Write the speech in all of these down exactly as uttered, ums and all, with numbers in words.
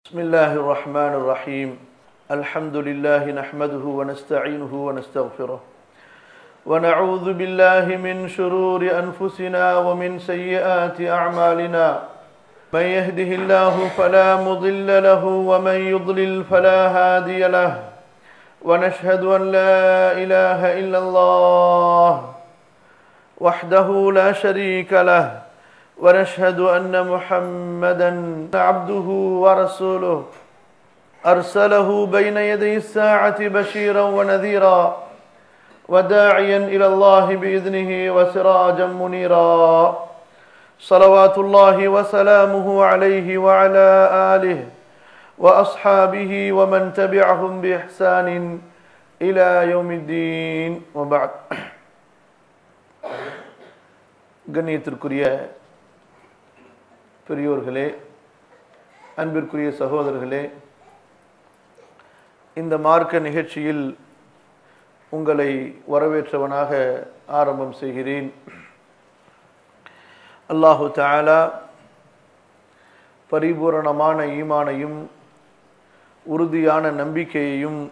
بسم الله الرحمن الرحيم الحمد لله نحمده ونستعينه ونستغفره ونعوذ بالله من شرور أنفسنا ومن سيئات أعمالنا من يهده الله فلا مضل له ومن يضلل فلا هادي له ونشهد أن لا إله إلا الله وحده لا شريك له ونشهد أن محمدا عبده ورسوله أرسله بين يدي الساعة بشيرا ونذيرا وداعيا إلى الله بإذنه وسراجا منيرا صلوات الله وسلامه عليه وعلى آله وأصحابه ومن تبعهم بإحسان إلى يوم الدين وبعد கண்ணியத்திற்குரிய பெரியோர்களே, அன்பிற்குரிய சகோதரர்களே, இந்த மார்க்க நிகழ்ச்சியில் உங்களை வரவேற்றவனாக ஆரம்பம் செய்கிறேன். அல்லாஹு தஆலா பரிபூரணமான ஈமானையும் உறுதியான நம்பிக்கையையும்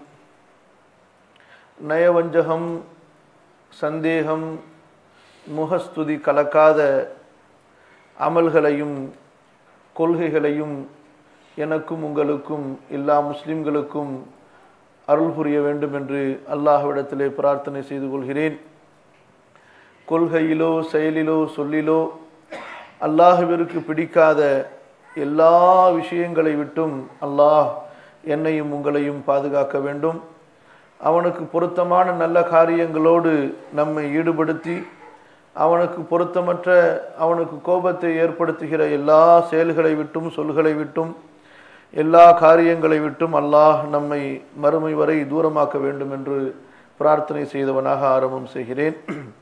நயவஞ்சகம், சந்தேகம், முகஸ்துதி கலக்காத அமல்களையும் கொள்கைகளையும் எனக்கும் உங்களுக்கும் எல்லா முஸ்லிம்களுக்கும் அருள் புரிய வேண்டும் என்று அல்லாஹ்விடத்திலே பிரார்த்தனை செய்து கொள்கிறேன். கொள்கையிலோ செயலிலோ சொல்லிலோ அல்லாஹ்விற்கு பிடிக்காத எல்லா விஷயங்களை விட்டும் அல்லாஹ் என்னையும் உங்களையும் பாதுகாக்க வேண்டும். அவனுக்கு பொருத்தமான நல்ல காரியங்களோடு நம்மை ஈடுபடுத்தி அவனுக்கு பொருத்தமற்ற அவனுக்கு கோபத்தை ஏற்படுத்துகிற எல்லா செயல்களை விட்டும் சொல்களை விட்டும் எல்லா காரியங்களை விட்டும் அல்லாஹ் நம்மை மறுமை வரை தூரமாக்க வேண்டும் என்று பிரார்த்தனை செய்தவனாக ஆரம்பம் செய்கிறேன்.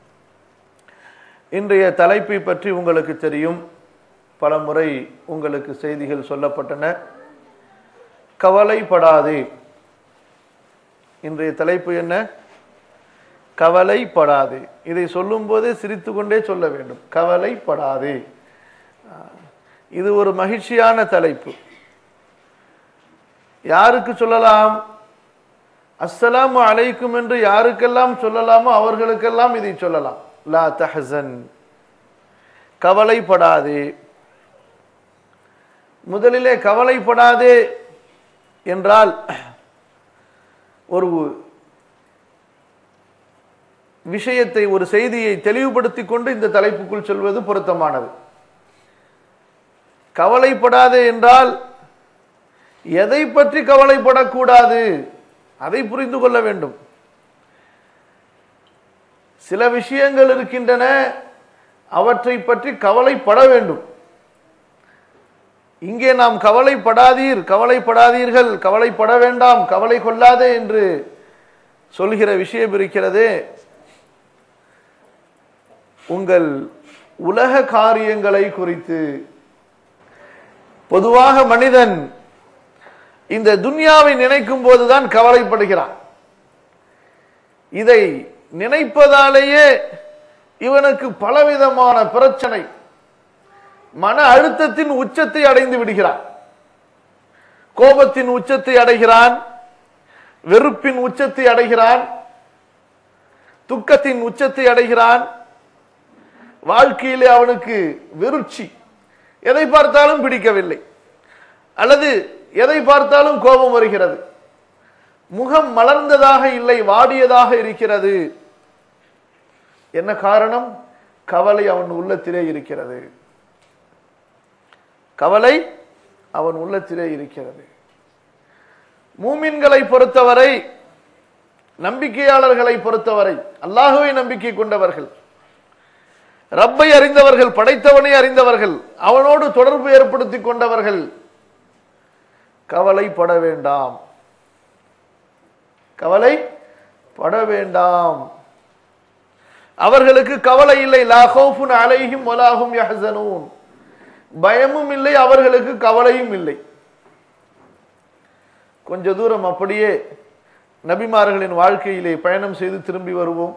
இன்றைய தலைப்பை பற்றி உங்களுக்கு தெரியும். பல முறை உங்களுக்கு செய்திகள் சொல்லப்பட்டன. கவலைப்படாதே. இன்றைய தலைப்பு என்ன? கவலைப்படாதே. இதை சொல்லும் போதே சிரித்து கொண்டே சொல்ல வேண்டும். கவலைப்படாதே. இது ஒரு மகிழ்ச்சியான தலைப்பு. யாருக்கு சொல்லலாம்? அஸ்ஸலாமு அலைக்கும் என்று யாருக்கெல்லாம் சொல்லலாமோ அவர்களுக்கெல்லாம் இதை சொல்லலாம். லா தஹ்சன், கவலைப்படாதே. முதலிலே கவலைப்படாதே என்றால் ஒரு விஷயத்தை, ஒரு செய்தியை தெளிவுபடுத்திக் கொண்டு இந்த தலைப்புக்குள் சொல்வது பொருத்தமானது. கவலைப்படாதே என்றால் எதை பற்றி கவலைப்படக்கூடாது அதை புரிந்து கொள்ள வேண்டும். சில விஷயங்கள் இருக்கின்றன, அவற்றை பற்றி கவலைப்பட வேண்டும். இங்கே நாம் கவலைப்படாதீர், கவலைப்படாதீர்கள், கவலைப்பட வேண்டாம், கவலை கொள்ளாதே என்று சொல்கிற விஷயம் இருக்கிறதே, உங்கள் உலக காரியங்களை குறித்து. பொதுவாக மனிதன் இந்த துன்யாவை நினைக்கும் போதுதான் கவலைப்படுகிறான். இதை நினைப்பதாலேயே இவனுக்கு பலவிதமான பிரச்சனை, மன அழுத்தத்தின் உச்சத்தை அடைந்து விடுகிறான். கோபத்தின் உச்சத்தை அடைகிறான், வெறுப்பின் உச்சத்தை அடைகிறான், துக்கத்தின் உச்சத்தை அடைகிறான். வாழ்க்கையிலே அவனுக்கு வெறுச்சி, எதை பார்த்தாலும் பிடிக்கவில்லை, அல்லது எதை பார்த்தாலும் கோபம் வருகிறது, முகம் மலர்ந்ததாக இல்லை, வாடியதாக இருக்கிறது. என்ன காரணம்? கவலை அவன் உள்ளத்திலே இருக்கிறது. கவலை அவன் உள்ளத்திலே இருக்கிறது. மூமின்களை பொறுத்தவரை, நம்பிக்கையாளர்களை பொறுத்தவரை, அல்லாஹ்வை நம்பிக்கை கொண்டவர்கள், ரப்பை அறிந்தவர்கள், படைத்தவனை அறிந்தவர்கள், அவனோடு தொடர்பு ஏற்படுத்திக் கொண்டவர்கள் கவலைப்பட வேண்டாம். கவலைப்பட வேண்டாம். அவர்களுக்கு கவலை இல்லை. லா ஹௌஃபுன் அலைஹிம் வலா ஹும் யஹ்ஸனூன். பயமும் இல்லை, அவர்களுக்கு கவலையும் இல்லை. கொஞ்ச தூரம் அப்படியே நபிமார்களின் வாழ்க்கையிலே பயணம் செய்து திரும்பி வருவோம்.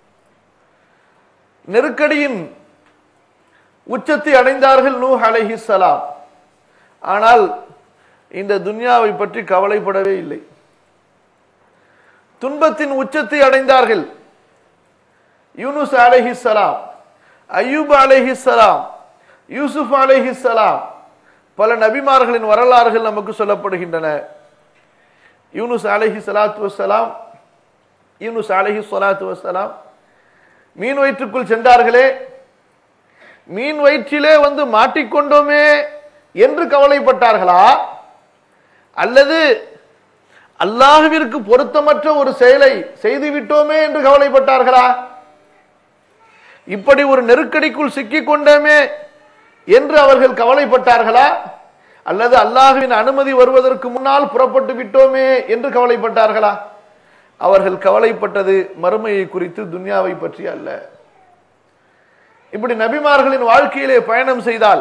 நெருக்கடியின் உச்சத்தை அடைந்தார்கள் நூஹ் அலைஹிஸ்ஸலாம். ஆனால் இந்த துன்யாவை பற்றி கவலைப்படவே இல்லை. துன்பத்தின் உச்சத்தை அடைந்தார்கள். யூனுஸ் அலைஹிஸ்ஸலாம், அய்யூப் அலைஹிஸ்ஸலாம், யூசுப் அலைஹிஸ்ஸலாம், பல நபிமார்களின் வரலாறுகள் நமக்கு சொல்லப்படுகின்றன. யூனுஸ் அலைஹி ஸலாத்து வஸ்ஸலாம் யூனுஸ் அலைஹி ஸலாத்து வஸ்ஸலாம் மீன் வயிற்றுக்குள் சென்றார்களே, மீன் வயிற்றிலே வந்து மாட்டிக்கொண்டோமே என்று கவலைப்பட்டார்களா, அல்லது அல்லாஹ்விற்கு பொருத்தமற்ற ஒரு செயலை செய்துவிட்டோமே என்று கவலைப்பட்டார்களா? இப்படி ஒரு நெருக்கடிக்குள் சிக்கிக் கொண்டோமே என்று அவர்கள் கவலைப்பட்டார்களா, அல்லது அல்லாஹ்வின் அனுமதி வருவதற்கு முன்னால் புறப்பட்டு விட்டோமே என்று கவலைப்பட்டார்களா? அவர்கள் கவலைப்பட்டது மறுமையை குறித்து, துன்யாவை பற்றி அல்ல. இப்படி நபிமார்களின் வாழ்க்கையிலே பயணம் செய்தால்,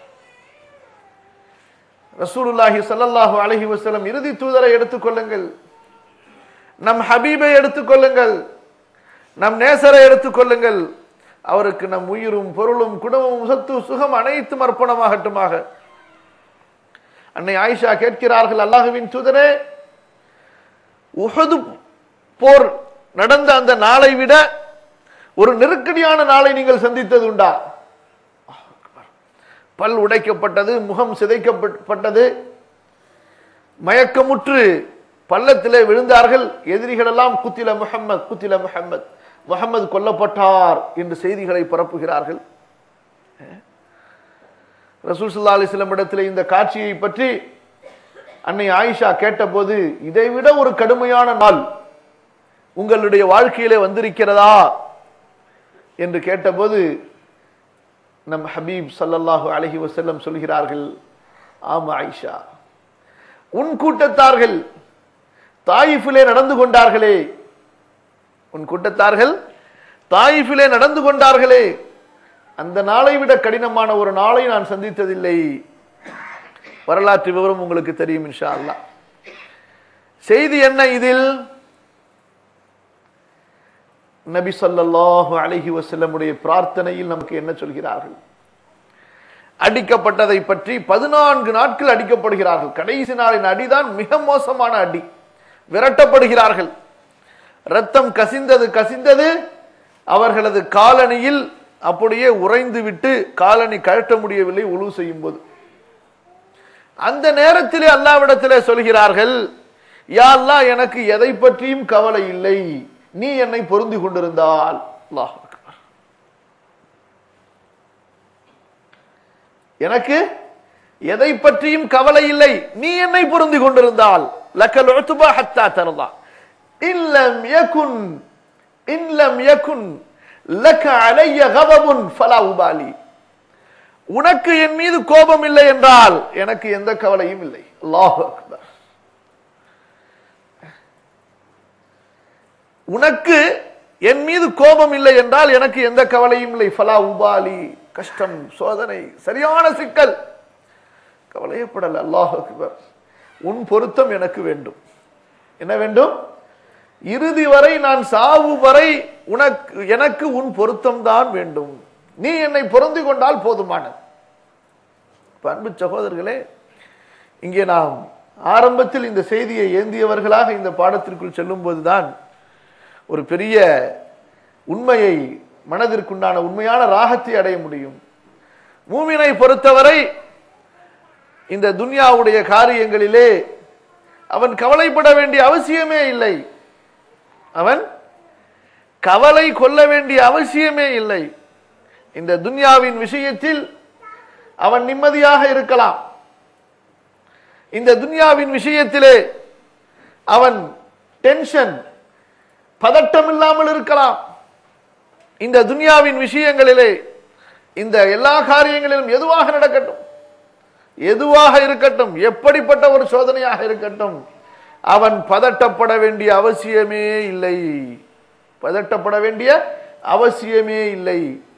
ரசூலுல்லாஹி ஸல்லல்லாஹு அலைஹி வஸல்லம் இறுதி தூதரை எடுத்துக்கொள்ளுங்கள், நம் ஹபீபை எடுத்துக்கொள்ளுங்கள், நம் நேசரை எடுத்துக்கொள்ளுங்கள். அவருக்கு நம் உயிரும் பொருளும் குடும்பமும் சொத்து சுகம் அனைத்தும் அர்ப்பணமாகட்டுமாக. அன்னை ஆயிஷா கேட்கிறார்கள், அல்லாஹ்வின் தூதரே, உஹது போர் நடந்த அந்த நாளை விட ஒரு நெருக்கடியான நாளை நீங்கள் சந்தித்தது உண்டா? பல் உடைக்கப்பட்டது, முகம் சிதைக்கப்பட்டது, மயக்கமுற்று பள்ளத்திலே விழுந்தார்கள். எதிரிகள் எல்லாம் குத்தில முஹம்மத் குத்தில முஹம்மத், முஹம்மது கொல்லப்பட்டார் என்று செய்திகளை பரப்புகிறார்கள். ரசூல் ஸல்லல்லாஹு அலைஹி வஸல்லம் இடத்திலே இந்த காட்சியை பற்றி அன்னை ஆயிஷா கேட்டபோது, இதைவிட ஒரு கடுமையான நாள் உங்களுடைய வாழ்க்கையிலே வந்திருக்கிறதா என்று கேட்டபோது, நம் ஹபீப் ஸல்லல்லாஹு அலைஹி வஸல்லம் சொல்கிறார்கள், ஆம் ஆயிஷா, உன் கூட்டத்தார்கள் தாயிஃபிலே நடந்து கொண்டார்களே, உன் கூட்டத்தார்கள் தாயிஃபிலே நடந்து கொண்டார்களே, அந்த நாளை விட கடினமான ஒரு நாளை நான் சந்தித்ததில்லை. வரலாற்று விவரம் உங்களுக்கு தெரியும் இன்ஷா அல்லாஹ். செய்தி என்ன இதில்? நபி ஸல்லல்லாஹு அலைஹி வஸல்லமுடைய பிரார்த்தனையில் நமக்கு என்ன சொல்கிறார்கள்? அடிக்கப்பட்டதை பற்றி பதினான்கு நாட்கள் அடிக்கப்படுகிறார்கள். கடைசி நாளின் அடிதான் மிக மோசமான அடி. விரட்டப்படுகிறார்கள். ரத்தம் கசிந்தது கசிந்தது அவர்களது காலணியில் அப்படியே உறைந்து விட்டு காலணி கழட்ட முடியவில்லை உழு செய்யும் போது. அந்த நேரத்திலே அல்லாஹ்விடத்திலே சொல்கிறார்கள், யா அல்லாஹ், எனக்கு எதை பற்றியும் கவலை இல்லை, நீ என்னை பொருந்தி கொண்டிருந்தால். அல்லாஹ் அக்பர். எனக்கு எதை பற்றியும் கவலை இல்லை, நீ என்னை பொருந்தி கொண்டிருந்தால். லக்கல் உத்பா ஹத்தா தர்தா இல்லம் யகுன் இல்லம் யகுன் லக அலைய கதபுன் ஃபலா உபாலி. உனக்கு என் மீது கோபம் இல்லை என்றால் எனக்கு எந்த கவலையும் இல்லை. அல்லாஹ் அக்பர். உனக்கு என் மீது கோபம் இல்லை என்றால் எனக்கு எந்த கவலையும் இல்லை. ஃபலா உபாலி. கஷ்டம், சோதனை, சரியான சிக்கல், கவலையப்படல. அல்லாஹ் அக்பர். உன் பொருத்தம் எனக்கு வேண்டும். என்ன வேண்டும்? இறுதி வரை, நான் சாவு வரை உனக்கு எனக்கு உன் பொருத்தம் தான் வேண்டும். நீ என்னை பொருந்தி கொண்டால் போதுமானது. அன்பு சகோதரர்களே, இங்கே நாம் ஆரம்பத்தில் இந்த செய்தியை ஏந்தியவர்களாக இந்த பாடத்திற்குள் செல்லும் போதுதான் ஒரு பெரிய உண்மையை, மனதிற்குண்டான உண்மையான ராகத்தை அடைய முடியும். மூமினை பொறுத்தவரை இந்த துன்யாவுடைய காரியங்களிலே அவன் கவலைப்பட வேண்டிய அவசியமே இல்லை. அவன் கவலை கொள்ள வேண்டிய அவசியமே இல்லை. இந்த துன்யாவின் விஷயத்தில் அவன் நிம்மதியாக இருக்கலாம். இந்த துன்யாவின் விஷயத்திலே அவன் டென்ஷன், பதட்டம் இல்லாமல் இருக்கலாம். இந்த துன்யாவின் விஷயங்களிலே, இந்த எல்லா காரியங்களிலும் எதுவாக நடக்கட்டும், எதுவாக இருக்கட்டும், எப்படிப்பட்ட ஒரு சோதனையாக இருக்கட்டும், அவன் பதட்டப்பட வேண்டிய அவசியமே இல்லை. பதட்டப்பட வேண்டிய அவசியமே இல்லை.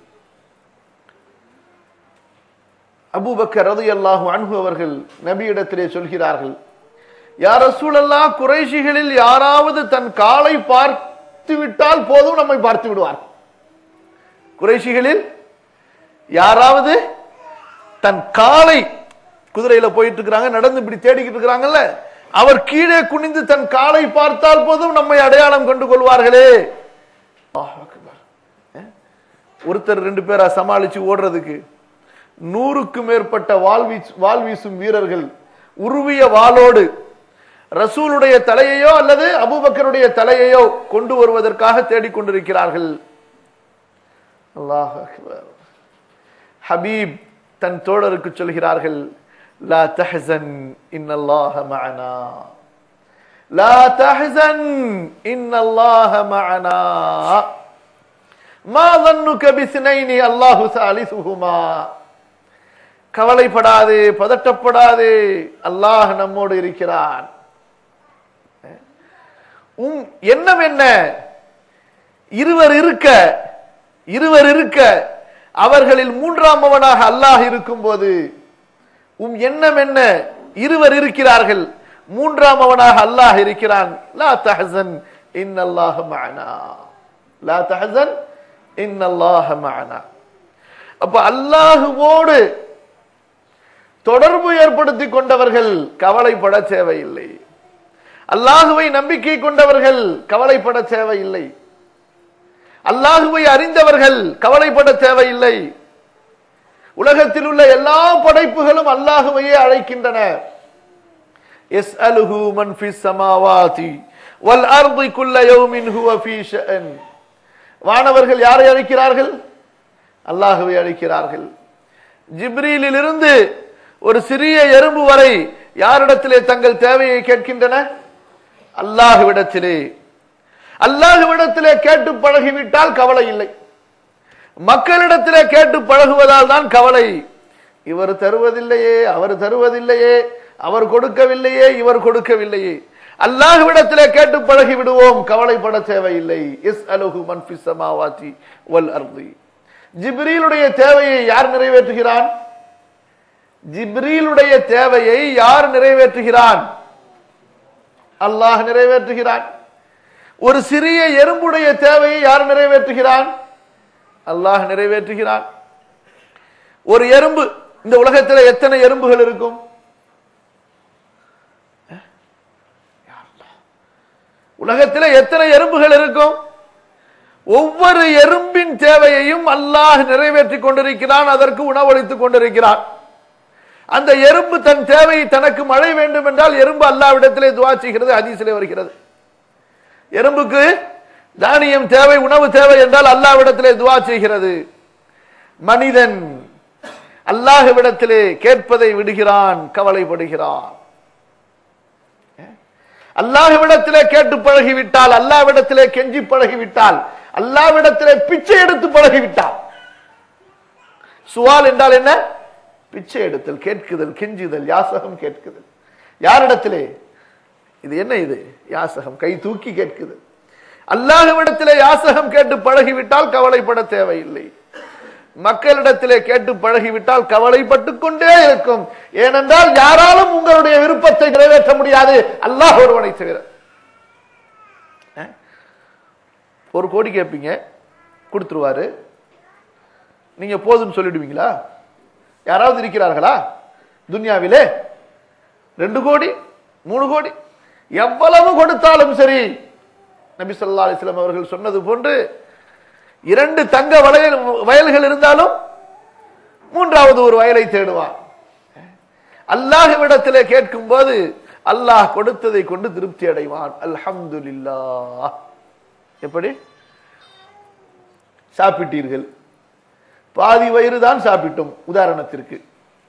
அபூபக்கர் ரலியல்லாஹு அன்ஹு அவர்கள் நபியிடத்திலே சொல்கிறார்கள், யா ரசூலல்லாஹ், குறைஷிகளில் யாராவது தன் காலை பார்த்து விட்டால் போதும், நம்மை பார்த்து விடுவார். குறைஷிகளில் யாராவது தன் காலை குதிரையில போயிட்டு இருக்கிறாங்க, நடந்து இப்படி தேடிக்கிட்டு இருக்கிறாங்கல்ல, அவர் கீழே குனிந்து தன் காலை பார்த்தால் போதும் நம்மை அடையாளம் கண்டு கொள்வார்களே. ஒருத்தர் ரெண்டு பேரா சமாளிச்சு ஓடுறதுக்கு நூறுக்கு மேற்பட்ட வாழ்வீச்சு வாழ்வீசும் வீரர்கள் உருவிய வாளோடு ரசூலுடைய தலையையோ அல்லது அபூபக்கருடைய தலையையோ கொண்டு வருவதற்காக தேடிக்கொண்டிருக்கிறார்கள். அல்லாஹ் அக்பர். ஹபீப் தன் தோழருக்கு சொல்கிறார்கள், லா தஹ்சன் இன்னல்லாஹ மஅனா, லா தஹ்சன் இன்னல்லாஹ மஅனா, மா ظنك بثنين الله ثالثهما. கவலைப்படாதே, பதட்டப்படாதே, அல்லாஹ் நம்மோடு இருக்கிறான். உம் எண்ணம் என்ன? இருவர் இருக்க இருவர் இருக்க அவர்களில் மூன்றாமவனாக அல்லாஹ் இருக்கும் போது உம் எண்ணம் என்ன? இருவர் இருக்கிறார்கள், மூன்றாமவனாக அல்லாஹ் இருக்கிறான். லா தஹ்சன் இன்னல்லாஹ மஅனா, லா தஹ்சன் இன்னல்லாஹ மஅனா. அப்ப அல்லாஹ்வோடு தொடர்பு ஏற்படுத்திக் கொண்டவர்கள் கவலைப்பட தேவையில்லை. அல்லாஹுவை நம்பிக்கை கொண்டவர்கள் கவலைப்பட தேவையில்லை. அல்லாஹுவை அறிந்தவர்கள் கவலைப்பட தேவையில்லை. உலகத்தில் உள்ள எல்லா படைப்புகளும் அல்லாஹுவையே அழைக்கின்றன. யஸ்அலுஹு மன் ஃபிஸ் ஸமாவாதி வல் அர்தி குல்ல யௌமின் ஹுவ ஃபீ ஷஅன். வானவர்கள் யாரை அழைக்கிறார்கள்? அல்லாஹுவை அழைக்கிறார்கள். ஜிப்ரீலிலிருந்து ஒரு சிறிய எறும்பு வரை யாரிடத்திலே தங்கள் தேவையை கேட்கின்றன? அல்லாஹ்விடத்திலே. அல்லாஹ்விடத்திலே கேட்டு பழகிவிட்டால் கவலை இல்லை. மக்களிடத்திலே கேட்டு பழகுவதால் தான் கவலை. இவர் தருவதில்லையே, அவர் தருவதில்லையே, அவர் கொடுக்கவில்லையே, இவர் கொடுக்கவில்லையே. அல்லாஹ்விடத்திலே கேட்டு பழகி விடுவோம், கவலைப்பட தேவையில்லை. யஸ்அலுஹு மன் ஃபிஸ் ஸமாவாதி வல் அர்தி. ஜிப்ரீலுடைய தேவையை யார் நிறைவேற்றுகிறான்? ஜிப்ரீலுடைய தேவையை யார் நிறைவேற்றுகிறான்? அல்லாஹ் நிறைவேற்றுகிறான். ஒரு சிறிய எறும்புடைய தேவையை யார் நிறைவேற்றுகிறான்? அல்லாஹ் நிறைவேற்றுகிறான். ஒரு எறும்பு, இந்த உலகத்தில் எத்தனை எறும்புகள் இருக்கும்? உலகத்தில் எத்தனை எறும்புகள் இருக்கும்? ஒவ்வொரு எறும்பின் தேவையையும் அல்லாஹ் நிறைவேற்றிக் கொண்டிருக்கிறான், அதற்கு உணவளித்துக் கொண்டிருக்கிறான். அந்த எறும்பு தன் தேவையை, தனக்கு மழை வேண்டும் என்றால் எறும்பு அல்லாஹ்விடத்திலே துஆ செய்கிறது, ஹதீஸிலே வருகிறது. எறும்புக்கு தானியம் தேவை, உணவு தேவை என்றால் அல்லாஹ்விடத்திலே துஆ செய்கிறது. மனிதன் அல்லாஹ்விடத்திலே கேட்பதை விடுகிறான், கவலைப்படுகிறான். அல்லாஹ்விடத்திலே கேட்டு பழகிவிட்டால், அல்லாஹ்விடத்திலே கெஞ்சி பழகிவிட்டால், அல்லாஹ்விடத்திலே பிச்சை எடுத்து பழகிவிட்டால். சுவால் என்றால் என்ன? பிச்சை எடுத்தல், கேட்குதல், கெஞ்சுதல், யாசகம் கேட்குதல். யாரிடத்திலே? இது என்ன? இது யாசகம், கை தூக்கி கேட்குதல். அல்லாஹ்விடத்திலே யாசகம் கேட்டு பழகிவிட்டால் கவலைப்பட தேவையில்லை. மக்களிடத்திலே கேட்டு பழகிவிட்டால் கவலைப்பட்டு கொண்டே இருக்கும். ஏனென்றால் யாராலும் உங்களுடைய விருப்பத்தை நிறைவேற்ற முடியாது, அல்லாஹ் ஒருவனை தவிர. ஒரு கோடி கேட்பீங்க, கொடுத்துருவாரு. நீங்க போதுன்னு சொல்லிடுவீங்களா? யாராவது இருக்கிறார்களா துன்யாவிலே? ரெண்டு கோடி, மூணு கோடி, எவ்வளவு கொடுத்தாலும் சரி, நபி ஸல்லல்லாஹு அலைஹி வஸல்லம் அவர்கள் சொன்னது போன்று இரண்டு தங்க வயல் வயல்கள் இருந்தாலும் மூன்றாவது ஒரு வயலை தேடுவான். அல்லாஹ்விடத்திலே கேட்கும் போது அல்லாஹ் கொடுத்ததை கொண்டு திருப்தி அடைவான். அல்ஹம்துலில்லாஹ். எப்படி? சாப்பிட்டீர்கள், பாதி வயிறு தான் சாப்பிட்டோம் உதாரணத்திற்கு.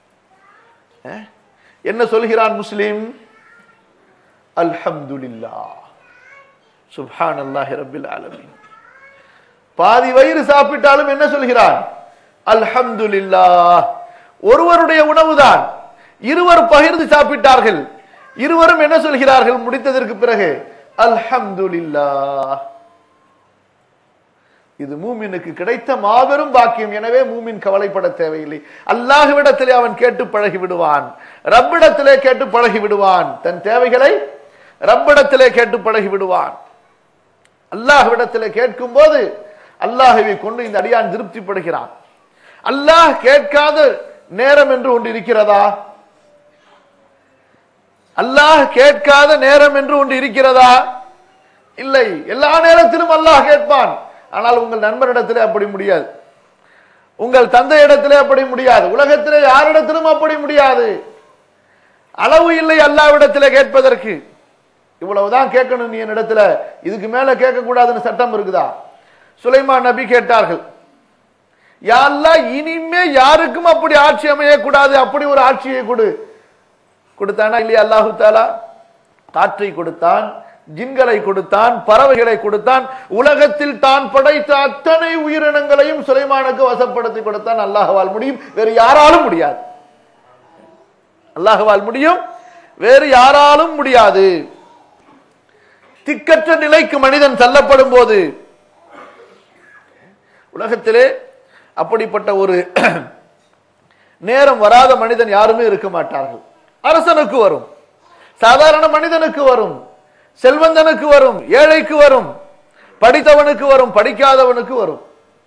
என்ன சொல்கிறான் முஸ்லிம்? அல்ஹம்துலில்லாஹ், சுப்ஹானல்லாஹி ரப்பில் ஆலமீன். பாதி வயிறு சாப்பிட்டாலும் என்ன சொல்கிறான்? அல்ஹம்துலில்லாஹ். ஒருவருடைய உணவுதான், இருவர் பகிர்ந்து சாப்பிட்டார்கள், இருவரும் என்ன சொல்கிறார்கள் முடித்ததற்கு பிறகு? அல்ஹம்துலில்லாஹ். இது மூமினுக்கு கிடைத்த மாபெரும் பாக்கியம். எனவே மூமின் கவலைப்பட தேவையில்லை. அல்லாஹ்விடத்திலே அவன் கேட்டு பழகி விடுவான், ரப்பிடத்திலே கேட்டு பழகி விடுவான், தன் தேவைகளை ரப்பிடத்திலே கேட்டு பழகி விடுவான். அல்லாஹ்விடத்திலே கேட்கும் போது அல்லாஹ்வை கொண்டு இந்த அடியான் திருப்திப்படுகிறான். அல்லாஹ் கேட்காத நேரம் என்று ஒன்று இருக்கிறதா? அல்லாஹ் கேட்காத நேரம் என்று ஒன்று இருக்கிறதா? இல்லை. எல்லா நேரத்திலும் அல்லாஹ் கேட்பான். ஆனால் உங்கள் நண்பரிடத்திலே அப்படி முடியாது, உங்கள் தந்தை இடத்திலே அப்படி முடியாது, உலகத்திலே யாரிடத்திலும் அப்படி முடியாது. அளவு இல்லை அல்லாஹ்விடத்திலே கேட்பதற்கு. இவ்வளவுதான் கேட்கணும் நீ என்னிடத்துல, இதுக்கு மேல கேட்க கூடாதுன்னு சட்டம் இருக்குதா? சுலைமான் நபி கேட்டார்கள், யா அல்லாஹ் இனிமே யாருக்கும் அப்படி ஆட்சி அமைய கூடாது, அப்படி ஒரு ஆட்சியை கொடு. கொடுத்தானா இல்லையா? அல்லாஹு தஆலா காற்றை கொடுத்தான், ஜின்களை கொடுத்தான், பறவைகளை கொடுத்தான், உலகத்தில் தான் படைத்த அத்தனை உயிரினங்களையும் சுலைமானுக்கு வசப்படுத்தி கொடுத்தான். அல்லாஹ்வால் முடியும், வேறு யாராலும் முடியாது. அல்லாஹ்வால் முடியும், வேறு யாராலும் முடியாது. திக்கற்ற நிலைக்கு மனிதன் தள்ளப்படும் போது உலகத்திலே அப்படிப்பட்ட ஒரு நேரம் வராத மனிதன் யாருமே இருக்க மாட்டார்கள். அரசனுக்கு வரும், சாதாரண மனிதனுக்கு வரும், செல்வந்தனுக்கு வரும், ஏழைக்கு வரும், படித்தவனுக்கு வரும், படிக்காதவனுக்கு வரும்.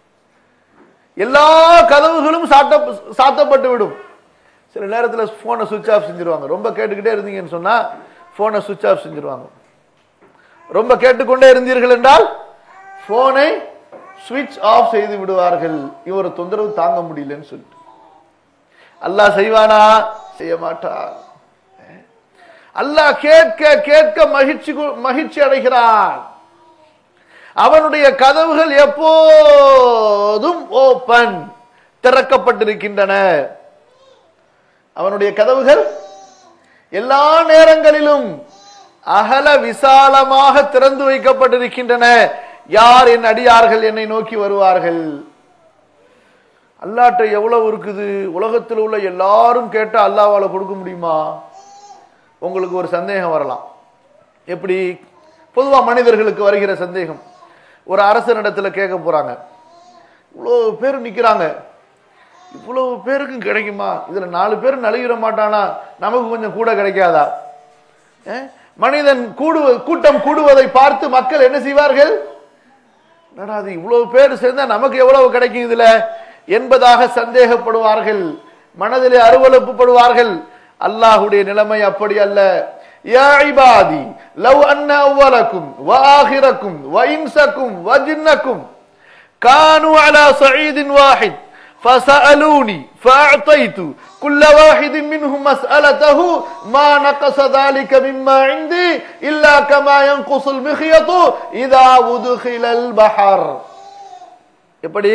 எல்லா கதவுகளும் சாத்த சாத்தப்பட்டு விடும். சில நேரத்தில் போனை சுவிட்ச் ஆஃப் செஞ்சிருவாங்க. ரொம்ப கேட்டுக்கிட்டே இருந்தீங்கன்னு சொன்னா போனை சுவிட்ச் ஆஃப் செஞ்சிருவாங்க. ரொம்ப கேட்டுக்கொண்டே இருந்தீர்கள் என்றால் போனை சுவிட்ச் ஆஃப் செய்து விடுவார்கள். இவர் தொந்தரவு தாங்க முடியலன்னு சொல்லிட்டு. அல்லாஹ் செய்வானா? செய்ய மாட்டார். அல்லாஹ் கேட்க கேட்க மகிழ்ச்சி மகிழ்ச்சி அடைகிறான். அவனுடைய கதவுகள் எப்போதும் ஓபன், திறக்கப்பட்டிருக்கின்றன. அவனுடைய கதவுகள் எல்லா நேரங்களிலும் அகல விசாலமாக திறந்து வைக்கப்பட்டிருக்கின்றன. யார் என் அடியார்கள் என்னை நோக்கி வருவார்கள். அல்லாஹ்ட்ட எவ்வளவு இருக்குது? உலகத்தில் உள்ள எல்லாரும் கேட்டா அல்லாஹ்வால கொடுக்க முடியுமா? உங்களுக்கு ஒரு சந்தேகம் வரலாம். எப்படி? பொதுவா மனிதர்களுக்கு வருகிற சந்தேகம். ஒரு அரசனிடத்துல கேட்க போறாங்க, இவ்வளவு பேர் நிக்கிறாங்க, இவ்வளவு பேருக்கும் கிடைக்குமா? இதுல நாலு பேர் நழுகிட மாட்டானா? நமக்கு கொஞ்சம் கூட கிடைக்காதா? மனிதன் கூடுவ கூட்டம் கூடுவதை பார்த்து மக்கள் என்ன செய்வார்கள்? அது இவ்வளவு பேர் சேர்ந்தா நமக்கு எவ்வளவு கிடைக்கும் இதுல என்பதாக சந்தேகப்படுவார்கள், மனதிலே அருவலப்புப்படுவார்கள். அல்லாஹ்வுடைய நிலைமை அப்படி அல்ல. யா இபாதி லவ் அன்ன அவ்வலக்கும் வ ஆகிரக்கும் வ இன்சக்கும் வ ஜின்னக்கும் கானு அலா ஸஈதின் வாஹித் ஃபஸஅலூனி ஃபஅதைது குல்ல வாஹிதின் மின்ஹும் மஸ்அலதஹு மா நகஸ ذلك மிம்மா இன்தி இல்லா கமா யன்குஸுல் மிஹ்யது இதா உத்கிலல் பஹர். எப்படி?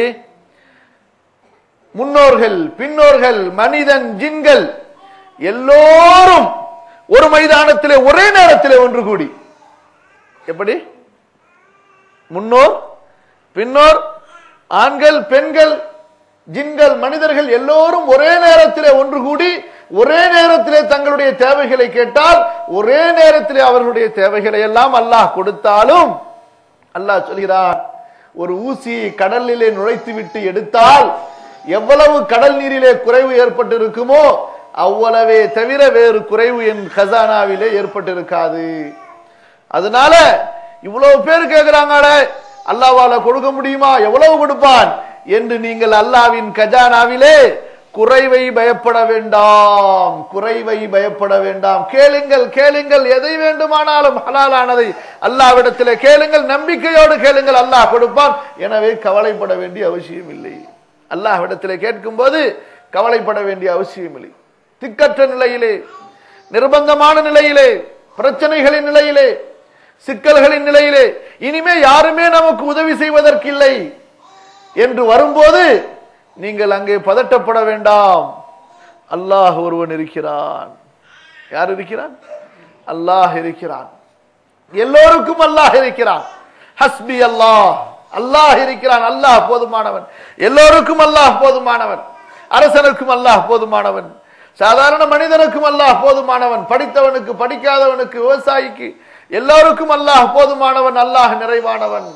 முன்னோர்கள், பின்னோர்கள், மனிதன், ஜின்கள் எல்லோரும் ஒரு மைதானத்திலே ஒரே நேரத்திலே ஒன்று கூடி. எப்படி? முன்னோர், பின்னோர், ஆண்கள், பெண்கள், ஜின்கள், மனிதர்கள் எல்லோரும் ஒரே நேரத்திலே ஒன்று கூடி ஒரே நேரத்திலே தங்களுடைய தேவைகளை கேட்டால் ஒரே நேரத்திலே அவர்களுடைய தேவைகளை எல்லாம் அல்லாஹ் கொடுத்தாலும் அல்லாஹ் சொல்கிறான், ஒரு ஊசி கடலிலே நுழைத்து விட்டு எடுத்தால் எவ்வளவு கடல் நீரிலே குறைவு ஏற்பட்டிருக்குமோ அவ்வளவே தவிர வேறு குறைவு என் கசானாவிலே ஏற்பட்டிருக்காது. அதனால இவ்வளவு பேர் கேட்கிறாங்களே, அல்லாஹ்வால கொடுக்க முடியுமா? எவ்வளவு கொடுப்பான் என்று நீங்கள் அல்லாஹ்வின் கஜானாவிலே குறைவை பயப்பட வேண்டாம், குறைவை பயப்பட வேண்டாம். கேளுங்கள், கேளுங்கள், எதை வேண்டுமானாலும் ஹலாலானதை அல்லாஹ்விடத்திலே கேளுங்கள், நம்பிக்கையோடு கேளுங்கள், அல்லாஹ் கொடுப்பான். எனவே கவலைப்பட வேண்டிய அவசியம் இல்லை. அல்லாஹ்விடத்திலே கேட்கும் போது கவலைப்பட வேண்டிய அவசியம் இல்லை. திக்கற்ற நிலையிலே, நிர்பந்தமான நிலையிலே, பிரச்சனைகளின் நிலையிலே, சிக்கல்களின் நிலையிலே, இனிமே யாருமே நமக்கு உதவி செய்வதற்கில்லை என்று வரும்போது நீங்கள் அங்கே பதட்டப்பட வேண்டாம். அல்லாஹ் ஒருவன் இருக்கிறான். யார் இருக்கிறான்? அல்லாஹ் இருக்கிறான். எல்லோருக்கும் அல்லாஹ் இருக்கிறான். ஹஸ்பி அல்லாஹ், அல்லாஹ் இருக்கிறான். அல்லாஹ் போதுமானவன். எல்லோருக்கும் அல்லாஹ் போதுமானவன். அரசனுக்கும் அல்லாஹ் போதுமானவன். சாதாரண மனிதனுக்கும் அல்லாஹ் போதுமானவன். படித்தவனுக்கு, படிக்காதவனுக்கு, விவசாயிக்கு எல்லோருக்கும் அல்லாஹ் போதுமானவன். அல்லாஹ் நிறைவானவன்.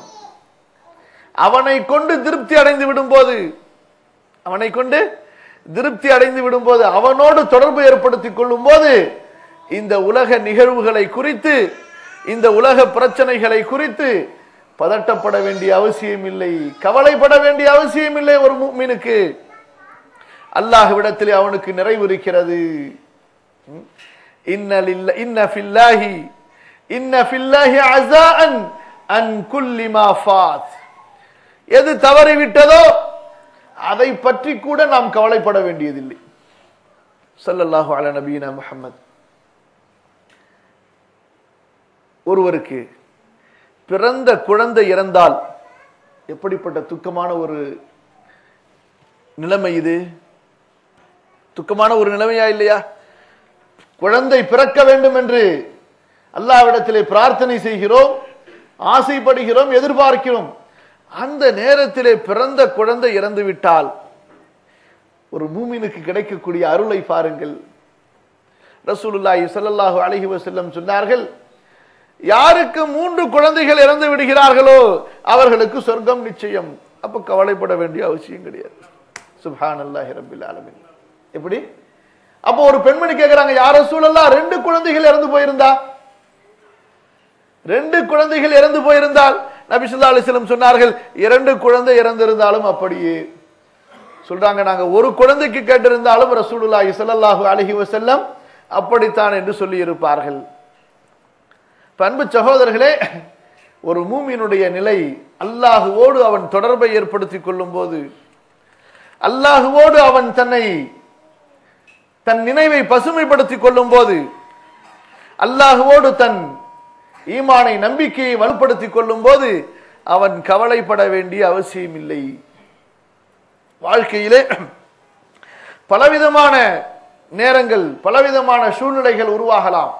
அவனை கொண்டு திருப்தி அடைந்து விடும் போது, அவனை கொண்டு திருப்தி அடைந்து விடும் போது, அவனோடு தொடர்பு ஏற்படுத்திக் கொள்ளும் போது இந்த உலக நிகழ்வுகளை குறித்து, இந்த உலக பிரச்சனைகளை குறித்து பதட்டப்பட வேண்டிய அவசியம் இல்லை, கவலைப்பட வேண்டிய அவசியம் இல்லை. ஒரு முஃமினுக்கு அல்லாஹ்விடத்திலே அவனுக்கு நிறைவு இருக்கிறது. இன்ன லில்ல இன்ன ஃபில்லாஹி இன்ன ஃபில்லாஹி அஸாஅன் அன் குல்லி மா ஃபாத். எது தவறிவிட்டதோ அதை பற்றி கூட நாம் கவலைப்பட வேண்டியதில்லை. ஸல்லல்லாஹு அலா நபியினா முஹம்மத். ஒருவருக்கு பிறந்த குழந்தை இறந்தால் எப்படிப்பட்ட துக்கமான ஒரு நிலைமை இது? துக்கமான ஒரு நிலைமையா இல்லையா? குழந்தை பிறக்க வேண்டும் என்று அல்லாஹ்விடத்திலே பிரார்த்தனை செய்கிறோம், ஆசைப்படுகிறோம், எதிர்பார்க்கிறோம். அந்த நேரத்திலே பிறந்த குழந்தை இறந்து விட்டால் ஒரு மூமினுக்கு கிடைக்கக்கூடிய அருளை பாருங்கள். ரசூலுல்லாஹி ஸல்லல்லாஹு அலைஹி வஸல்லம் சொன்னார்கள், யாருக்கு மூன்று குழந்தைகள் இறந்து விடுகிறார்களோ அவர்களுக்கு சொர்க்கம் நிச்சயம். அப்ப கவலைப்பட வேண்டிய அவசியம் கிடையாது. சுப்ஹானல்லாஹி ரப்பில் ஆலமீன். எப்படி? அப்போ ஒரு பெண்மணி கேட்கிறாங்க, யா ரசூலல்லாஹ், ரெண்டு குழந்தைகள் இறந்து போயிருந்தா ரெண்டு குழந்தைகள் இறந்து போயிருந்தால் நபி ஸல்லல்லாஹு அலைஹி வஸல்லம் சொன்னார்கள், இரண்டு குழந்தை இறந்திருந்தாலும் அப்படியே சொல்றாங்க. நாங்க ஒரு குழந்தைக்கு கேட்டிருந்தாலும் ரசூலுல்லாஹி ஸல்லல்லாஹு அலைஹி வஸல்லம் அப்படித்தான் என்று சொல்லி இருப்பார்கள். அன்பு சகோதரர்களே, ஒரு மூமினுடைய நிலை அல்லாஹுவோடு அவன் தொடர்பை ஏற்படுத்திக் கொள்ளும் போது, அல்லாஹுவோடு அவன் தன்னை தன் நினைவை பசுமைப்படுத்திக் கொள்ளும் போது, அல்லாஹுவோடு தன் ஈமானை நம்பிக்கையை வலுப்படுத்திக் கொள்ளும் போது அவன் கவலைப்பட வேண்டிய அவசியம் இல்லை. வாழ்க்கையிலே பலவிதமான நேரங்கள், பலவிதமான சூழ்நிலைகள் உருவாகலாம்.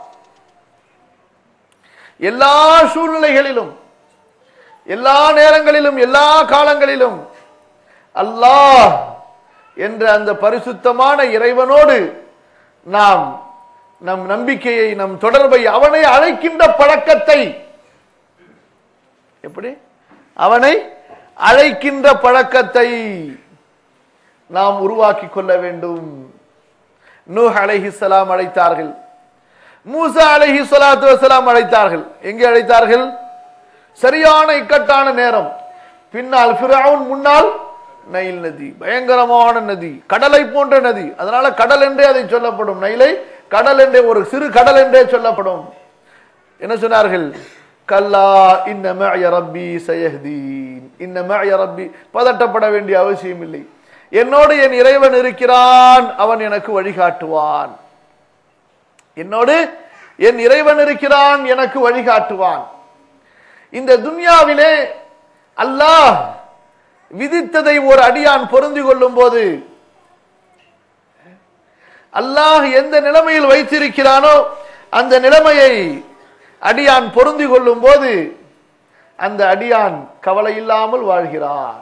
எல்லா சூழ்நிலைகளிலும், எல்லா நேரங்களிலும், எல்லா காலங்களிலும் அல்லாஹ் என்ற அந்த பரிசுத்தமான இறைவனோடு நாம் நம் நம்பிக்கையை, நம் தொடர்பை, அவனை அழைக்கின்ற பழக்கத்தை, எப்படி அவனை அழைக்கின்ற பழக்கத்தை நாம் உருவாக்கி கொள்ள வேண்டும். நூஹ் அலைஹிஸ்ஸலாம் அழைத்தார்கள், மூசா அலைஹி ஸலாத்து வஸலாம் அழைத்தார்கள். எங்கே அழைத்தார்கள்? சரியான இக்கட்டான நேரம். பின்னால் ஃபிரௌன், முன்னால் நைல் நதி, பயங்கரமான நதி, கடலை போன்ற நதி. அதனால கடல் என்றே அதை சொல்லப்படும். நைலை கடல் என்றே, ஒரு சிறு கடல் என்றே சொல்லப்படும். என்ன சொன்னார்கள்? கல்லா இன்ன மஅய ரப்பி சயஹ்தீன். இன்ன மஅய ரப்பி. பதட்டப்பட வேண்டிய அவசியம் இல்லை. என்னோடு என் இறைவன் இருக்கிறான், அவன் எனக்கு வழிகாட்டுவான். என்னோடு என் இறைவன் இருக்கிறான், எனக்கு வழிகாட்டுவான். இந்த துன்யாவிலே அல்லாஹ் விதித்ததை ஒரு அடியான் பொருந்தி கொள்ளும் போது, அல்லாஹ் எந்த நிலைமையில் வைத்திருக்கிறானோ அந்த நிலைமையை அடியான் பொருந்தி கொள்ளும் போது அந்த அடியான் கவலை இல்லாமல் வாழ்கிறார்.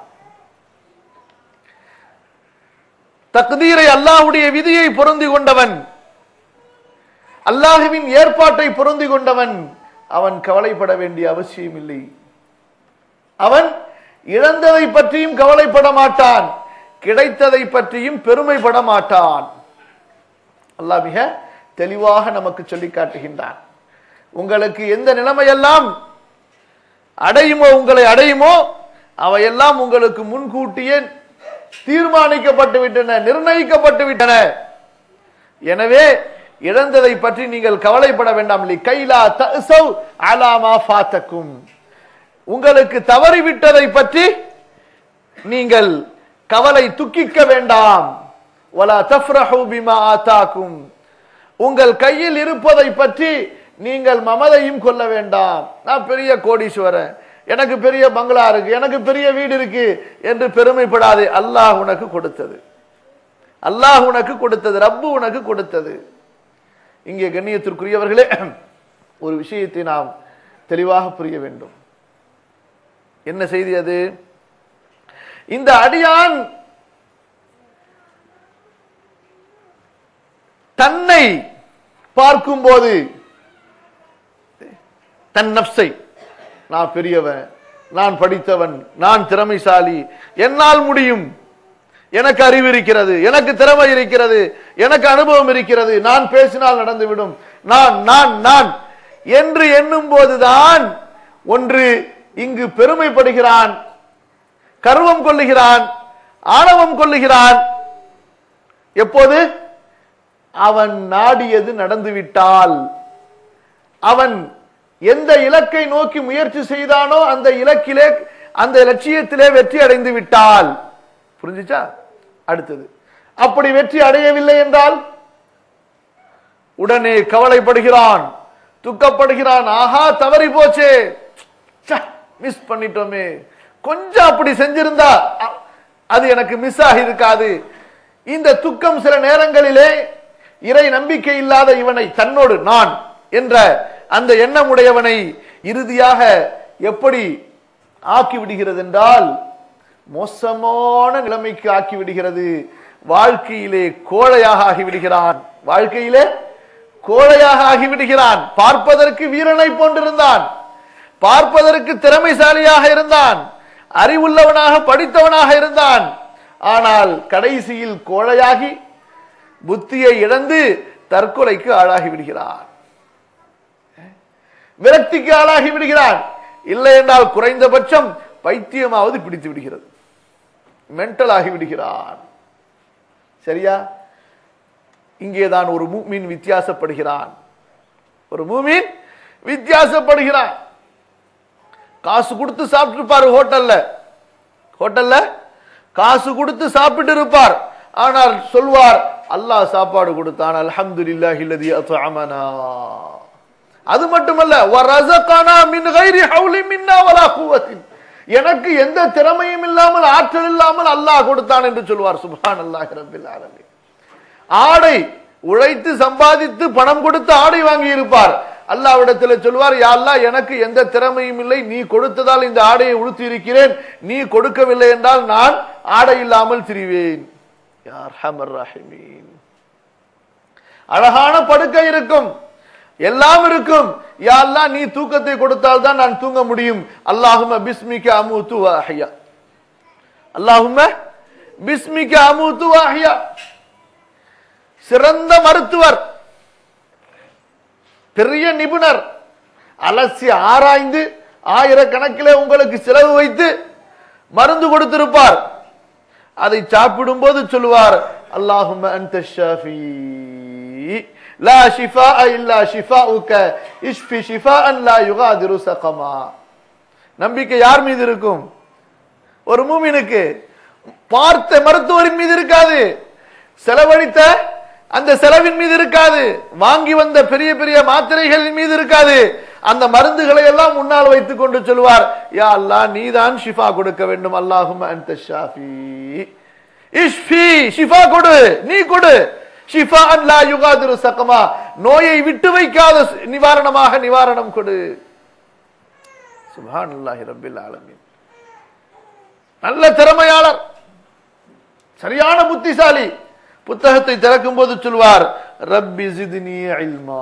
தக்தீரை, அல்லாஹ்வுடைய விதியை பொருந்தி கொண்டவன், அல்லாஹ்வின் ஏற்பாட்டை பொருந்தி கொண்டவன், அவன் கவலைப்பட வேண்டிய அவசியம் இல்லை. அவன் இழந்ததை பற்றியும் கவலைப்பட மாட்டான், கிடைத்ததை பற்றியும் பெருமைப்பட மாட்டான். அல்லாஹ் மிக தெளிவாக நமக்கு சொல்லி காட்டுகின்றான். உங்களுக்கு எந்த நிலைமையெல்லாம் அடையுமோ, உங்களை அடையுமோ, அவையெல்லாம் உங்களுக்கு முன்கூட்டியே தீர்மானிக்கப்பட்டு விட்டன, நிர்ணயிக்கப்பட்டு விட்டன. எனவே இழந்ததை பற்றி நீங்கள் கவலைப்பட வேண்டாம். கைலா தஸௌ அலா மா ஃபாதக்கும். உங்களுக்கு தவறிவிட்டதை பற்றி நீங்கள் கவலை துக்கிக்க வேண்டாம். வலா தஃப்ரஹு பிமா ஆதாக்கும். உங்கள் கையில் இருப்பதை பற்றி நீங்கள் மமதையும் கொள்ள வேண்டாம். நான் பெரிய கோடீஸ்வரன், எனக்கு பெரிய பங்களா இருக்கு, எனக்கு பெரிய வீடு இருக்கு என்று பெருமைப்படாதே. அல்லாஹ் உனக்கு கொடுத்தது, அல்லாஹ் உனக்கு கொடுத்தது, ரப்பு உனக்கு கொடுத்தது. இங்கே கண்ணியத்திற்குரியவர்களே, ஒரு விஷயத்தை நாம் தெளிவாக புரிய வேண்டும். என்ன செய்தி அது? இந்த அடியான் தன்னை பார்க்கும்போது, தன் நப்சை, நான் பெரியவன், நான் படித்தவன், நான் திறமைசாலி, என்னால் முடியும், எனக்கு அறிவு இருக்கிறது, எனக்கு திறமை இருக்கிறது, எனக்கு அனுபவம் இருக்கிறது, நான் பேசினால் நடந்துவிடும், நான் நான் நான் என்று எண்ணும் போதுதான் ஒன்று இங்கு பெருமைப்படுகிறான், கர்வம் கொள்ளுகிறான், ஆணவம் கொள்ளுகிறான். எப்போது அவன் நாடியது நடந்துவிட்டால், அவன் எந்த இலக்கை நோக்கி முயற்சி செய்தானோ அந்த இலக்கிலே அந்த லட்சியத்திலே வெற்றி அடைந்து விட்டால், புரிஞ்சுச்சா? அடுத்தது, அப்படி வெற்றி அடையவில்லை என்றால் உடனே கவலைப்படுகிறான், துக்கப்படுகிறான். ஆஹா, தவறி போச்சே, மிஸ் பண்ணிட்டோமே, கொஞ்சம் அப்படி செஞ்சிருந்தா அது எனக்கு மிஸ் ஆகி இருக்காது. இந்த துக்கம் சில நேரங்களிலே இறை நம்பிக்கை இல்லாத இவனை, தன்னோடு நான் என்ற அந்த எண்ணமுடையவனை இறுதியாக எப்படி ஆக்கி விடுகிறது என்றால் மோசமான நிலைமைக்கு ஆக்கி விடுகிறது. வாழ்க்கையிலே கோழையாக ஆகிவிடுகிறான். வாழ்க்கையிலே கோழையாக ஆகிவிடுகிறான். பார்ப்பதற்கு வீரனை போன்றிருந்தான், பார்ப்பதற்கு திறமைசாலியாக இருந்தான், அறிவுள்ளவனாக படித்தவனாக இருந்தான். ஆனால் கடைசியில் கோழையாகி புத்தியை இழந்து தற்கொலைக்கு ஆளாகி விடுகிறான், விரக்திக்கு ஆளாகி விடுகிறான். இல்லை என்றால் குறைந்தபட்சம் பைத்தியமாவது பிடித்து விடுகிறது, மென்டல் ஆகி விடுகிறான். சரியா? இங்கேதான் ஒரு மூமின் வித்தியாசப்படுகிறான். ஒரு மூமின் வித்தியாசப்படுகிறான். காசு கொடுத்து சாப்பிட்டு இருப்பார், ஹோட்டல்ல ஹோட்டல்ல காசு கொடுத்து சாப்பிட்டு இருப்பார். ஆனால் சொல்வார், அல்லாஹ் சாப்பாடு கொடுத்தான், அல்ஹம்துலில்லாஹி அல்லதி அத்அமனா. அது மட்டுமல்ல, வரஸகனா மின் கைரி ஹவுலி மின்னா வலா குவத்தின், எனக்கு எந்த திறமையும் இல்லாமல் ஆற்றல் இல்லாமல் அல்லாஹ் கொடுத்தான் என்று சொல்வார். சுப்ஹானல்லாஹி ரப்பில் ஆலமீன். ஆடை உழைத்து சம்பாதித்து பணம் கொடுத்து ஆடை வாங்கி இருப்பார். அல்லாஹ்விடத்தில் சொல்வார், யா அல்லாஹ், எனக்கு எந்த திறமையும் இல்லை, நீ கொடுத்ததால் இந்த ஆடையை உடுத்தி இருக்கிறேன், நீ கொடுக்கவில்லை என்றால் நான் ஆடை இல்லாமல் திரிவேன். யா அர்ஹமர் ரஹீமீன். அழகான படுக்கை இருக்கும், எல்லாம் இருக்கும். யா அல்லாஹ், நீ தூக்கத்தை கொடுத்தால் தான் நான் தூங்க முடியும். அல்லாஹும்ம பிஸ்மிக அமூது வ அஹ்யா, அல்லாஹும்ம பிஸ்மிக அமூது வ அஹ்யா. சிறந்த மருத்துவர், பெரிய நிபுணர், அலசி ஆராய்ந்து ஆயிரக்கணக்கிலே உங்களுக்கு செலவு வைத்து மருந்து கொடுத்திருப்பார். அதை சாப்பிடும் போது சொல்லுவார், அல்லாஹும்ம அன்த ஷாஃபி லா ஷிஃபா இல்லா ஷிஃபாஉக இஷ்ஃபி ஷிஃபாஅன் லா யுகாதிரு ஸகமா. நம்பிக்கை யார் மீது இருக்கும்? ஒரு மூமினுக்கு. பார்த்த மருத்துவரின் மீது இருக்காது, செலவழித்த அந்த செலவின் மீது இருக்காது, வாங்கி வந்த பெரிய பெரிய மாத்திரைகளின் மீது இருக்காது. அந்த மருந்துகளை எல்லாம் முன்னால் வைத்துக் கொண்டு சொல்வார், யா அல்லாஹ், நீதான் ஷிஃபா கொடுக்க வேண்டும். அல்லாஹும்ம அன்த ஷாஃபி இஷ்ஃபி, ஷிஃபா கொடு, நீ கொடு. ஷிஃபாஅன் லா யுகாதிரு ஸகமா, நோயை விட்டு வைக்காத நிவாரணமாக நிவாரணம் கொடு. சுப்ஹானல்லாஹி ரப்பில் ஆலமீன். நல்ல திறமையாளர், சரியான புத்திசாலி. புத்தகத்தை திறக்கும் போது சொல்வார், ரப்பி ஜித்னி இல்மா.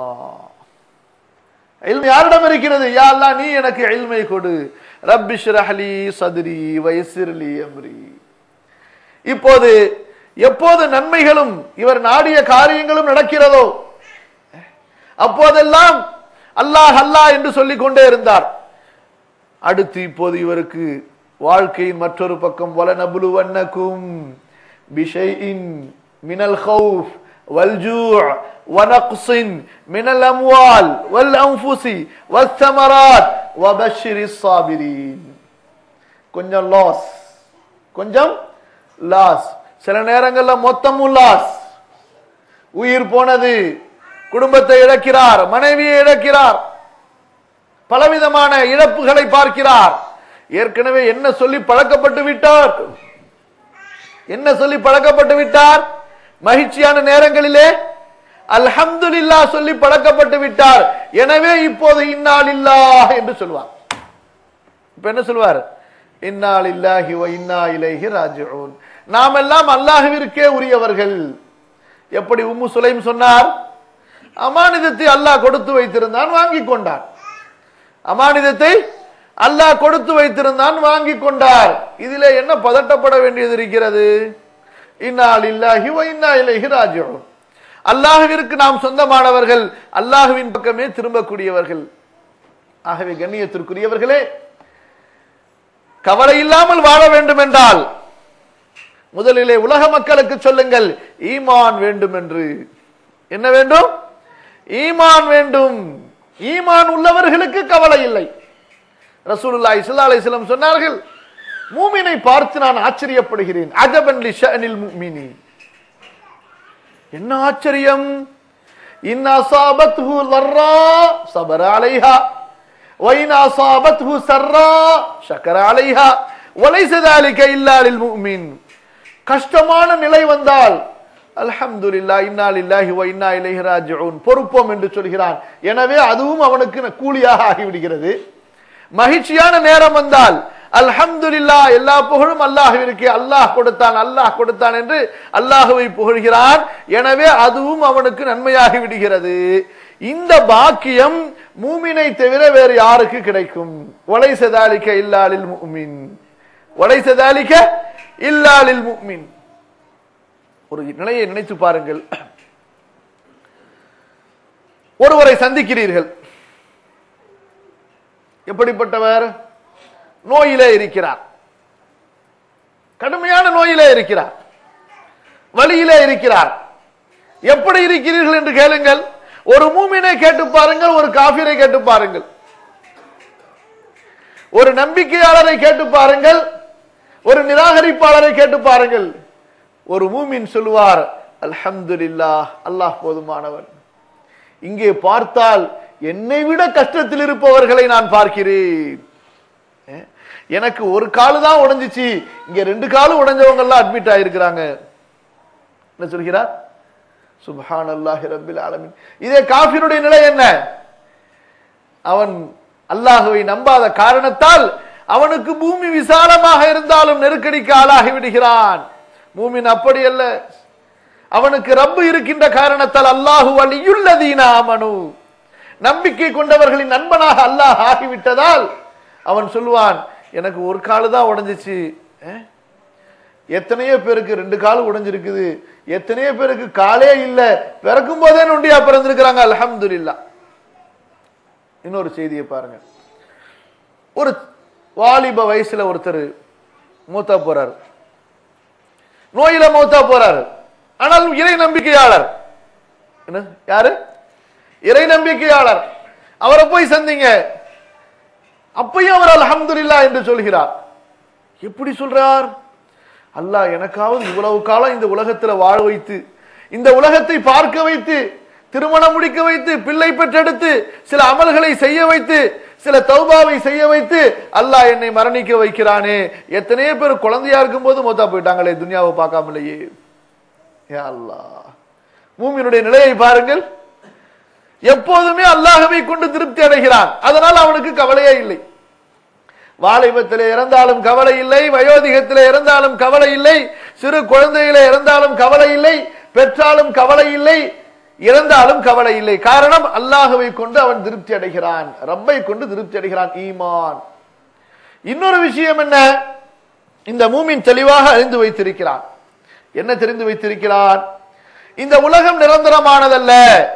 இல்ம் யாரிடம் இருக்கிறது? யா அல்லாஹ், நீ எனக்கு இல்மை கொடு. ரப்பி ஷ்ரஹ் லி ஸத்ரி வ யஸ்ஸிர் லி அம்ரி. இப்போது எப்போது நன்மைகளும் இவர் நாடிய காரியங்களும் நடக்கிறதோ அப்போதெல்லாம் அல்லாஹ் அல்லாஹ் என்று சொல்லிக் கொண்டே இருந்தார். அடுத்து இப்போது இவருக்கு வாழ்க்கையின் மற்றொரு பக்கம், வலனபுலுவன்னகும் பிஷைஇன் மினல் கௌஃப் வல் ஜூஅ் வ நக்ஸின் மினல் அம்வால் வல் அன்ஃபுஸி வஸ்ஸமராத் வ பஷ்ஷிரிஸ் ஸாபிரீன். கொஞ்சம் லாஸ், கொஞ்சம் லாஸ், சில நேரங்கள்ல மொத்தமும் லாஸ். உயிர் போனது, குடும்பத்தை இழக்கிறார், மனைவியை இழக்கிறார், பலவிதமான இழப்புகளை பார்க்கிறார். ஏற்கனவே என்ன சொல்லி பழக்கப்பட்டு விட்டார், என்ன சொல்லி பழக்கப்பட்டு விட்டார்? மகிழ்ச்சியான நேரங்களிலே அல்ஹம்துலில்லாஹ் சொல்லி பழக்கப்பட்டு விட்டார். எனவே இப்போது இன்னா லில்லாஹ் என்று சொல்வார். இப்ப என்ன சொல்வார்? இன்னா லில்லாஹி வ இன்னா இலைஹி ராஜிஊன். நாம் எல்லாம் அல்லாஹ்விற்கே உரியவர்கள். எப்படி உம்மு சுலைம் சொன்னார்? அமானிதத்தை அல்லாஹ் கொடுத்து வைத்திருந்தான், வாங்கி கொண்டான். அமானிதத்தை அல்லாஹ் கொடுத்து வைத்திருந்தான், வாங்கி கொண்டார். இதிலே என்ன பதட்டப்பட வேண்டியது இருக்கிறது? இன்னா லில்லாஹி வ இன்னா இலைஹி ராஜிஊன். அல்லாஹ்விற்கு நாம் சொந்தமானவர்கள், அல்லாஹ்வின் பக்கமே திரும்பக்கூடியவர்கள். ஆகவே கண்ணியத்திற்குரியவர்களே, கவலை இல்லாமல் வாழ வேண்டும் என்றால் முதலிலே உலக மக்களுக்கு சொல்லுங்கள், ஈமான் வேண்டும் என்று. என்ன வேண்டும்? ஈமான் வேண்டும். ஈமான் உள்ளவர்களுக்கு கவலை இல்லை. ரசூலுல்லாஹி ஸல்லல்லாஹு அலைஹி வஸல்லம் சொன்னார்கள், மூமினை பார்த்து நான் ஆச்சரியப்படுகிறேன். அஜபன் லி ஷஅனில் முஃமினி. என்ன ஆச்சரியம்! இன் அஸாபத்ஹு லர்ரா ஸபர அலைஹா வ இன் அஸாபத்ஹு ஸர்ரா ஷக்கர அலைஹா வ லைஸ ذلك இல்லா லில் முஃமின். கஷ்டமான நிலை வந்தால் அல்ஹம்துலில்லாஹ் இன்னா லில்லாஹி வ இன்னா இலைஹி ராஜிஊன் பொறுப்போம் என்று சொல்கிறான். எனவே அதுவும் அவனுக்கு கூலியாக ஆகிவிடுகிறது. மகிழ்ச்சியான நேரம் வந்தால் அல்ஹம்துலில்லாஹ் எல்லா புகழும் அல்லாஹ்விற்கு, அல்லாஹ் கொடுத்தான் அல்லாஹ் கொடுத்தான் என்று அல்லாஹ்வை புகழ்கிறான். எனவே அதுவும் அவனுக்கு நன்மையாகி விடுகிறது. இந்த பாக்கியம் மூமினை தவிர வேறு யாருக்கு கிடைக்கும்? வலைஸ ذلك இல்லா லில் முஃமின். வலைஸ ذلك இல்லா லில் முஃமின். ஒரு நிலையை நினைத்து பாருங்கள். ஒருவரை சந்திக்கிறீர்கள். எப்படிப்பட்டவர்? நோயிலே இருக்கிறார், கடுமையான நோயிலே இருக்கிறார், வலியிலே இருக்கிறார். எப்படி இருக்கிறீர்கள் என்று கேளுங்கள். ஒரு மூமினை கேட்டு பாருங்கள், ஒரு காஃபிரை கேட்டு பாருங்கள், ஒரு நம்பிக்கையாளரை கேட்டு பாருங்கள், ஒரு நிராகரிப்பாளரை கேட்டு பாருங்கள். ஒரு மூமின் சொல்லுவார், அல்ஹம்துலில்லாஹ் அல்லாஹ் போதுமானவன். இங்கே பார்த்தால் என்னை விட கஷ்டத்தில் இருப்பவர்களை நான் பார்க்கிறேன். எனக்கு ஒரு காலு தான் உடைஞ்சிச்சு, இங்க ரெண்டு காலு உடைஞ்சவங்க எல்லாம் அட்மிட் ஆயிருக்கிறாங்க. என்ன சொல்கிறார்? சுப்ஹானல்லாஹி ரப்பில் ஆலமீன். இதே காஃபிருடைய நிலை என்ன? அவன் அல்லாஹ்வை நம்பாத காரணத்தால் அவனுக்கு பூமி விசாலமாக இருந்தாலும் நெருக்கடிக்கு ஆளாகி விடுகிறான். மூமின் அப்படி அல்ல. அவனுக்கு ரப்பு இருக்கின்ற காரணத்தால் அல்லாஹு வலியுல்லதீன ஆமனு, நம்பிக்கை கொண்டவர்களின் நண்பனாக அல்லாஹ் ஆகிவிட்டதால் அவன் சொல்லுவான், எனக்கு ஒரு காலு தான் உடைஞ்சிச்சு, எத்தனையோ பேருக்கு ரெண்டு காலு உடைஞ்சிருக்குது, எத்தனையோ பேருக்கு காலே இல்ல, பிறக்கும் போதே நொண்டியா பிறந்திருக்கிறாங்க, அல்ஹம்துலில்லாஹ். இன்னொரு செய்தியை பாருங்க. ஒரு வாலிப வயசுல ஒருத்தர் மூத்தா போறாரு, நோயில மூத்தா போறாரு. ஆனால் இறை நம்பிக்கையாளர். என்ன யாரு? இறை நம்பிக்கையாளர். அவரை போய் சந்திங்க. அப்பயும் அவர் அல்ஹம்துலில்லாஹ் என்று சொல்கிறார். எப்படி சொல்றார்? அல்லாஹ் எனக்காவது இவ்வளவு காலம் இந்த உலகத்துல வாழ வைத்து, இந்த உலகத்தை பார்க்க வைத்து, திருமணம் முடிக்க வைத்து, பிள்ளை பெற்றெடுத்து, சில அமல்களை செய்ய வைத்து, சில தௌபாவை செய்ய வைத்து அல்லாஹ் என்னை மரணிக்க வைக்கிறானே. எத்தனையோ பேர் குழந்தையா இருக்கும் போது மௌத்தா போயிட்டாங்களே, துன்யாவை பார்க்காமலேயே. யா அல்லாஹ், மூமினுடைய நிலையை பாருங்கள். எப்போதுமே அல்லாஹ்வை கொண்டு திருப்தி அடைகிறான். அதனால் அவனுக்கு கவலையே இல்லை. வாலிபத்திலே இறந்தாலும் கவலை இல்லை, வயோதிகத்திலே இறந்தாலும் கவலை இல்லை, சிறு குழந்தையிலே இறந்தாலும் கவலை இல்லை, பெற்றாலும் கவலை இல்லை, இறந்தாலும் கவலை இல்லை. காரணம் அல்லாஹ்வை கொண்டு அவன் திருப்தி அடைகிறான், ரப்பை கொண்டு திருப்தி அடைகிறான். ஈமான். இன்னொரு விஷயம் என்ன? இந்த மூமின் தெளிவாக அறிந்து வைத்திருக்கிறான். என்ன தெரிந்து வைத்திருக்கிறான்? இந்த உலகம் நிரந்தரமானதல்ல.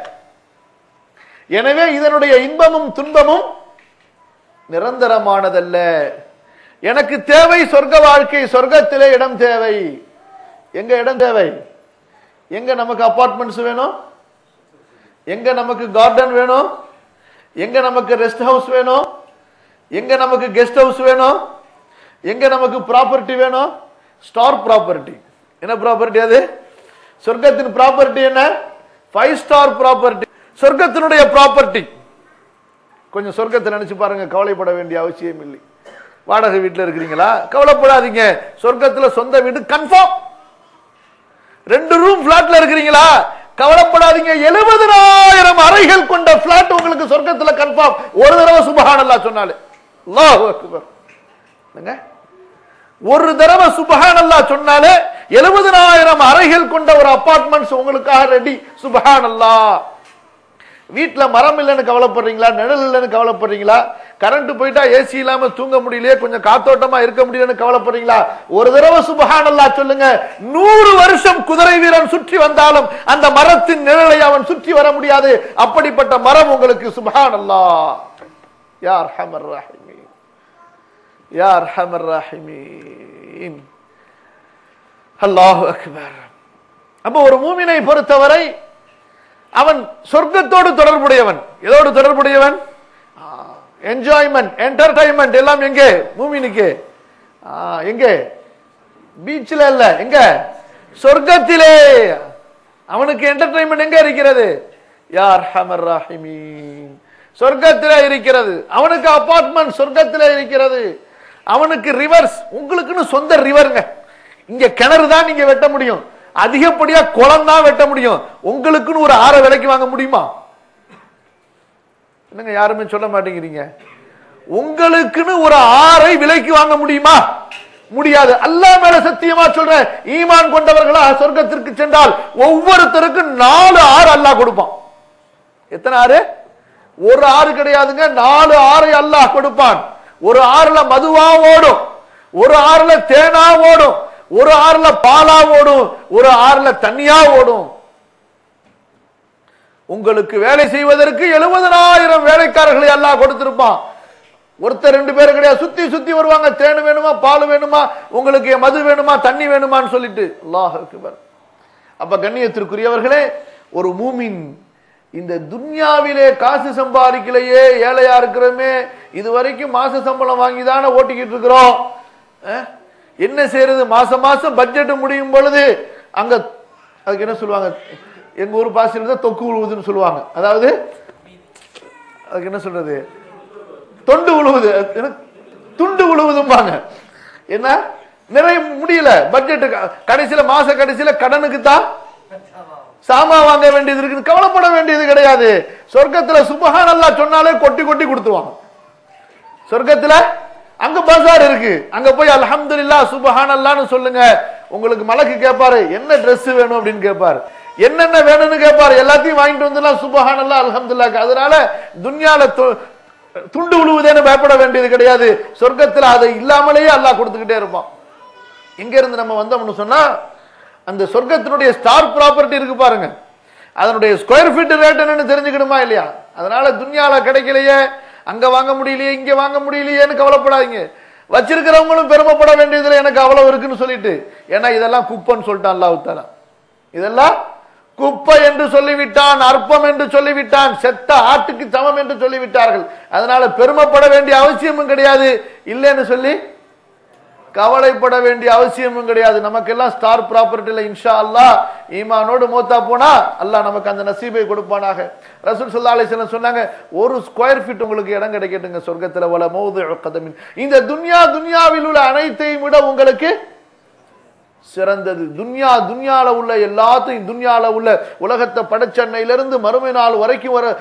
எனவே இதனுடைய இன்பமும் துன்பமும் நிரந்தரமானதல்ல. எனக்கு தேவை சொர்க்க வாழ்க்கை, சொர்க்கத்திலே இடம் தேவை. எங்க இடம் தேவை? எங்க நமக்கு அபார்ட்மெண்ட்ஸ் வேணும், எங்க நமக்கு கார்டன் வேணும், எங்க நமக்கு ரெஸ்ட் ஹவுஸ் வேணும், எங்க நமக்கு கெஸ்ட் ஹவுஸ் வேணும், எங்க நமக்கு ப்ராப்பர்ட்டி வேணும்? Star property. என்ன ப்ராப்பர்ட்டி அது? சொர்க்கத்தின் ப்ராப்பர்ட்டி என்ன? ஃபைவ் ஸ்டார் ப்ராப்பர்ட்டி, சொர்க்கத்தினுடைய ப்ராப்பர்ட்டி. கொஞ்சம் சொர்க்கத்தை நினைச்சு பாருங்க, கவலைப்பட வேண்டிய அவசியம் இல்லை. வாடகை வீட்டில் இருக்கிறீங்களா? கவலைப்படாதீங்க, சொர்க்கத்துல சொந்த வீடு கன்ஃபார்ம். ரெண்டு ரூம் பிளாட்ல இருக்கிறீங்களா? கவலைப்படாதீங்க, எழுபதாயிரம் அறைகள் கொண்ட பிளாட் உங்களுக்கு சொர்க்கத்துல கன்ஃபார்ம். ஒரு தடவை சுப்ஹானல்லாஹ் சொன்னாலே, அல்லாஹு அக்பர், ஒரு தடவை சுப்ஹானல்லாஹ் சொன்னாலே எழுபதாயிரம் அறைகள் கொண்ட ஒரு அபார்ட்மெண்ட்ஸ் உங்களுக்காக ரெடி. சுப்ஹானல்லாஹ். வீட்டுல மரம் இல்லைன்னு கவலைப்படுறீங்களா? நிழல் இல்லைன்னு கவலைப்படுறீங்களா? கரண்ட் போயிட்டா ஏசி இல்லாம தூங்க முடியலையே, கொஞ்சம் காத்தோட்டமா இருக்க முடியலன்னு கவலைப்படுறீங்களா? ஒரு தடவை சுப்ஹானல்லாஹ் சொல்லுங்க, நூறு வருஷம் குதிரை வீரன் சுற்றி வந்தாலும் அந்த மரத்தின் நிழலை அவன் சுற்றி வர முடியாது. அப்படிப்பட்ட மரம் உங்களுக்கு. சுப்ஹானல்லாஹ். யா அர்ஹமர் ரஹீமீன், யா அர்ஹமர் ரஹீமீன். அல்லாஹு அக்பர். அப்ப ஒரு மூமினை பொறுத்தவரை அவன் சொர்க்கத்தோடு தொடர்புடையவன். எதோடு தொடர்புடையவன்? என்ஜாய்மெண்ட், என்டர்டைன்மெண்ட் எல்லாம் எங்கே? மூமினுக்கு எங்கே? பீச்சில் அல்ல, எங்க? சொர்க்கத்திலே. அவனுக்கு என்டர்டைன்மெண்ட் எங்க இருக்கிறது? யா அர்ஹமர் ராஹிமீன், சொர்க்கத்திலே இருக்கிறது. அவனுக்கு அபார்ட்மெண்ட் சொர்க்கத்திலே இருக்கிறது. அவனுக்கு ரிவர்ஸ், உங்களுக்குன்னு சொந்த ரிவருங்க. இங்க கிணறு தான் நீங்க வெட்ட முடியும், அதிகப்படியா குளம் தான் வெட்ட முடியும். உங்களுக்குன்னு ஒரு ஆறை விலைக்கு வாங்க முடியுமா? என்னங்க யாருமே சொல்ல மாட்டேங்கிறீங்க? உங்களுக்குன்னு ஒரு ஆறை விலைக்கு வாங்க முடியுமா? முடியாது. அல்லாஹ் மேல சத்தியமா சொல்றேன், ஈமான் கொண்டவர்களா சொர்க்கத்திற்கு சென்றால் ஒவ்வொருத்தருக்கும் நாலு ஆறு அல்லாஹ் கொடுப்பான். எத்தனை ஆறு? ஒரு ஆறு கிடையாதுங்க, நாலு ஆறை அல்லாஹ் கொடுப்பான். ஒரு ஆறுல மதுவா ஓடும், ஒரு ஆறுல தேனா ஓடும், ஒரு ஆறுல பாலா ஓடும், ஒரு ஆறுல தண்ணியா ஓடும். உங்களுக்கு வேலை செய்வதற்கு எழுபதனாயிரம் வேலைக்காரர்களை அல்லாஹ் கொடுத்திருப்பான். ஒருத்தர் ரெண்டு பேரும் கிடையாது, சுத்தி சுத்தி வருவாங்க. தேனு வேணுமா, பால் வேணுமா, உங்களுக்கு மது வேணுமா, தண்ணி வேணுமான்னு சொல்லிட்டு. அல்லாஹ் அக்பர். அப்ப கண்ணியத்திற்குரியவர்களே, ஒரு மூமின் இந்த துன்யாவிலே காசு சம்பாதிக்கலையே, ஏழையா இருக்கிறோமே, இது வரைக்கும் மாச சம்பளம் வாங்கி தானே ஓட்டிக்கிட்டு இருக்கிறோம். என்ன செய்யறது? மாசம் மாசம் பட்ஜெட் முடியும் பொழுது அங்க அதுக்கு என்ன சொல்லுவாங்க, எங்க ஊர் பாசில தான் தொக்கு உழுவுதுன்னு சொல்லுவாங்க. அதாவது அதுக்கு என்ன சொல்றது, தொண்டு உழுவுது, துண்டு உழுவுதும்பாங்க. என்ன நிறைய முடியல பட்ஜெட், கடைசியில மாச கடைசியில கடனுக்கு தான் சாமா வாங்க வேண்டியது இருக்கு. கவலைப்பட வேண்டியது கிடையாது. சொர்க்கத்துல சுப்ஹானல்லாஹ் சொன்னாலே கொட்டி கொட்டி கொடுத்துருவாங்க. சொர்க்கத்துல அங்க பஜார் இருக்கு, அங்க போய் அல்ஹம்துலில்லாஹ் சுப்ஹானல்லாஹ்னு சொல்லுங்க. உங்களுக்கு மலக்கு கேட்பாரு, என்ன Dress வேணும் அப்படின்னு கேட்பாரு, என்னென்ன வேணும்னு கேட்பாரு, எல்லாத்தையும் வாங்கிட்டு வந்துலாம் சுப்ஹானல்லாஹ் அல்ஹம்துலில்லாஹ். அதனால துன்யால துண்டு உழுவுதேன்னு பயப்பட வேண்டியது கிடையாது. சொர்க்கத்துல அதை இல்லாமலேயே அல்லாஹ் கொடுத்துக்கிட்டே இருப்பான். எங்க இருந்து நம்ம வந்தோம்னு சொன்னா, அந்த சொர்க்கத்தினுடைய ஸ்டார் ப்ராப்பர்ட்டி இருக்கு பாருங்க, அதனுடைய ஸ்கொயர் ஃபீட் ரேட் என்னன்னு தெரிஞ்சுக்கணுமா இல்லையா? அதனால துன்யால கிடைக்கலையே, அங்க வாங்க முடியலையே, இங்க வாங்க முடியலையேன்னு கவலைப்படாதீங்க. வச்சிருக்கிறவங்களும் பெருமைப்பட வேண்டியதுல எனக்கு அவ்வளவு இருக்குன்னு சொல்லிட்டு, ஏன்னா இதெல்லாம் குப்பைன்னு சொல்லிட்டான் அல்லாஹ் தஆலா. இதெல்லாம் குப்பை என்று சொல்லிவிட்டான், அற்பம் என்று சொல்லிவிட்டான், செத்த ஆட்டுக்கு சமம் என்று சொல்லிவிட்டார்கள். அதனால பெருமைப்பட வேண்டிய அவசியமும் கிடையாது, இல்லைன்னு சொல்லி கவலைப்பட வேண்டிய அவசியமும் கிடையாது. நமக்கெல்லாம் ஸ்டார் ப்ராப்பர்ட்டில இன்ஷா அல்லாஹ் ஈமானோடு மௌத்தா போனா அல்லாஹ் நமக்கு அந்த நசீபை கொடுப்பானாக. ரசூல் ஸல்லல்லாஹு அலைஹி வஸல்லம் சொன்னாங்க, ஒரு ஸ்கொயர் ஃபீட் உங்களுக்கு இடம் கிடைக்கட்டுங்க சொர்க்கத்துல, வல மௌதுஉ கதமின். இந்த துன்யா துன்யாவில் உள்ள அனைத்தையும் விட உங்களுக்கு சிறந்தது. துன்யா துன்யால உள்ள எல்லாத்தையும், துன்யால உள்ள உலகத்தை படைச்சன்னையிலிருந்து மறுமை நாள் வரைக்கும் வர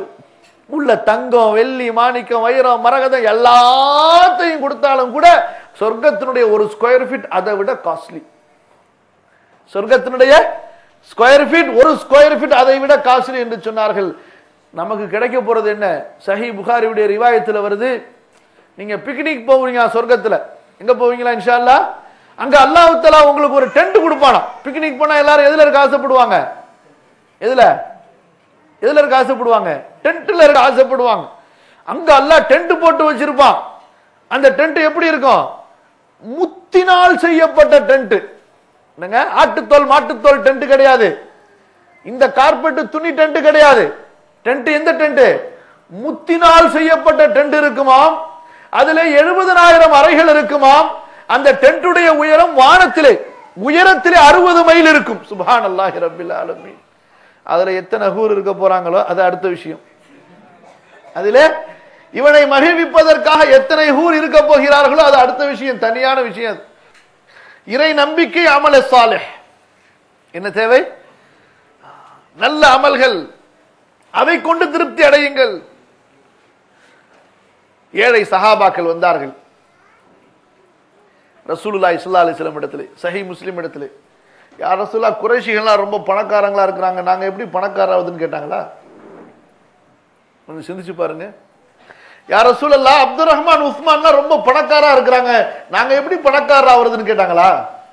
உள்ள தங்கம், வெள்ளி, மாணிக்கம், வைரம், மரகதம் எல்லாத்தையும் கொடுத்தாலும் கூட சொர்க்கத்தினுடைய ஒரு ஸ்கொயர் ஃபீட் அதை விட காஸ்ட்லி. சொர்க்கத்தினுடைய ஸ்கொயர் ஃபீட், ஒரு ஸ்கொயர் ஃபீட் அதை விட காஸ்ட்லி என்று சொன்னார்கள். நமக்கு கிடைக்க போறது என்ன? சஹீஹ் புகாரியுடைய ரிவாயத்துல வருது, நீங்க பிக்னிக் போவீங்க சொர்க்கத்துல, எங்க போவீங்களா இன்ஷா அல்லாஹ், அங்க அல்லாஹ் தஆலா உங்களுக்கு ஒரு டென்ட் கொடுப்பானா. பிக்னிக் போனா எல்லாரும் எதுல இருக்க ஆசைப்படுவாங்க? எதுல எதுல இருக்க ஆசைப்படுவாங்க? டென்ட்ல இருக்க ஆசைப்படுவாங்க. அங்க அல்லாஹ் டென்ட் போட்டு வச்சிருப்பான். அந்த டென்ட் எப்படி இருக்கும்? முத்தினால் செய்யப்பட்ட டென்ட். என்னங்க, ஆட்டுத்தோல் மாட்டுத்தோல் டென்ட் கிடையாது, இந்த கார்பெட் துணி டென்ட் கிடையாது. டென்ட் எந்த டென்ட்? முத்தினால் செய்யப்பட்ட டென்ட் இருக்குமாம். அதுல எழுபதனாயிரம் அறைகள் இருக்குமாம். அந்த டென்ட்டுடைய உயரம் வானத்திலே, உயரத்திலே அறுபது மைல் இருக்கும். சுப்ஹானல்லாஹி ரப்பில் ஆலமீன். அதுல எத்தனை ஹூர் இருக்க போறாங்களோ அது அடுத்த விஷயம். அதிலே இவனை மகிழ்விப்பதற்காக எத்தனை ஹூர் இருக்க போகிறார்களோ அது அடுத்த விஷயம், தனியான விஷயம். இறை நம்பிக்கை, அமல் சாலிஹ். என்ன தேவை? நல்ல அமல்கள், அதை கொண்டு திருப்தி அடையுங்கள். ஏழை சஹாபாக்கள் வந்தார்கள் ரசூலுல்லாஹி ஸல்லல்லாஹு அலைஹி வஸல்லம் இடத்திலே, சஹீஹ் முஸ்லிம் இடத்திலே, யா ரசூலுல்லாஹ் குறைஷிகள்லாம் ரொம்ப பணக்காரங்களா இருக்கிறாங்க, நாங்க எப்படி பணக்காராவதுன்னு கேட்டாங்களா? கொஞ்சம் சிந்திச்சு பாருங்க. யா ரசூலல்லாஹ் அப்துல் ரஹ்மான் உஸ்மான்லாம் ரொம்ப பணக்காரா இருக்கிறாங்க, நாங்க எப்படி பணக்காரா ஆவறதுன்னு கேட்டாங்களா?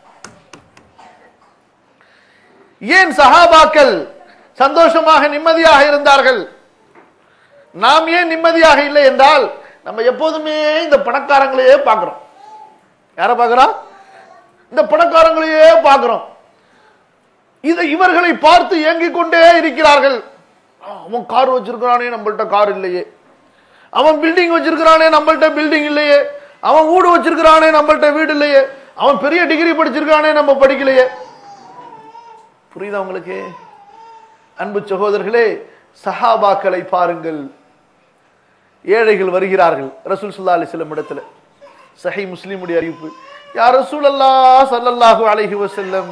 ஏன் சஹாபாக்கள் சந்தோஷமாக நிம்மதியாக இருந்தார்கள், நாம் ஏன் நிம்மதியாக இல்லை என்றால், நம்ம எப்போதுமே இந்த பணக்காரங்களையே பார்க்கிறோம். யார பார்க்கிறோம்? இந்த பணக்காரங்களையே பார்க்கிறோம். இதை இவர்களை பார்த்து ஏங்கிக் கொண்டே இருக்கிறார்கள். அவன் கார் வச்சிருக்கிறானே, நம்மள்ட்ட கார் இல்லையே. அவன் பில்டிங் வச்சிருக்கிறானே, நம்மள்ட்ட பில்டிங் இல்லையே. அவன் வீடு வச்சிருக்கிறானே, நம்மள்ட்ட வீடு இல்லையே. அவன் பெரிய டிகிரி படிச்சிருக்கானே, நம்ம படிக்கலையே. புரியுதா உங்களுக்கு? அன்பு சகோதரர்களே, சஹாபாக்களை பாருங்கள். ஏழைகள் வருகிறார்கள் ரசூல் ஸல்லல்லாஹு அலைஹி வஸல்லம் இடத்துல. சஹீஹ் முஸ்லிமுடைய அறிவிப்பு, யா ரசூலல்லாஹ் ஸல்லல்லாஹு அலைஹி வஸல்லம்,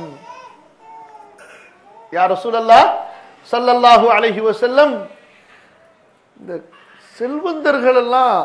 யா ரசூலல்லாஹ் ஸல்லல்லாஹு அலைஹி வஸல்லம், இந்த செல்வந்தர்கள் எல்லாம்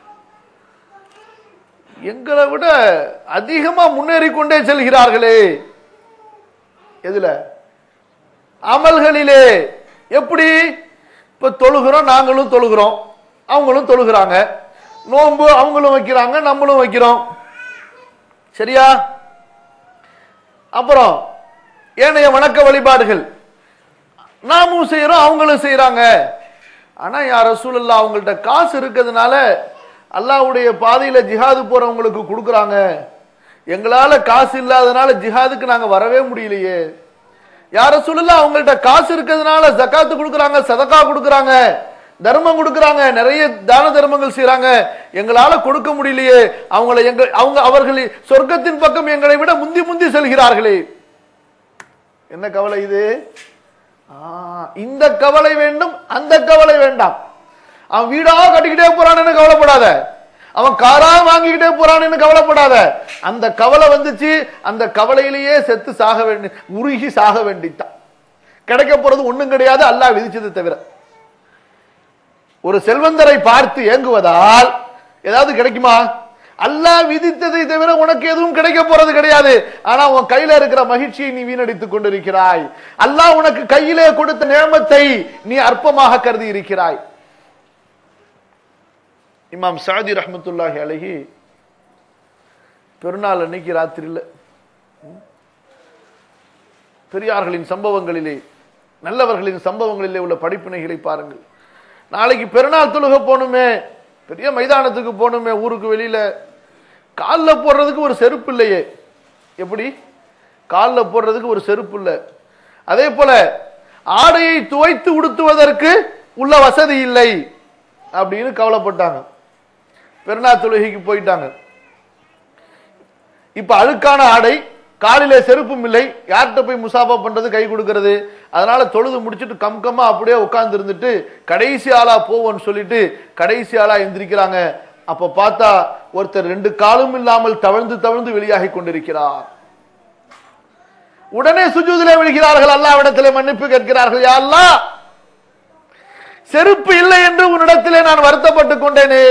எங்களை விட அதிகமா முன்னேறி கொண்டே செல்கிறார்களே. எதுல? அமல்களிலே. எப்படி? இப்ப தொழுகிறோம், நாங்களும் தொழுகிறோம், அவங்களும் தொழுகிறாங்க. நோன்பு அவங்களும் வைக்கிறாங்க, நம்மளும் வைக்கிறோம். சரியா? அப்புறம் ஏனைய வணக்க வழிபாடுகள் நாமும் செய்யறோம், அவங்களும் செய்யறாங்க. ஆனா யா ரசூலல்லாஹ் அவங்கள்ட்ட காசு இருக்கிறதுனால அல்லாஹ்வுடைய பாதையில ஜிஹாது போறவங்களுக்கு கொடுக்கறாங்க. எங்களால காசு இல்லாதனால ஜிஹாதுக்கு நாங்க வரவே முடியலையே. யா ரசூலல்லாஹ் அவங்கள்ட்ட காசு இருக்கிறதுனால ஜகாத்து கொடுக்கறாங்க, சதகா கொடுக்கறாங்க, தர்மம் கொடுக்கறாங்க, நிறைய தான தர்மங்கள் செய்யறாங்க. எங்களால கொடுக்க முடியலையே. அவங்களை எங்க அவங்க அவர்கள் சொர்க்கத்தின் பக்கம் எங்களை விட முந்தி முந்தி செல்கிறார்களே. என்ன கவலை இது? இந்த கவலை வேண்டும், அந்த கவலை வேண்டாம். அவன் வீடா கட்டிக்கிட்டே போறான்னு கவலைப்படாத, அவன் காரா வாங்கிக்கிட்டே போறான்னு கவலைப்படாத. அந்த கவலை வந்துச்சு, அந்த கவலையிலேயே செத்து சாக வேண்டி உருகி சாக வேண்டித்தான். கிடைக்க போறது ஒண்ணும் கிடையாது, அல்லாஹ் விதிச்சது தவிர. ஒரு செல்வந்தரை பார்த்து ஏங்குவதால் ஏதாவது கிடைக்குமா? அல்லாஹ் விதித்ததை தவிர உனக்கு எதுவும் கிடைக்க போறது கிடையாது. ஆனா உன் கையில இருக்கிற மகிழ்ச்சியை நீ வீணடித்துக் கொண்டிருக்கிறாய். அல்லாஹ் உனக்கு கையிலே கொடுத்த நேமத்தை நீ அற்பமாக கருதி இருக்கிறாய். இமாம் சாதி ரஹ்மத்துல்லாஹி அலைஹி பெருநாள் அன்னைக்கு ராத்திரியில் பெரியார்களின் சம்பவங்களிலே, நல்லவர்களின் சம்பவங்களிலே உள்ள படிப்பினைகளை பாருங்கள். நாளைக்கு பெருநாள் தொழுக போகணுமே, பெரிய மைதானத்துக்கு போகணுமே, ஊருக்கு வெளியில காலில் போடுறதுக்கு ஒரு செருப்பு இல்லையே. எப்படி? காலில் போடுறதுக்கு ஒரு செருப்பு இல்லை. அதே போல ஆடையை துவைத்து உடுத்துவதற்கு உள்ள வசதி இல்லை அப்படின்னு கவலைப்பட்டாங்க. பெருநாள் தொழுகைக்கு போயிட்டாங்க. இப்ப அழுக்கான ஆடை, காலிலே செருப்பும் இல்லை, யார்கிட்ட போய் முசாபா பண்றது, கை கொடுக்கிறது? அதனால தொழுது முடிச்சுட்டு கம் கம்மா அப்படியே உட்கார்ந்து இருந்துட்டு கடைசி ஆளா போவோன்னு சொல்லிட்டு கடைசி ஆளா எந்திரிக்கிறாங்க. அப்ப பார்த்தா ஒருத்தர் ரெண்டு காலும் இல்லாமல் தவழ்ந்து தவழ்ந்து வெளியாகி கொண்டிருக்கிறார். உடனே சுஜூதிலே விழுகிறார்கள், அல்லாஹ்விடத்திலே மன்னிப்பு கேட்கிறார்கள். யா அல்லாஹ், செருப்பு இல்லை என்று உன்னிடத்திலே நான் வருத்தப்பட்டு கொண்டேனே.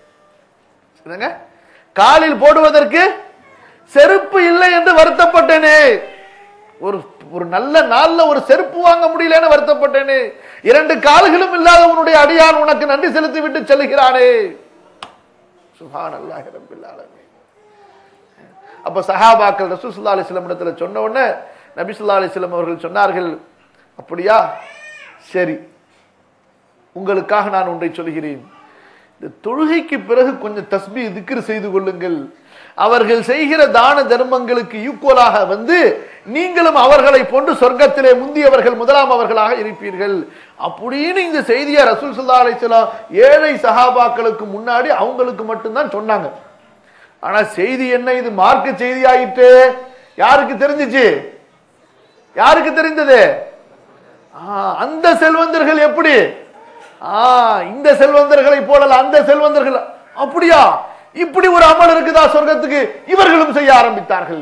காலில் போடுவதற்கு செருப்பு இல்லை என்று வருத்தப்பட்டேனே. ஒரு ஒரு நல்ல நாள்ல ஒரு செருப்பு வாங்க முடியலன்னு வருத்தப்பட்டேனே. இரண்டு கால்களும் இல்லாத உன்னுடைய அடியான் உனக்கு நன்றி செலுத்தி விட்டு செல்கிறானே. சுப்ஹானல்லாஹி ரப்பில் ஆலமீன். அப்ப சஹாபாக்கள் ரசூல் ஸல்லல்லாஹு அலைஹி வஸல்லம் இடத்துல சொன்ன உடனே நபி ஸல்லல்லாஹு அலைஹி வஸல்லம் அவர்கள் சொன்னார்கள், அப்படியா, சரி, உங்களுக்காக நான் ஒன்றை சொல்கிறேன். இந்த தொழுகைக்கு பிறகு கொஞ்சம் தஸ்பீஹ் திக்ர் செய்து கொள்ளுங்கள். அவர்கள் செய்கிற தான தர்மங்களுக்கு ஈக்குவலாக வந்து நீங்களும் அவர்களை போன்று சொர்க்கத்திலே முந்தியவர்கள் முதலாம் அவர்களாக இருப்பீர்கள் அப்படின்னு இந்த செய்தியை ரசூல் ஸல்லல்லாஹு அலைஹி வஸல்லம் ஏழை சஹாபாக்களுக்கு முன்னாடி அவங்களுக்கு மட்டும்தான் சொன்னாங்க. ஆனா செய்தி என்ன? இது மார்க்க செய்தி ஆயிட்டு. யாருக்கு தெரிஞ்சிச்சு? யாருக்கு தெரிந்தது? அந்த செல்வந்தர்கள். எப்படி? இந்த செல்வந்தர்களை போடல, அந்த செல்வந்தர்கள். அப்படியா, இப்படி ஒரு அமல் இருக்குதா சொர்க்கத்துக்கு? இவர்களும் செய்ய ஆரம்பித்தார்கள்.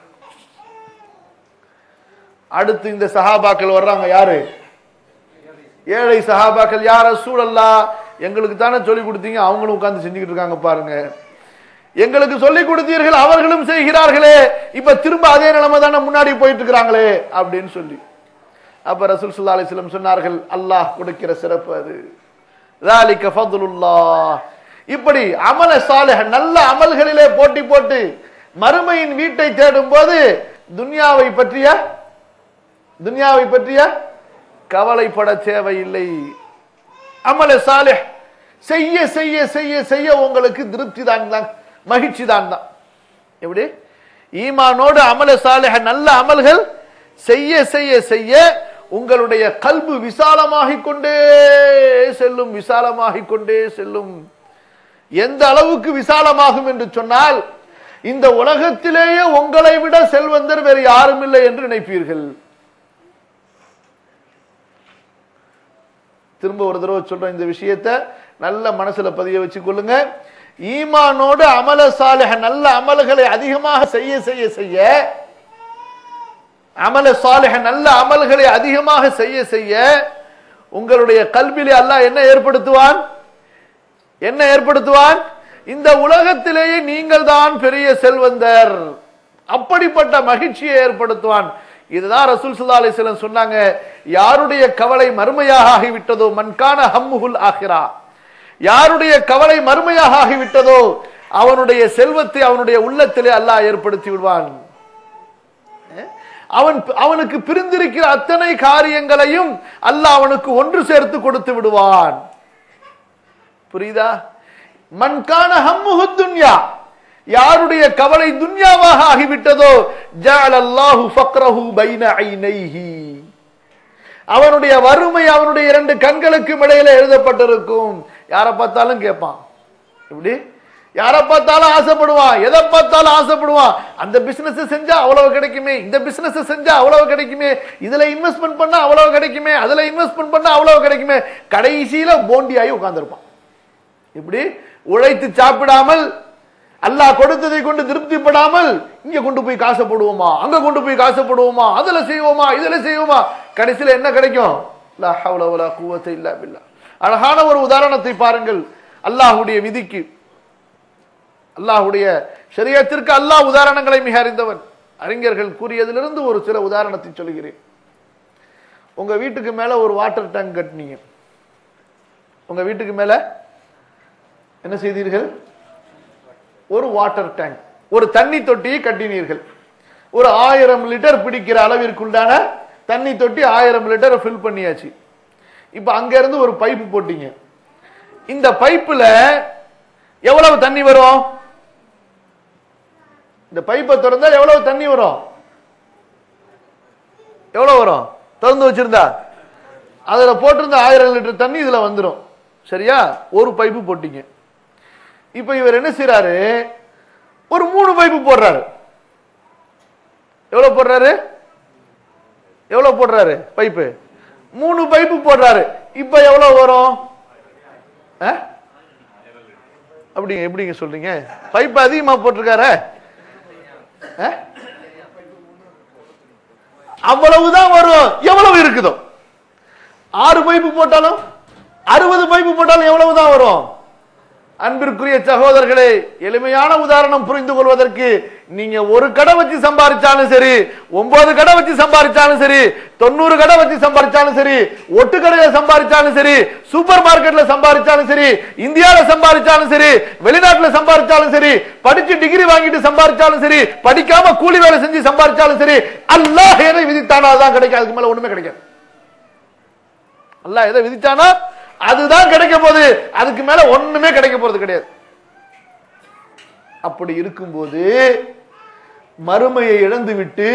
அடுத்து இந்த சஹாபாக்கள் வர்றாங்க. யாரு? ஏழை சஹாபாக்கள். யா ரசூலல்லாஹ், எங்களுக்கு தானே சொல்லி கொடுத்தீங்க, அவங்களும் உட்கார்ந்து செஞ்சுக்கிட்டு இருக்காங்க பாருங்க. எங்களுக்கு சொல்லி கொடுத்தீர்கள், அவர்களும் செய்கிறார்களே, இப்ப திரும்ப அதே நிலைமை தானே முன்னாடி போயிட்டு இருக்கிறாங்களே அப்படின்னு சொல்லி. அப்ப ரசூல் ஸல்லல்லாஹு அலைஹி வஸல்லம் சொன்னார்கள், அல்லாஹ் கொடுக்கிற சிறப்பு அது. ذَلِكَ فَضْلُ اللَّهِ. இப்படி அமல சாலிஹ் நல்ல அமல்களிலே போட்டி போட்டு மறுமையின் வீட்டை தேடும் போது துன்யாவை பற்றிய துன்யாவை பற்றிய கவலைப்பட தேவையில்லை. அமல சாலிஹ் செய்ய செய்ய செய்ய செய்ய உங்களுக்கு திருப்தி தான் தான் மகிழ்ச்சி தான் தான். எப்படி? ஈமானோடு அமல சாலிஹ் நல்ல அமல்கள் செய்ய செய்ய செய்ய உங்களுடைய கல்பு விசாலமாகிக் கொண்டே செல்லும், விசாலமாகிக் கொண்டே செல்லும். எந்த அளவுக்கு விசாலமாகும் என்று சொன்னால், இந்த உலகத்திலேயே உங்களை விட செல்வந்தர் வேறு யாரும் இல்லை என்று நினைப்பீர்கள். திரும்ப ஒரு தடவை சொல்றேன், இந்த விஷயத்தை நல்ல மனசுல பதிய வச்சுக் கொள்ளுங்க. ஈமானோடு அமல சாலிஹ் நல்ல அமல்களை அதிகமாக செய்ய செய்ய செய்ய அமல சாலிஹ் நல்ல அமல்களை அதிகமாக செய்ய செய்ய உங்களுடைய கல்விலே அல்லாஹ் என்ன ஏற்படுத்துவான்? என்ன ஏற்படுத்துவான்? இந்த உலகத்திலேயே நீங்கள் தான் பெரிய செல்வந்தர், அப்படிப்பட்ட மகிழ்ச்சியை ஏற்படுத்துவான். இதுதான் ரசூல் ஸல்லல்லாஹு அலைஹி வஸல்லம் சொன்னாங்க, யாருடைய கவலை மறுமையாக ஆகிவிட்டதோ, மன்கான ஹம்முல் ஆகிரா, யாருடைய கவலை மறுமையாக ஆகிவிட்டதோ அவனுடைய செல்வத்தை அவனுடைய உள்ளத்திலே அல்லாஹ் ஏற்படுத்தி விடுவான். அவன் அவனுக்கு பிரிந்திருக்கிற அத்தனை காரியங்களையும் அல்லாஹ் அவனுக்கு ஒன்று சேர்த்து கொடுத்து விடுவான். புரியுதா? மன்கான ஹம்முஹு துன்யா, யாருடைய கவலை துன்யாவாக ஆகிவிட்டதோ ஜஅலல்லாஹு ஃபக்ரஹு பைன ஐனைஹி, அவனுடைய வறுமை அவனுடைய இரண்டு கண்களுக்கும் இடையில எழுதப்பட்டிருக்கும். யாரை பார்த்தாலும் கேட்பான், இப்படி யாரை பார்த்தாலும் ஆசைப்படுவான், எதை பார்த்தாலும் ஆசைப்படுவான். அந்த பிசினஸ் செஞ்சா அவ்வளவு கிடைக்குமே, இந்த பிசினஸ் செஞ்சா அவ்வளவு கிடைக்குமே, இதுல இன்வெஸ்ட்மெண்ட் பண்ணா அவ்வளவு கிடைக்குமே, அதுல இன்வெஸ்ட்மெண்ட் பண்ணா அவ்வளவு கிடைக்குமே. கடைசியில போண்டியாகி உட்கார்ந்திருப்பான். இப்படி உழைத்து சாப்பிடாமல், அல்லாஹ் கொடுத்ததை கொண்டு திருப்திப்படாமல், இங்க கொண்டு போய் காசை போடுவோமா, அங்க கொண்டு போய் காசை போடுவோமா, அதுல செய்வோமா, இதுல செய்வோமா, கடைசியில என்ன கிடைக்கும்? லா ஹவ்ல வலா குவத்த இல்லா பில்லாஹ். அழகான ஒரு உதாரணத்தை பாருங்கள். அல்லாஹ்வுடைய விதிக்கு, அல்லாஹ்வுடைய ஷரியத்திற்கு அல்லாஹ் உதாரணங்களை மிக அறிந்தவன். அறிஞர்கள் கூறியதிலிருந்து ஒரு சில உதாரணத்தை சொல்கிறேன். உங்க வீட்டுக்கு மேல ஒரு வாட்டர் டேங்க் கட்டினீங்க. உங்க வீட்டுக்கு மேல என்ன செய்தீர்கள்? ஒரு வாட்டர் டேங்க், ஒரு தண்ணி தொட்டியை கட்டினீர்கள். ஒரு ஆயிரம் லிட்டர் பிடிக்கிற அளவிற்குண்டான தண்ணி தொட்டி ஆயிரம் லிட்டர் ஃபில் பண்ணியாச்சு. இப்ப அங்க இருந்து ஒரு பைப்பு போட்டீங்க. இந்த பைப்புல எவ்வளவு தண்ணி வரும்? இந்த பைப்பை திறந்தா எவ்வளவு தண்ணி வரும்? எவ்வளவு வரும்? திறந்து வச்சிருந்தா அதுல போட்டிருந்த ஆயிரம் லிட்டர் தண்ணி இதுல வந்துடும். சரியா? ஒரு பைப்பு போட்டீங்க. இப்ப இவர் என்ன செய்யறாரு? ஒரு மூணு பைப்பு போடுறாரு. எவ்வளவு போடுறாரு? எவ்வளவு போடுறாரு? பைப்பு மூணு பைப்பு போடுறாரு. இப்ப எவ்வளவு வரும்? அப்படிங்க எப்படிங்க சொல்றீங்க? பைப்பு அதிகமா போட்டிருக்காரு, அவ்வளவுதான் வரும். எவ்வளவு இருக்குதோ, ஆறு பைப்பு போட்டாலும் அறுபது பைப்பு போட்டாலும் எவ்வளவுதான் வரும்? அன்பிற்குரிய சகோதரர்களே, எளிமையான உதாரணம் புரிந்து கொள்வதற்கு, நீங்க ஒரு கடை வச்சு சம்பாதிச்சாலும் சரி, ஒன்பது கடை வச்சு சம்பாதிச்சாலும் சரி, தொண்ணூறு கடை வச்சு சம்பாதிச்சாலும் சரி, ஒட்டு கடையில சம்பாதிச்சாலும் சரி, சூப்பர் மார்க்கெட்ல சம்பாதிச்சாலும் சரி, இந்தியாவில சம்பாதிச்சாலும் சரி, வெளிநாட்டுல சம்பாதிச்சாலும் சரி, படிச்சு டிகிரி வாங்கிட்டு சம்பாதிச்சாலும் சரி, படிக்காம கூலி வேலை செஞ்சு சம்பாதிச்சாலும் சரி, அல்லாஹ் எதை விதித்தானோ அதான் கிடைக்கும். அதுக்கு மேல ஒண்ணுமே கிடைக்காது. அல்லாஹ் எதை விதித்தானோ அதுதான் கிடைக்க போகுது. அதுக்கு மேல ஒண்ணுமே கிடைக்க போறது கிடையாது. அப்படி இருக்கும்போது மறுமையை இழந்து விட்டு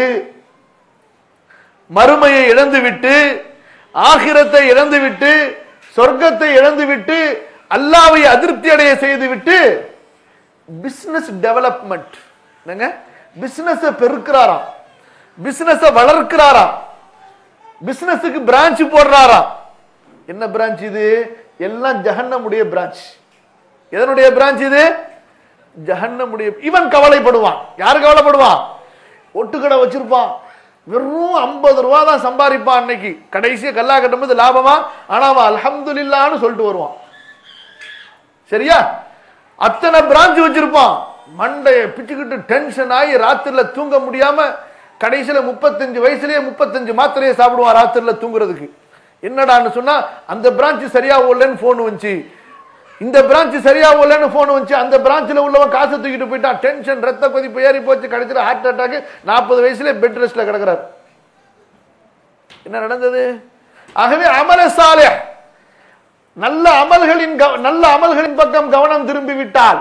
மறுமையை இழந்து விட்டு ஆகிரத்தை இழந்து விட்டு சொர்க்கத்தை இழந்து விட்டு அல்லாஹ்வை அதிருப்தி அடைய செய்து விட்டு பிசினஸ் டெவலப்மெண்ட், என்னங்க பிசினஸ் பெருக்கிறாராம், பிசினஸ் வளர்க்கிறாராம், பிசினஸுக்கு பிரான்ச் போடுறாராம். என்ன பிரான்ச் இது? எல்லாம் ஜஹன்னமுடைய பிரான்ச். எதனுடைய பிரான்ச் இது? ஜஹன்னமுடைய. இவன் கவலைப்படுவான். யாரு கவலைப்படுவான்? ஒட்டுக்கடை வச்சிருப்பான், வெறும் ஐம்பது ரூபா தான் சம்பாதிப்பான். அன்னைக்கு கடைசியா கல்லா கட்டும்போது லாபமா, ஆனா அவன் அல்ஹம்துலில்லாஹ்னு சொல்லிட்டு வருவான். சரியா? அத்தனை பிரான்ச் வச்சிருப்பான். மண்டைய பிச்சுக்கிட்டு டென்ஷன் ஆகி ராத்திரில தூங்க முடியாம கடைசியில முப்பத்தஞ்சு வயசுலயே முப்பத்தஞ்சு மாத்திரையை சாப்பிடுவான் ராத்திரில தூங்குறதுக்கு. என்னடான்னு சொன்னா, அந்த பிரான்ச் சரியா ஓடலன்னு போன் வந்துச்சு, இந்த பிரான்ச் சரியா ஓடலன்னு போன் வந்துச்சு, அந்த பிரான்ச்ல உள்ளவன் காசை தூக்கிட்டு போயிட்டான், டென்ஷன், ரத்த கொதிப்பு ஏறி போச்சு, கடைசியில ஹார்ட் அட்டாக், நாற்பது வயசுல பெட் ரெஸ்ட்ல கிடக்கிறார். என்ன நடந்தது? ஆகவே அமல சாலிஹ், நல்ல அமல்களின் நல்ல அமல்களின் பக்கம் கவனம் திரும்பி விட்டால்,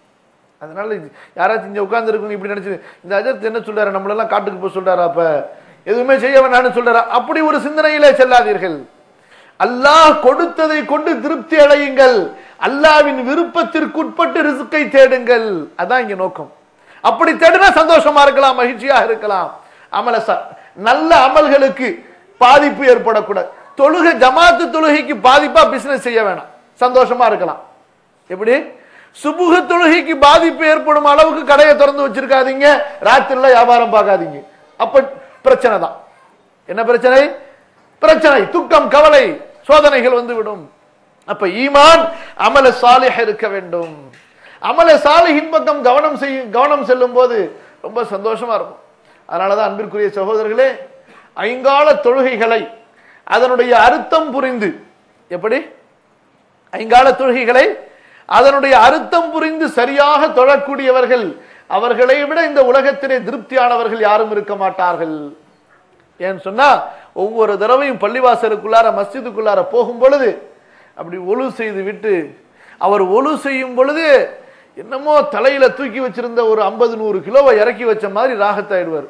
அதனால யாராச்சும் இங்க உட்கார்ந்து இருக்கணும் இப்படி நினைச்சு, இந்த அஜர்த் என்ன சொல்றாரு, நம்மளெல்லாம் காட்டுக்கு போய் சொல்றாரு, அப்ப எதுவுமே செய்ய வேண்டாம்னு சொல்றார். அப்படி ஒரு சிந்தனையிலே செல்லாதீர்கள். அல்லாஹ் கொடுத்ததை கொண்டு திருப்தி அடையுங்கள். அல்லாஹ்வின் விருப்பத்திற்குட்பட்டு ரிஸ்கை தேடுங்கள். அதான் இங்க நோக்கம். அப்படி தேடினா சந்தோஷமா இருக்கலாம், மகிழ்ச்சியாக இருக்கலாம். அமல நல்ல அமல்களுக்கு பாதிப்பு ஏற்படக்கூடாது. தொழுகை ஜமாத்து தொழுகைக்கு பாதிப்பா பிசினஸ் செய்ய வேணாம், சந்தோஷமா இருக்கலாம். எப்படி சுபுக தொழுகைக்கு பாதிப்பு ஏற்படும் அளவுக்கு கடையை திறந்து வச்சிருக்காதீங்க, ராத்திரில வியாபாரம் பார்க்காதீங்க. அப்ப பிரச்சனை தான். என்ன பிரச்சனை? பிரச்சனை, துக்கம், கவலை, சோதனைகள் வந்துவிடும். அப்ப ஈமான் அமல சாலிஹ் இருக்க வேண்டும். அமல சாலிஹின் பக்கம் கவனம் செய்யும் கவனம் செல்லும் போது ரொம்ப சந்தோஷமா இருக்கும். அதனாலதான் அன்பிற்குரிய சகோதரர்களே, ஐங்கால தொழுகைகளை அதனுடைய அர்த்தம் புரிந்து, எப்படி ஐங்கால தொழுகைகளை அதனுடைய அர்த்தம் புரிந்து சரியாக தொழக்கூடியவர்கள், அவர்களை விட இந்த உலகத்திலே திருப்தியானவர்கள் யாரும் இருக்க மாட்டார்கள். ஏன்னு சொன்னா, ஒவ்வொரு தடவையும் பள்ளிவாசலுக்குள்ளார மஸ்ஜிதுக்குள்ளார போகும் பொழுது அப்படி ஒழு செய்து விட்டு அவர் ஒழு செய்யும் பொழுது என்னமோ தலையில தூக்கி வச்சிருந்த ஒரு ஐம்பது நூறு கிலோவை இறக்கி வச்ச மாதிரி ராகத்தாயிடுவார்.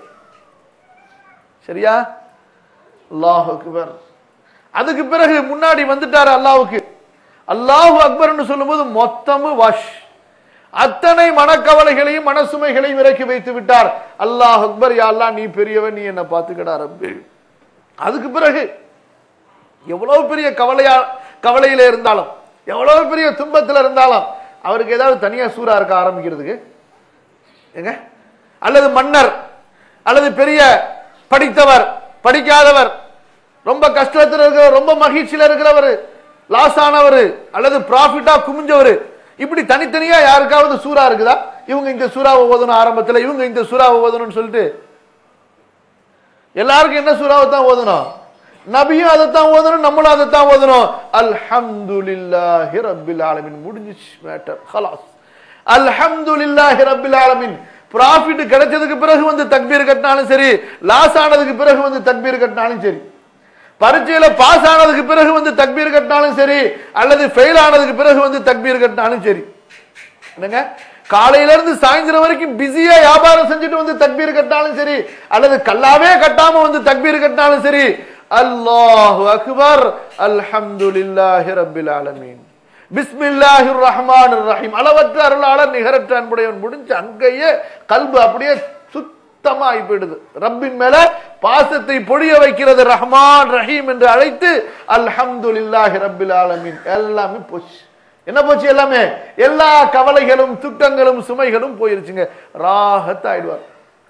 சரியா? அல்லாஹ் அக்பர். அதுக்கு பிறகு முன்னாடி வந்துட்டாரு அல்லாஹ்வுக்கு, அல்லாஹு அக்பர்னு சொல்லும்போது மொத்தமும் வாஷ், அத்தனை மனக்கவலைகளையும் மனசுமைகளையும் இறக்கி வைத்து விட்டார். அல்லாஹ் அக்பர், யா அல்லாஹ் நீ பெரியவன், நீ என்ன பார்த்துக்கடா ரப்பே. அதுக்கு பிறகு எவ்வளவு பெரிய கவலையா கவலையில இருந்தாலும், எவ்வளவு பெரிய துன்பத்தில் இருந்தாலும், அவருக்கு ஏதாவது தனியா சூறா இருக்க ஆரம்பிக்கிறதுக்கு எங்க? அல்லது மன்னர், அல்லது பெரிய படித்தவர், படிக்காதவர், ரொம்ப கஷ்டத்தில் இருக்கிறவர், ரொம்ப மகிழ்ச்சியில இருக்கிறவர், லாஸ் ஆனவர், அல்லது ப்ராஃபிட்டா குமிஞ்சவர், இப்படி தனித்தனியா யாருக்காவது சூறா இருக்குதா? இவங்க இந்த சூறாவை ஓதணும் ஆரம்பத்தில், இவங்க இந்த சூறாவை ஓதணும்னு சொல்லிட்டு எல்லாருக்கும் என்ன சூறாவை தான் ஓதணும்? நபியும் அதைத்தான் ஓதணும், நம்மளும் அதைத்தான் ஓதணும். அல்ஹம்துலில்லாஹி ரப்பில் ஆலமீன். முடிஞ்சிச்சு மேட்டர், خلاص. அல்ஹம்துலில்லாஹி ரப்பில் ஆலமீன். ப்ராஃபிட் கிடைச்சதுக்கு பிறகு வந்து தக்பீர் கட்டினாலும் சரி, லாஸ் ஆனதுக்கு பிறகு வந்து தக்பீர் கட்டினாலும் சரி, பரீட்சையில பாஸ் ஆனதுக்கு பிறகு வந்து தக்பீர் கட்டினாலும் சரி, அல்லது ஃபெயில் ஆனதுக்கு பிறகு வந்து தக்பீர் கட்டினாலும் சரி, என்னங்க காலையில இருந்து சாயந்தரம் வரைக்கும் பிஸியா வியாபாரம் செஞ்சுட்டு வந்து தக்பீர் கட்டினாலும் சரி, அல்லது கல்லாவே கட்டாம வந்து தக்பீர் கட்டினாலும் சரி, அல்லாஹு அக்பர், அல்ஹம்துலில்லாஹி ரப்பில் ஆலமீன், பிஸ்மில்லாஹிர் ரஹ்மானிர் ரஹீம், அளவற்ற அருளாளர் நிகரற்ற அன்புடையவன். முடிஞ்சு அங்கேயே கல்பு அப்படியே சுத்தமா ஆகி போயிடுது. ரப்பின் மேல பாசத்தை பொழிய வைக்கிறது. ரஹ்மான் ரஹீம் என்று அழைத்து அல்ஹம்துலில்லாஹி ரப்பில் ஆலமீன். எல்லாமே போச்சு. என்ன போச்சு? எல்லாமே, எல்லா கவலைகளும் துக்கங்களும் சுமைகளும் போயிருச்சுங்க. ராஹத் ஆயிடுவார்.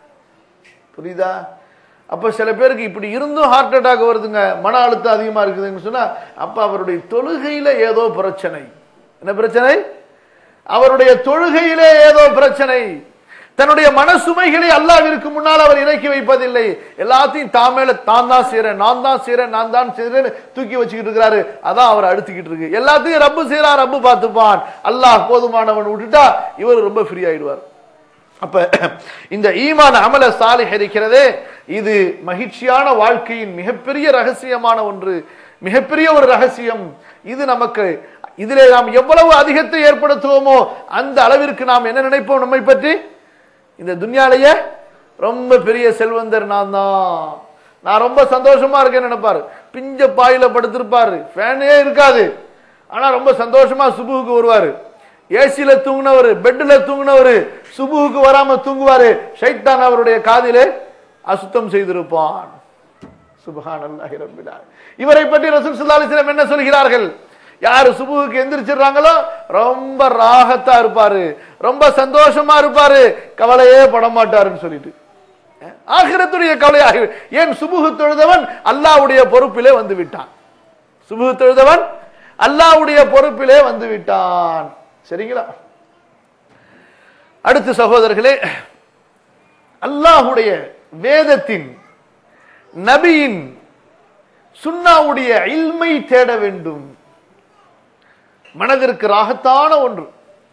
புரியுதா? அப்ப சில பேருக்கு இப்படி இருந்தும் ஹார்ட் அட்டாக் வருதுங்க, மன அழுத்தம் அதிகமா இருக்குதுன்னு சொன்னா, அப்ப அவருடைய தொழுகையில ஏதோ பிரச்சனை. என்ன பிரச்சனை? அவருடைய தொழுகையிலே ஏதோ பிரச்சனை. தன்னுடைய மனசுமைகளை அல்லாஹ்விற்கு முன்னால் அவர் இறக்கி வைப்பதில்லை. எல்லாத்தையும் தான் மேல தான் தான் செய்யறேன், நான் தான் செய்யறேன், நான் தான் செய்யறேன்னு தூக்கி வச்சுக்கிட்டு இருக்கிறாரு. அதான் அவர் அடுத்துக்கிட்டு இருக்கு. எல்லாத்தையும் ரப்பு செய்யறா, ரப்பு பார்த்துப்பான், அல்லாஹ் போதுமானவன் விட்டுட்டா இவர் ரொம்ப ஃப்ரீ ஆயிடுவார். அப்ப இந்த ஈமான் அமல சாலிஹ் இருக்கிறதே, இது மகிழ்ச்சியான வாழ்க்கையின் மிகப்பெரிய ரகசியமான ஒன்று, மிகப்பெரிய ஒரு ரகசியம். இது நமக்கு, இதிலே நாம் எவ்வளவு அதிகத்தை ஏற்படுத்துவோமோ அந்த அளவிற்கு நாம் என்ன நினைப்போம் நம்மை பற்றி? இந்த துன்யாலேயே ரொம்ப பெரிய செல்வந்தர் நான் தான், நான் ரொம்ப சந்தோஷமா இருக்கேன்னு நினைப்பாரு. பிஞ்ச பாயில படுத்திருப்பாரு, ஃபேனே இருக்காது, ஆனா ரொம்ப சந்தோஷமா சுபுவுக்கு வருவாரு. ஏசில தூங்கினவரு, பெட்ல தூங்கினவரு சுபுவுக்கு வராம தூங்குவாரு. ஷைத்தான் அவருடைய காதிலே அசுத்தம் செய்திருப்பான். சுப்ஹானல்லாஹி ரப்பில் ஆலமீன். இவரை பற்றி ரசூல் ஸல்லல்லாஹு அலைஹி வஸல்லம் என்ன சொல்கிறார்கள்? யாரு சுபுவுக்கு எந்திரிச்சிடுறாங்களோ ரொம்ப ராகத்தா இருப்பாரு, ரொம்ப சந்தோஷமா இருப்பாரு, கவலையே பட மாட்டாருன்னு சொல்லிட்டு ஆகிரத்துடைய கவலையாக. ஏன்? சுபுகு தொழுதவன் அல்லாஹ்வுடைய பொறுப்பிலே வந்து விட்டான். சுபுகு தொழுதவன் அல்லாஹ்வுடைய பொறுப்பிலே வந்து விட்டான். சரிங்களா? அடுத்து சகோதரர்களே, அல்லாஹ்வுடைய வேதத்தின், நபியின் சுன்னாவுடைய இல்மை தேட வேண்டும். மனதிற்கு ராகத்தான ஒன்று.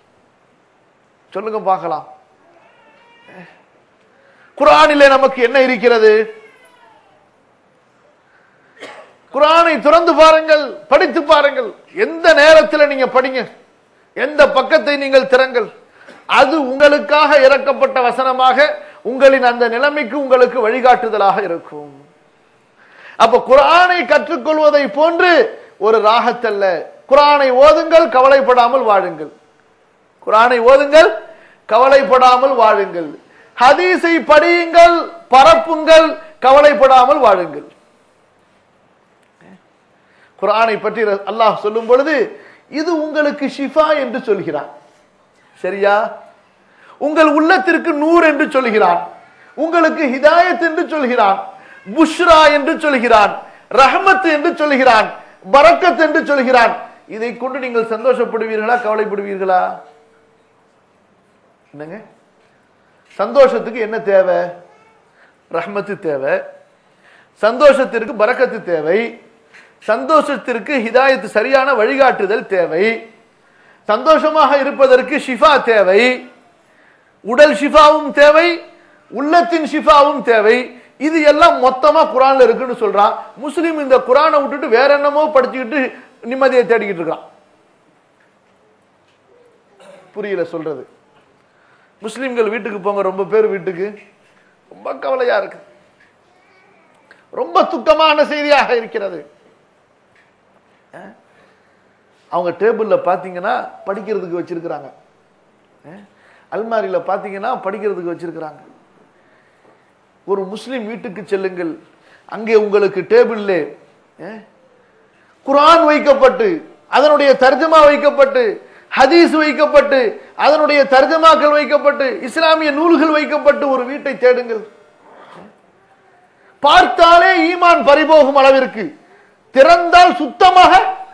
சொல்லுங்க பார்க்கலாம். குர்ஆனிலே நமக்கு என்ன இருக்கிறது? குர்ஆனை திறந்து பாருங்கள், படித்து பாருங்கள். எந்த நேரத்தில் நீங்க படிங்க, எந்த பக்கத்தை நீங்கள் திறங்கள், அது உங்களுக்காக இறக்கப்பட்ட வசனமாக, உங்களின் அந்த நிலைமைக்கு உங்களுக்கு வழிகாட்டுதலாக இருக்கும். அப்ப குர்ஆனை கற்றுக்கொள்வதை போன்று ஒரு ராகத்தல்ல. குர்ஆனை ஓதுங்கள், கவலைப்படாமல் வாழுங்கள். குர்ஆனை ஓதுங்கள், கவலைப்படாமல் வாழுங்கள். ஹதீஸை படியுங்கள், பரப்புங்கள், கவலைப்படாமல் வாழுங்கள். குர்ஆனை பற்றி அல்லாஹ் சொல்லும் பொழுது இது உங்களுக்கு ஷிஃபா என்று சொல்கிறான். சரியா? உங்கள் உள்ளத்திற்கு நூர் என்று சொல்கிறான், உங்களுக்கு ஹிதாயத் என்று சொல்கிறான், புஷ்ரா என்று சொல்கிறான், ரஹ்மத் என்று சொல்கிறான், பரக்கத் என்று சொல்கிறான். இதை கொண்டு நீங்கள் சந்தோஷப்படுவீர்களா, கவலைப்படுவீர்களா? என்னங்க? சந்தோஷத்துக்கு என்ன தேவை? ரஹ்மத்து தேவை. சந்தோஷத்திற்கு பரக்கத்து தேவை. சந்தோஷத்திற்கு ஹிதாயத், சரியான வழிகாட்டுதல் தேவை. சந்தோஷமாக இருப்பதற்கு ஷிஃபா தேவை. உடல் ஷிஃபாவும் தேவை, உள்ளத்தின் ஷிஃபாவும் தேவை. இது எல்லாம் மொத்தமா குர்ஆன்ல இருக்குன்னு சொல்றான். முஸ்லிம் இந்த குர்ஆனை விட்டுட்டு வேற என்னமோ படிச்சுக்கிட்டு நிம்மதியை தேடிக்கிட்டு இருக்கான். புரியல சொல்றது? முஸ்லிம்கள் வீட்டுக்கு போங்க, ரொம்ப பேர் வீட்டுக்கு, ரொம்ப கவலையா இருக்கு, ரொம்ப துக்கமான செய்தியாக இருக்கிறது. அவங்க டேபிள்ல பாத்தீங்கன்னா படிக்கிறதுக்கு வச்சிருக்கிறாங்க, அல்மாரியில பாத்தீங்கன்னா படிக்கிறதுக்கு வச்சிருக்கிறாங்க. ஒரு முஸ்லிம் வீட்டுக்கு செல்லுங்கள், அங்கே உங்களுக்கு டேபிள்ல குர்ஆன் வைக்கப்பட்டு, அதனுடைய தர்ஜமா வைக்கப்பட்டு, ஹதீஸ் வைக்கப்பட்டு, அதனுடைய தர்ஜமாக்கள் வைக்கப்பட்டு, இஸ்லாமிய நூல்கள் வைக்கப்பட்டு ஒரு வீட்டை தேடுங்கள். பார்த்தாலே ஈமான் பறிபோகும் அளவிற்கு, திறந்தால் சுத்தமாக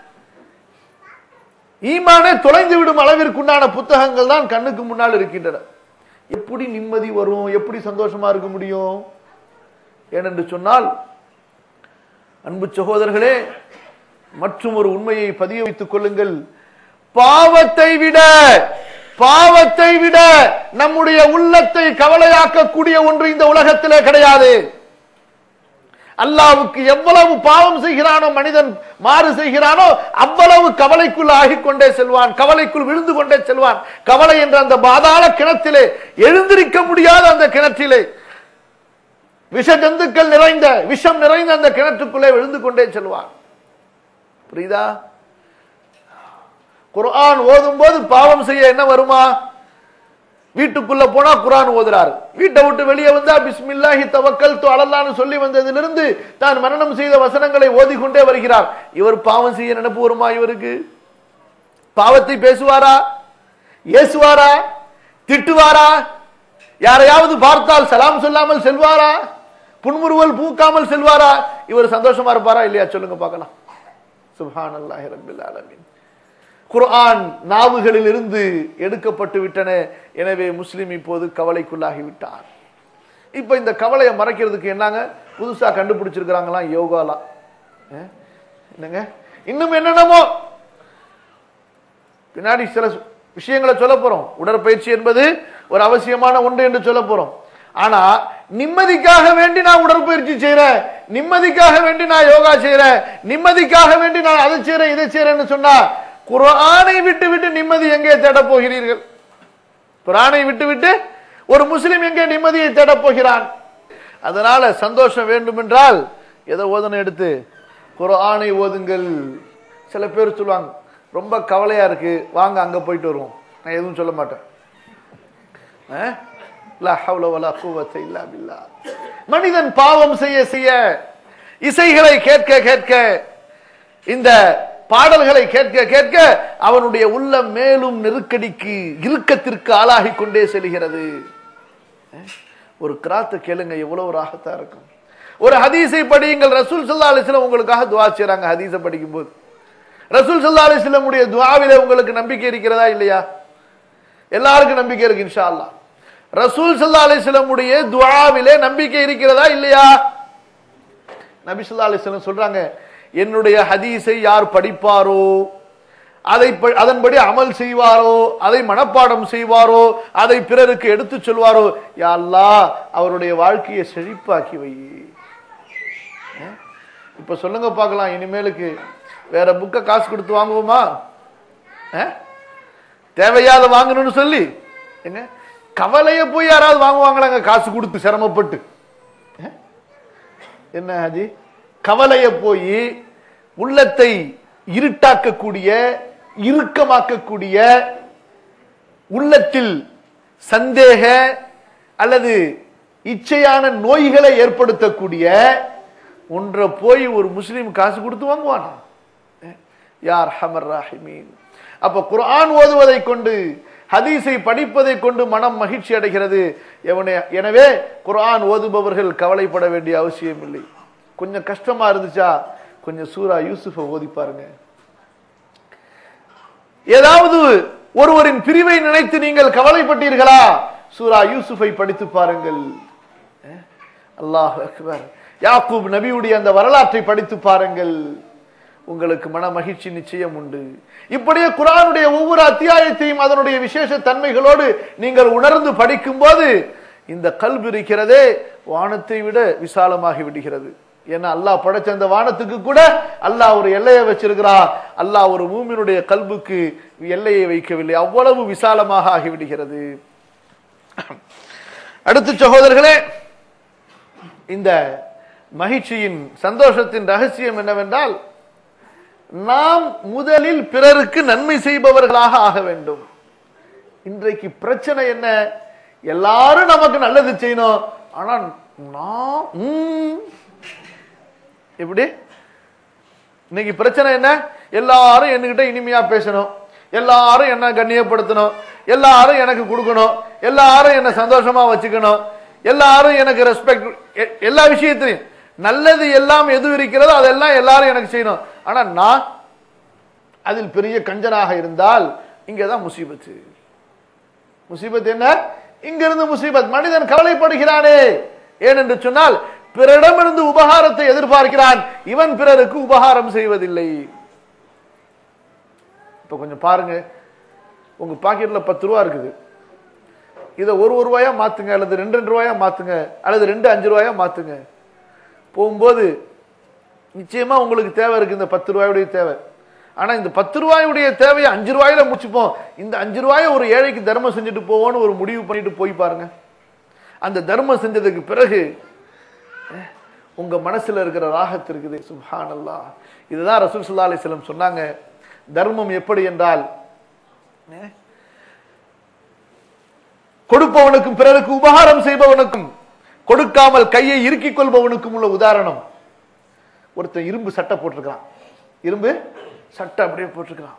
ஈமானே தொலைந்து விடும் அளவிற்குண்டான புத்தகங்கள் தான் கண்ணுக்கு முன்னால் இருக்கின்றன. எப்படி நிம்மதி வரும், எப்படி சந்தோஷமா இருக்க முடியும்? ஏனென்று சொன்னால், அன்பு சகோதரர்களே, மற்றும் ஒரு உண்மையை பதிய வைத்துக் கொள்ளுங்கள். பாவத்தை விட பாவத்தை விட நம்முடைய உள்ளத்தை கவலையாக்கக்கூடிய ஒன்று இந்த உலகத்திலே கிடையாது. அல்லாஹ்வுக்கு எவ்வளவு பாவம் செய்கிறானோ, மனிதன் மாறு செய்கிறானோ, அவ்வளவு கவலைக்குள் ஆகிக் கொண்டே செல்வான், கவலைக்குள் விழுந்து கொண்டே செல்வான். கவலை என்ற அந்த பாதாள கிணத்திலே, எழுந்திருக்க முடியாத அந்த கிணற்றிலே, விஷ ஜந்துக்கள் நிறைந்த, விஷம் நிறைந்த அந்த கிணற்றுக்குள்ளே விழுந்து கொண்டே செல்வான். புரியுதா? குர்ஆன் ஓதும் போது பாவம் செய்ய என்ன வருமா? வீட்டுக்குள்ள போனா குர்ஆன் ஓதுறாரு, வீட்டை விட்டு வெளியே வந்தா பிஸ்மில்லாஹி தவக்கல்து அலல்லாஹ்னு சொல்லி வந்ததிலிருந்து தான் மரணம் செய்த வசனங்களை ஓதிக்கொண்டே வருகிறார். இவர் பாவம் செய்ய நினைப்பு வருமா? இவருக்கு பாவத்தை பேசுவாரா, ஏசுவாரா, திட்டுவாரா, யாரையாவது பார்த்தால் சலாம் சொல்லாமல் செல்வாரா, புன்முறுவல் பூக்காமல் செல்வாரா? இவர் சந்தோஷமா இருப்பாரா இல்லையா? சொல்லுங்க பார்க்கலாம். சுப்ஹானல்லாஹி ரப்பில் ஆலமீன். குர்ஆன் நாவுகளில் இருந்து எடுக்கப்பட்டு விட்டன. எனவே முஸ்லிம் இப்போது கவலைக்குள்ளாகி விட்டார். இப்ப இந்த கவலையை மறைக்கிறதுக்கு என்னங்க புதுசா கண்டுபிடிச்சிருக்கிறாங்களாம், யோகாலாம். என்னங்க இன்னும் என்னென்னமோ பின்னாடி சில விஷயங்களை சொல்ல போறோம். உடற்பயிற்சி என்பது ஒரு அவசியமான ஒன்று என்று சொல்ல போறோம். ஆனா நிம்மதிக்காக வேண்டி நான் உடற்பயிற்சி செய்யறேன், நிம்மதிக்காக வேண்டி நான் யோகா செய்யறேன், நிம்மதிக்காக வேண்டி நான் அதை செய்யறேன் இதை செய்யறேன்னு சொன்னா, குர்ஆனை விட்டு விட்டு நிம்மதி எங்கே தேட போகிறீர்கள்? குர்ஆனை விட்டு விட்டு ஒரு முஸ்லிம் எங்கே நிம்மதியை தேட போகிறான்? அதனால சந்தோஷம் வேண்டும் என்றால் எதை ஓதனை எடுத்து குர்ஆனை ஓதுங்கள். சில பேர் சொல்லுவாங்க, ரொம்ப கவலையா இருக்கு, வாங்க அங்க போயிட்டு வருவோம். நான் எதுவும் சொல்ல மாட்டேன். லா ஹவ்ல வலா குவத்த இல்லா பில்லாஹ். மனிதன் பாவம் செய்ய செய்ய, இசைகளை கேட்க கேட்க, இந்த பாடல்களை கேட்க கேட்க அவனுடைய உள்ளம் மேலும் நெருக்கடிக்கு, இறுக்கத்திற்கு ஆளாகி கொண்டே செல்கிறது. ஒரு கிராத்தை கேளுங்க, எவ்வளவு ராகத்தா இருக்கும். ஒரு ஹதீஸை படியுங்கள். ரசூல் ஸல்லல்லாஹு அலைஹி வஸல்லம் உங்களுக்காக துஆ செய்றாங்க ஹதீஸை படிக்கும் போது. ரசூல் ஸல்லல்லாஹு அலைஹி வஸல்லம் உடைய துஆவிலே உங்களுக்கு நம்பிக்கை இருக்கிறதா இல்லையா? எல்லாருக்கும் நம்பிக்கை இருக்கு இன்ஷா அல்லாஹ். ரசூல் ஸல்லல்லாஹு அலைஹி வஸல்லம் உடைய துஆவிலே நம்பிக்கை இருக்கிறதா இல்லையா? நபி ஸல்லல்லாஹு அலைஹி வஸல்லம் சொல்றாங்க, என்னுடைய ஹதீஸை யார் படிப்பாரோ, அதை அதன்படி அமல் செய்வாரோ, அதை மனப்பாடம் செய்வாரோ, அதை பிறருக்கு எடுத்து சொல்வாரோ, யா அல்லாஹ் அவருடைய வாழ்க்கையை செழிப்பாக்கி வை. இப்ப சொல்லுங்க பார்க்கலாம், இனிமேலுக்கு வேற புக்க காசு கொடுத்து வாங்குவோமா? தேவையாத வாங்கணும்னு சொல்லி எங்க கவலைய போய் யாராவது வாங்குவாங்களாங்க காசு கொடுத்து சிரமப்பட்டு? என்ன ஹாஜி, கவலைய போய் உள்ளத்தை இருட்டாக்கக்கூடிய இறுக்கமாக்கக்கூடிய உள்ளத்தில் சந்தேக அல்லது இச்சையான நோய்களை ஏற்படுத்தக்கூடிய ஒன்றை போய் ஒரு முஸ்லிம் காசு கொடுத்து வாங்குவானா? யார் ஹமர் ராஹிமீன். அப்ப குர்ஆன் ஓதுவதை கொண்டு ஹதீஸை படிப்பதை கொண்டு மனம் மகிழ்ச்சி அடைகிறது. எனவே குர்ஆன் ஓதுபவர்கள் கவலைப்பட வேண்டிய அவசியம் இல்லை. கொஞ்சம் கஷ்டமா இருந்துச்சா கொஞ்சம் சூரா யூசுஃபை ஓதி பாருங்க. ஏதாவது ஒருவரின் பிரிவை நினைத்து நீங்கள் கவலைப்பட்டீர்களா? சூரா யூசுஃபை படித்து பாருங்கள். அல்லாஹ் அக்பர். யாக்கூப் நபியுடைய அந்த வரலாற்றை படித்து பாருங்கள். உங்களுக்கு மன மகிழ்ச்சி நிச்சயம் உண்டு. இப்படியே குர்ஆனுடைய ஒவ்வொரு அத்தியாயத்தையும் அதனுடைய விசேஷ தன்மைகளோடு நீங்கள் உணர்ந்து படிக்கும் போது இந்த கல்பு இருக்கிறதே வானத்தை விட விசாலமாகி விடுகிறது. ஏன்னா அல்லாஹ் படைச்ச அந்த வானத்துக்கு கூட அல்லாஹ் ஒரு எல்லையை வச்சிருக்கிறார். அல்லாஹ் ஒரு மூமினுடைய கல்புக்கு எல்லையை வைக்கவில்லை, அவ்வளவு விசாலமாக ஆகிவிடுகிறது. அடுத்து சகோதரர்களே, இந்த மகிழ்ச்சியின் சந்தோஷத்தின் ரகசியம் என்னவென்றால் நாம் முதலில் பிறருக்கு நன்மை செய்பவர்களாக ஆக வேண்டும். இன்றைக்கு பிரச்சனை என்ன? எல்லாரும் நமக்கு நல்லது செய்யணும், ஆனா நான் எப்படி? இன்னைக்கு பிரச்சனை என்ன? எல்லாரும் என்கிட்ட இனிமையா பேசணும், எல்லாரும் என்ன கண்ணியப்படுத்தணும், எல்லாரும் எனக்கு கொடுக்கணும், எல்லாரும் என்ன சந்தோஷமா வச்சுக்கணும், எல்லாரும் எனக்கு ரெஸ்பெக்ட், எல்லா விஷயத்திலையும் நல்லது எல்லாம் எது இருக்கிறதோ அதெல்லாம் எல்லாரும் எனக்கு செய்யணும். ஆனா நான் அதில் பெரிய கஞ்சனாக இருந்தால் இங்கதான் முசீபத்து. முசீபத் என்ன? இங்கிருந்து முசீபத். மனிதன் கவலைப்படுகிறானே ஏனென்று சொன்னால் பிறரிடமிருந்து உபகாரத்தை எதிர்பார்க்கிறான், இவன் பிறருக்கு உபகாரம் செய்வதில்லை. இப்ப கொஞ்சம் பாருங்க, உங்க பாக்கெட்ல பத்து ரூபா இருக்குது, இதை ஒரு ஒரு ரூபாயா மாத்துங்க, அல்லது ரெண்டு ரெண்டு ரூபாயா மாத்துங்க, அல்லது ரெண்டு அஞ்சு ரூபாயா மாத்துங்க. போகும்போது நிச்சயமா உங்களுக்கு தேவை இருக்கு, இந்த பத்து ரூபாயுடைய தேவை. ஆனா இந்த பத்து ரூபாயுடைய தேவையை அஞ்சு ரூபாயில முடிச்சுப்போம், இந்த அஞ்சு ரூபாயை ஒரு ஏழைக்கு தர்மம் செஞ்சுட்டு போவோம்னு ஒரு முடிவு பண்ணிட்டு போய் பாருங்க. அந்த தர்மம் செஞ்சதுக்கு பிறகு உங்க மனசுல இருக்கிற ராகத்து இருக்குது. சுப்ஹானல்லாஹ். இதுதான் ரசூல் ஸல்லல்லாஹு அலைஹி வஸல்லம் சொன்னாங்க, தர்மம் எப்படி என்றால் கொடுப்பவனுக்கும் பிறருக்கு உபகாரம் செய்பவனுக்கும் கொடுக்காமல் கையை இறுக்கிக் கொள்பவனுக்கும் உள்ள உதாரணம். ஒருத்தன் இரும்பு சட்டை போட்டிருக்கான், இரும்பு சட்டை அப்படியே போட்டிருக்கான்.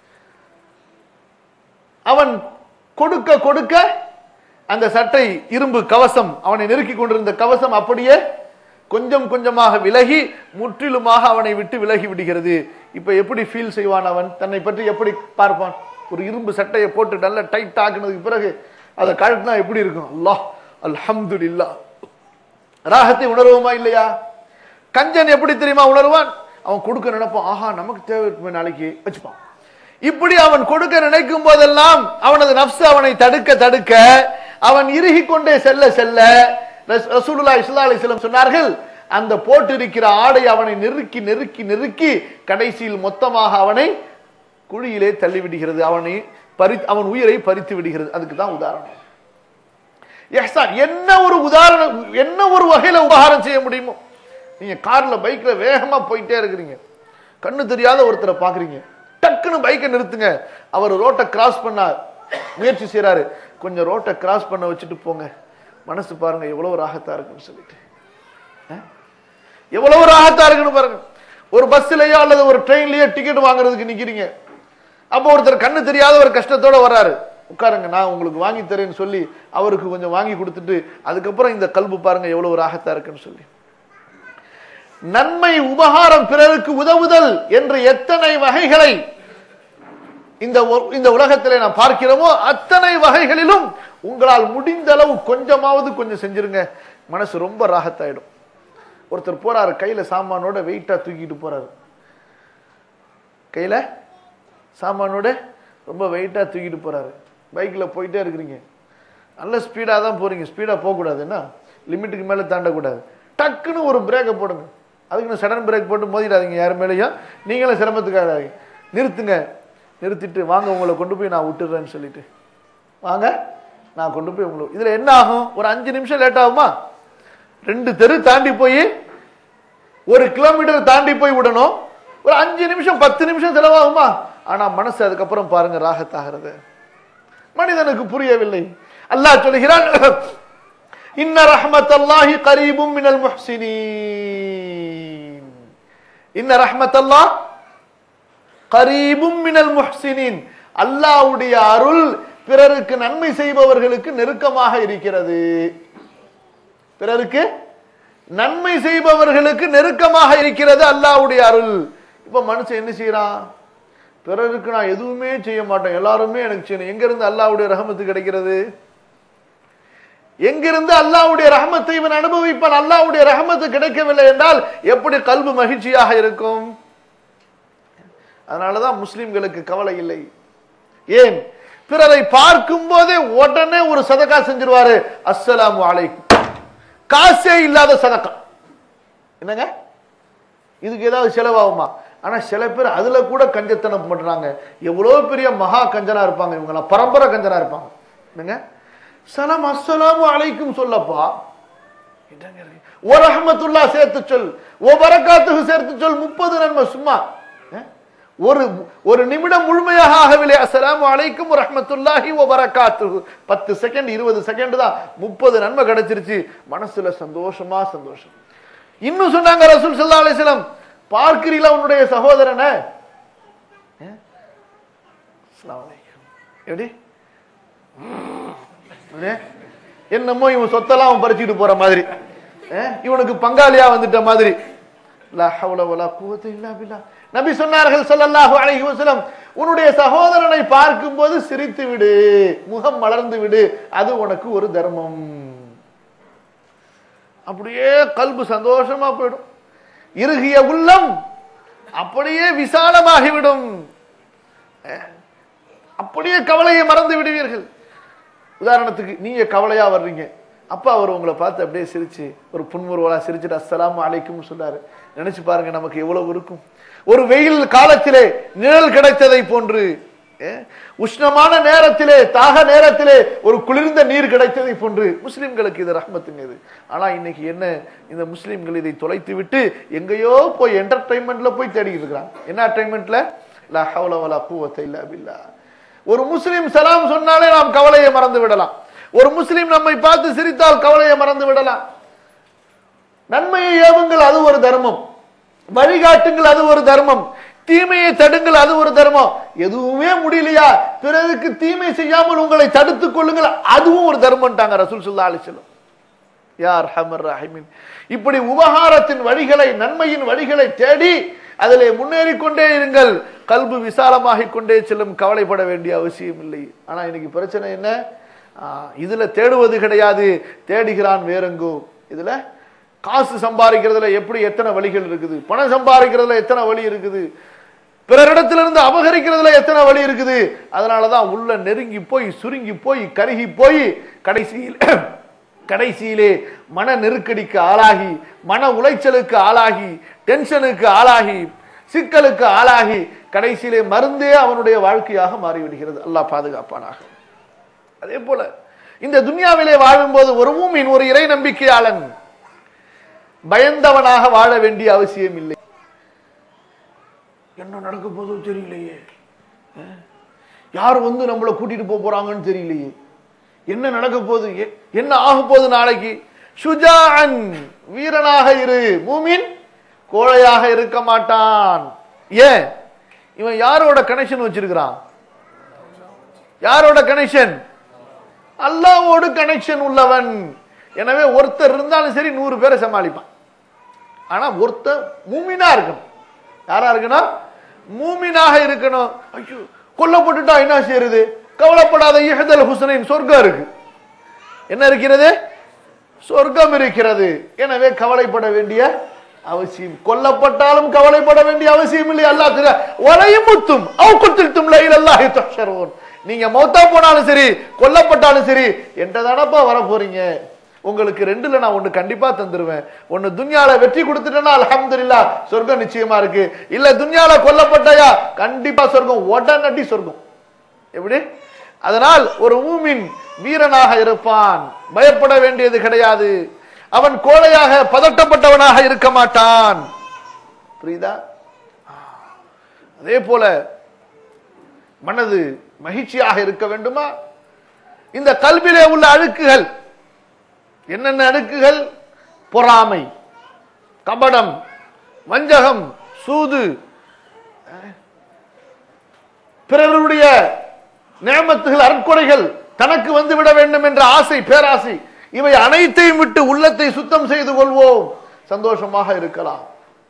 அவன் கொடுக்க கொடுக்க அந்த சட்டை இரும்பு கவசம், அவனை நெருக்கிக் கொண்டிருந்த கவசம் அப்படியே கொஞ்சம் கொஞ்சமாக விலகி முற்றிலுமாக அவனை விட்டு விலகி விடுகிறது. இப்ப எப்படி ஃபீல் செய்வான்? அவன் தன்னை பற்றி எப்படி பார்ப்பான்? ஒரு இரும்பு சட்டையை போட்டு நல்ல டைட் ஆக்குனதுக்கு பிறகு அதை கழட்டினா எப்படி இருக்கும்? அல்லாஹ் அல்ஹம்துலில்லாஹ், ராகத்தை உணர்வோமா இல்லையா? கஞ்சன் எப்படி தெரியுமா உணர்வான்? அவன் கொடுக்க நினைப்பான், ஆஹா நமக்கு தேவை நாளைக்கு வச்சுப்பான். இப்படி அவன் கொடுக்க நினைக்கும் போதெல்லாம் அவனது நப்சு அவனை தடுக்க தடுக்க அவன் இறுகி கொண்டே செல்ல செல்ல ரசூலுல்லாஹி ஸல்லல்லாஹு அலைஹி வஸல்லம் சொன்னார்கள், அந்த போட்டிருக்கிற ஆடை அவனை நெருக்கி நெருக்கி நெருக்கி கடைசியில் மொத்தமாக அவனை குழியிலே தள்ளிவிடுகிறது, அவனை பறி அவன் உயிரை பறித்து விடுகிறது. அதுக்கு தான் உதாரணம். இஹ்சான் என்ன ஒரு உதாரணம், என்ன ஒரு வகையில உபகாரம் செய்ய முடியுமோ? நீங்க கார்ல பைக்ல வேகமா போயிட்டே இருக்கிறீங்க, கண்ணு தெரியாத ஒருத்தரை பாக்குறீங்க, டக்குன்னு பைக்கை நிறுத்துங்க. அவர் ரோட்டை கிராஸ் பண்ண முயற்சி செய்யறாரு, கொஞ்சம் ரோட்டை கிராஸ் பண்ண வச்சுட்டு போங்க. மனசு பாருங்க எவ்வளவு ராகத்தா இருக்குன்னு சொல்லிட்டு, எவ்வளவு ராகத்தா இருக்குன்னு பாருங்க. ஒரு பஸ்லயோ அல்லது ஒரு ட்ரெயின்லயோ டிக்கெட் வாங்குறதுக்கு நிக்கிறீங்க, அப்போ ஒருத்தர் கண்ணு தெரியாத ஒரு கஷ்டத்தோட வர்றாரு, உட்காருங்க நான் உங்களுக்கு வாங்கி தரேன்னு சொல்லி அவருக்கு கொஞ்சம் வாங்கி கொடுத்துட்டு அதுக்கப்புறம் இந்த கல்பு பாருங்க எவ்வளவு ராகத்தா இருக்குன்னு சொல்லி. நன்மை உபகாரம் பிறருக்கு உதவுதல் என்ற எத்தனை வகைகளை இந்த இந்த உலகத்திலே நாம் பார்க்கிறோமோ அத்தனை வகைகளிலும் உங்களால் முடிந்த அளவு கொஞ்சமாவது கொஞ்சம் செஞ்சிருங்க, மனசு ரொம்ப ராகத்தாயிடும். ஒருத்தர் போறாரு, கையில சாமானோட வெயிட்டா தூக்கிட்டு போறாரு, கையில சாமானோட ரொம்ப வெயிட்டா தூக்கிட்டு போறாரு, பைக்ல போயிட்டே இருக்கிறீங்க, நல்ல ஸ்பீடா தான் போறீங்க, ஸ்பீடா போகக்கூடாது, என்ன லிமிட்டுக்கு மேல தாண்டக்கூடாது, டக்குன்னு ஒரு பிரேக்கை போடுங்க. அதுக்குன்னு சடன் பிரேக் போட்டு மோதிடாதீங்க யார் மேலேயும், நீங்களும் சிரமத்துக்காக நிறுத்துங்க. நிறுத்திட்டு வாங்க உங்களை கொண்டு போய் நான் விட்டுறேன்னு சொல்லிட்டு வாங்க நான் கொண்டு போய் உங்களுக்கு. இதுல என்ன ஆகும்? ஒரு அஞ்சு நிமிஷம் லேட் ஆகுமா? ரெண்டு தெரு தாண்டி போய் ஒரு கிலோமீட்டர் தாண்டி போய் விடணும். ஒரு அஞ்சு நிமிஷம் பத்து நிமிஷம் செலவாகுமா? ஆனா மனசு அதுக்கப்புறம் பாருங்க ராகத்தாகிறது. மனிதனுக்கு புரியவில்லை. அல்லாஹ் சொல்கிறான், இன்ன ரஹ்மத்தல்லாஹி கரீபும் மினல் முஹ்சினீன். இன்ன ரஹ்மத்தல்லாஹ் கரீபும் மினல் முஹ்சினீன். அல்லாஹ்வுடைய அருள் பிறருக்கு நன்மை செய்பவர்களுக்கு நெருக்கமாக இருக்கிறது. பிறருக்கு நன்மை செய்பவர்களுக்கு நெருக்கமாக இருக்கிறது அல்லாஹ்வுடைய அருள். இப்ப மனுஷன் என்ன செய்யறான்? பிறருக்கு நான் எதுவுமே செய்ய மாட்டேன், எல்லாருமே எனக்கு செய்யணும். எங்க இருந்து அல்லாஹ்வுடைய ரஹமத்து கிடைக்கிறது? எங்கிருந்து அல்லாஹ்வுடைய ரஹமத்தை இவன் அனுபவிப்பான்? அல்லாஹ்வுடைய ரஹமத்து கிடைக்கவில்லை என்றால் எப்படி கல்பு மகிழ்ச்சியாக இருக்கும்? அதனாலதான் முஸ்லிம்களுக்கு கவலை இல்லை. ஏன்? பிறரை பார்க்கும் போதே உடனே ஒரு சதகா செஞ்சிருவாரு. அஸ்ஸலாமு அலைக்கும். காசே இல்லாத சதகா. என்னங்க இதுக்கு ஏதாவது செலவாகுமா? ஆனா சில பேர் அதுல கூட கஞ்சத்தனம் பண்றாங்க. எவ்வளவு பெரிய மகா கஞ்சனா இருப்பாங்க இவங்க, பரம்பரை கஞ்சனா இருப்பாங்க. என்னங்க சலாம் அஸ்ஸலாமு அலைக்கும் சொல்லப்பா, ஓ ரஹ்மத்துல்லாஹ் சேர்த்து சொல், ஓ பரக்காத்துஹு சேர்த்து சொல், முப்பது நன்மை. சும்மா ஒரு ஒரு நிமிடம் முழுமையாக ஆகவில்லை. அஸ்ஸலாமு அலைக்கும் ரஹ்மத்துல்லாஹி வ பரக்காத்துஹு. பத்து செகண்ட் இருபது செகண்ட் தான் முப்பது நன்மை கிடைச்சிருச்சு. மனசுல சந்தோஷமா சந்தோஷம். இன்னும் சொன்னாங்க ரசூல் ஸல்லல்லாஹு அலைஹி வஸல்லம், பார்க்கிறீங்களா உன்னுடைய சகோதரனை? அஸ்ஸலாமு அலைக்கும். எப்படி என்னமோ இவன் சொத்தெல்லாம் அவன் பறிச்சுட்டு போற மாதிரி, இவனுக்கு பங்காளியா வந்துட்ட மாதிரி. லா ஹவ்ல வலா குவத்த இல்லா பில்லாஹ். நபி சொன்னார்கள் ஸல்லல்லாஹு அலைஹி வஸல்லம், உன்னுடைய சகோதரனை பார்க்கும்போது சிரித்து விடு, முகம் மலர்ந்து விடு, அது உனக்கு ஒரு தர்மம். அப்படியே கல்பு சந்தோஷமா போயிடும். இறுகிய உள்ளம் அப்படியே விசாலமாகிவிடும். அப்படியே கவலையை மறந்து விடுவீர்கள். உதாரணத்துக்கு நீங்க கவலையா வர்றீங்க, அப்ப அவர் உங்களை பார்த்து அப்படியே சிரிச்சு ஒரு புன்முறுவலா சிரிச்சுட்டு அஸ்ஸலாமு அலைக்கும் சொல்லாரு. நினைச்சு பாருங்க நமக்கு எவ்வளவு இருக்கும். ஒரு வெயில் காலத்திலே நிழல் கிடைத்ததை போன்று, உஷ்ணமான நேரத்திலே தாக நேரத்திலே ஒரு குளிர்ந்த நீர் கிடைத்ததை போன்று முஸ்லிம்களுக்கு இது ரஹ்மத்துங்க இது. ஆனா இன்னைக்கு என்ன, இந்த முஸ்லிம்கள் இதை தொலைத்து விட்டு எங்கேயோ போய் என்டர்டைன்மெண்ட்ல போய் தேடிட்டு இருக்கிறாங்க. என்ன என்டர்டைன்மெண்ட்ல? லா ஹவ்ல வலா குவத்த இல்லா பில்லாஹ். ஒரு முஸ்லிம் சலாம் சொன்னாலே நாம் கவலையை மறந்து விடலாம். ஒரு முஸ்லிம் நம்மை பார்த்து சிரித்தால் கவலையை மறந்து விடலாம். நன்மையை ஏவுங்கள், அது ஒரு தர்மம். வழிகாட்டுங்கள், அது ஒரு தர்மம். தீமையை தடுங்கள், அது ஒரு தர்மம். எதுவுமே முடியலையா, பிறருக்கு தீமை செய்யாமல் உங்களை தடுத்துக் கொள்ளுங்கள், அதுவும் ஒரு தர்மம்ட்டாங்க ரசூல் ஸல்லல்லாஹு அலைஹி வஸல்லம். யா அர்ஹமர் ரஹீமின். இப்படி உபகாரத்தின் வழிகளை, நன்மையின் வழிகளை தேடி அதிலே முன்னேறி கொண்டே இருங்கள். கல்பு விசாலமாகிக் கொண்டே செல்லும், கவலைப்பட வேண்டிய அவசியம் இல்லை. ஆனா இன்னைக்கு பிரச்சனை என்ன? இதுல தேடுவது கிடையாது, தேடுகிறான் வேறெங்கோ. இதுல காசு சம்பாதிக்கிறதுல எப்படி எத்தனை வழிகள் இருக்குது, பணம் சம்பாதிக்கிறதுல எத்தனை வழி இருக்குது, பிறரிடத்திலிருந்து அபகரிக்கிறதுல எத்தனை வழி இருக்குது. அதனாலதான் உள்ள நெருங்கி போய் சுருங்கி போய் கருகி போய் கடைசியில் கடைசியிலே மன நெருக்கடிக்கு ஆளாகி, மன உளைச்சலுக்கு ஆளாகி, டென்ஷனுக்கு ஆளாகி, சிக்கலுக்கு ஆளாகி கடைசியிலே மருந்தே அவனுடைய வாழ்க்கையாக மாறிவிடுகிறது. அல்லாஹ் பாதுகாப்பானாக. அதே போல இந்த துன்யாவிலே வாழும்போது ஒரு மூமின், ஒரு இறை நம்பிக்கையாளன் பயந்தவனாக வாழ வேண்டிய அவசியம் இல்லை. என்ன நடக்க போதோ தெரியலையே, யார் வந்து நம்மளை கூட்டிட்டு போறாங்கன்னு தெரியலையே, என்ன நடக்க போகுது, என்ன ஆக போகுது நாளைக்கு. ஷுஜாஅன், வீரனாக இரு. மூமின் கோழையாக இருக்க மாட்டான். ஏன்? இவன் யாரோட கனெக்ஷன் வச்சிருக்கிறான்? யாரோட கனெக்ஷன்? அல்லாஹ்வோடு கனெக்ஷன் உள்ளவன். எனவே ஒருத்தர் இருந்தாலும் சரி நூறு பேரை சமாளிப்பான். ஆனா ஒருத்தர் மூமினா இருக்கணும். யாரா இருக்கணும்? மூமினாக இருக்கணும். ஐயோ கொல்லப்பட்டுட்டா என்ன செய்யறது? கவலைப்படாத, இஹ்தல் ஹுஸ்னைன், சொர்க்கம் இருக்கு. என்ன இருக்கிறது? சொர்க்கம் இருக்கிறது. எனவே கவலைப்பட வேண்டிய அவசியம், கொல்லப்பட்டாலும் கவலைப்பட வேண்டிய அவசியம் இல்லை. அல்லாஹ் திரு வலையும் முத்தும் அவுக்குத்தில்தும் லைலல்லாஹி துஹ்ஷரூன். நீங்க மௌத்தா போனாலும் சரி, கொல்லப்பட்டாலும் சரி, என்றதானப்பா வர போறீங்க. உங்களுக்கு ரெண்டுல நான் ஒண்ணு கண்டிப்பா தந்துருவேன். ஒண்ணு துன்யால வெற்றி கொடுத்துட்டேன்னா அல்ஹம்துலில்லாஹ், சொர்க்கம் நிச்சயமா இருக்கு. இல்ல துன்யால கொல்லப்பட்டயா கண்டிப்பா சொர்க்கம், உடனடி சொர்க்கம். எப்படி? அதனால் ஒரு மூமின் வீரனாக இருப்பான், பயப்பட வேண்டியது கிடையாது. அவன் கோழையாக பதட்டப்பட்டவனாக இருக்க மாட்டான். புரியுதா? அதே போல மனது மகிழ்ச்சியாக இருக்க வேண்டுமா? இந்த கல்விலே உள்ள அழுக்குகள் என்னென்ன அழுக்குகள்? பொறாமை, கபடம், வஞ்சகம், சூது, பிறருடைய நியமத்துகள், அற்கொடைகள் தனக்கு வந்துவிட வேண்டும் என்ற ஆசை, பேராசை, இவை அனைத்தையும் விட்டு உள்ளத்தை சுத்தம் செய்து கொள்வோம், சந்தோஷமாக இருக்கலாம்.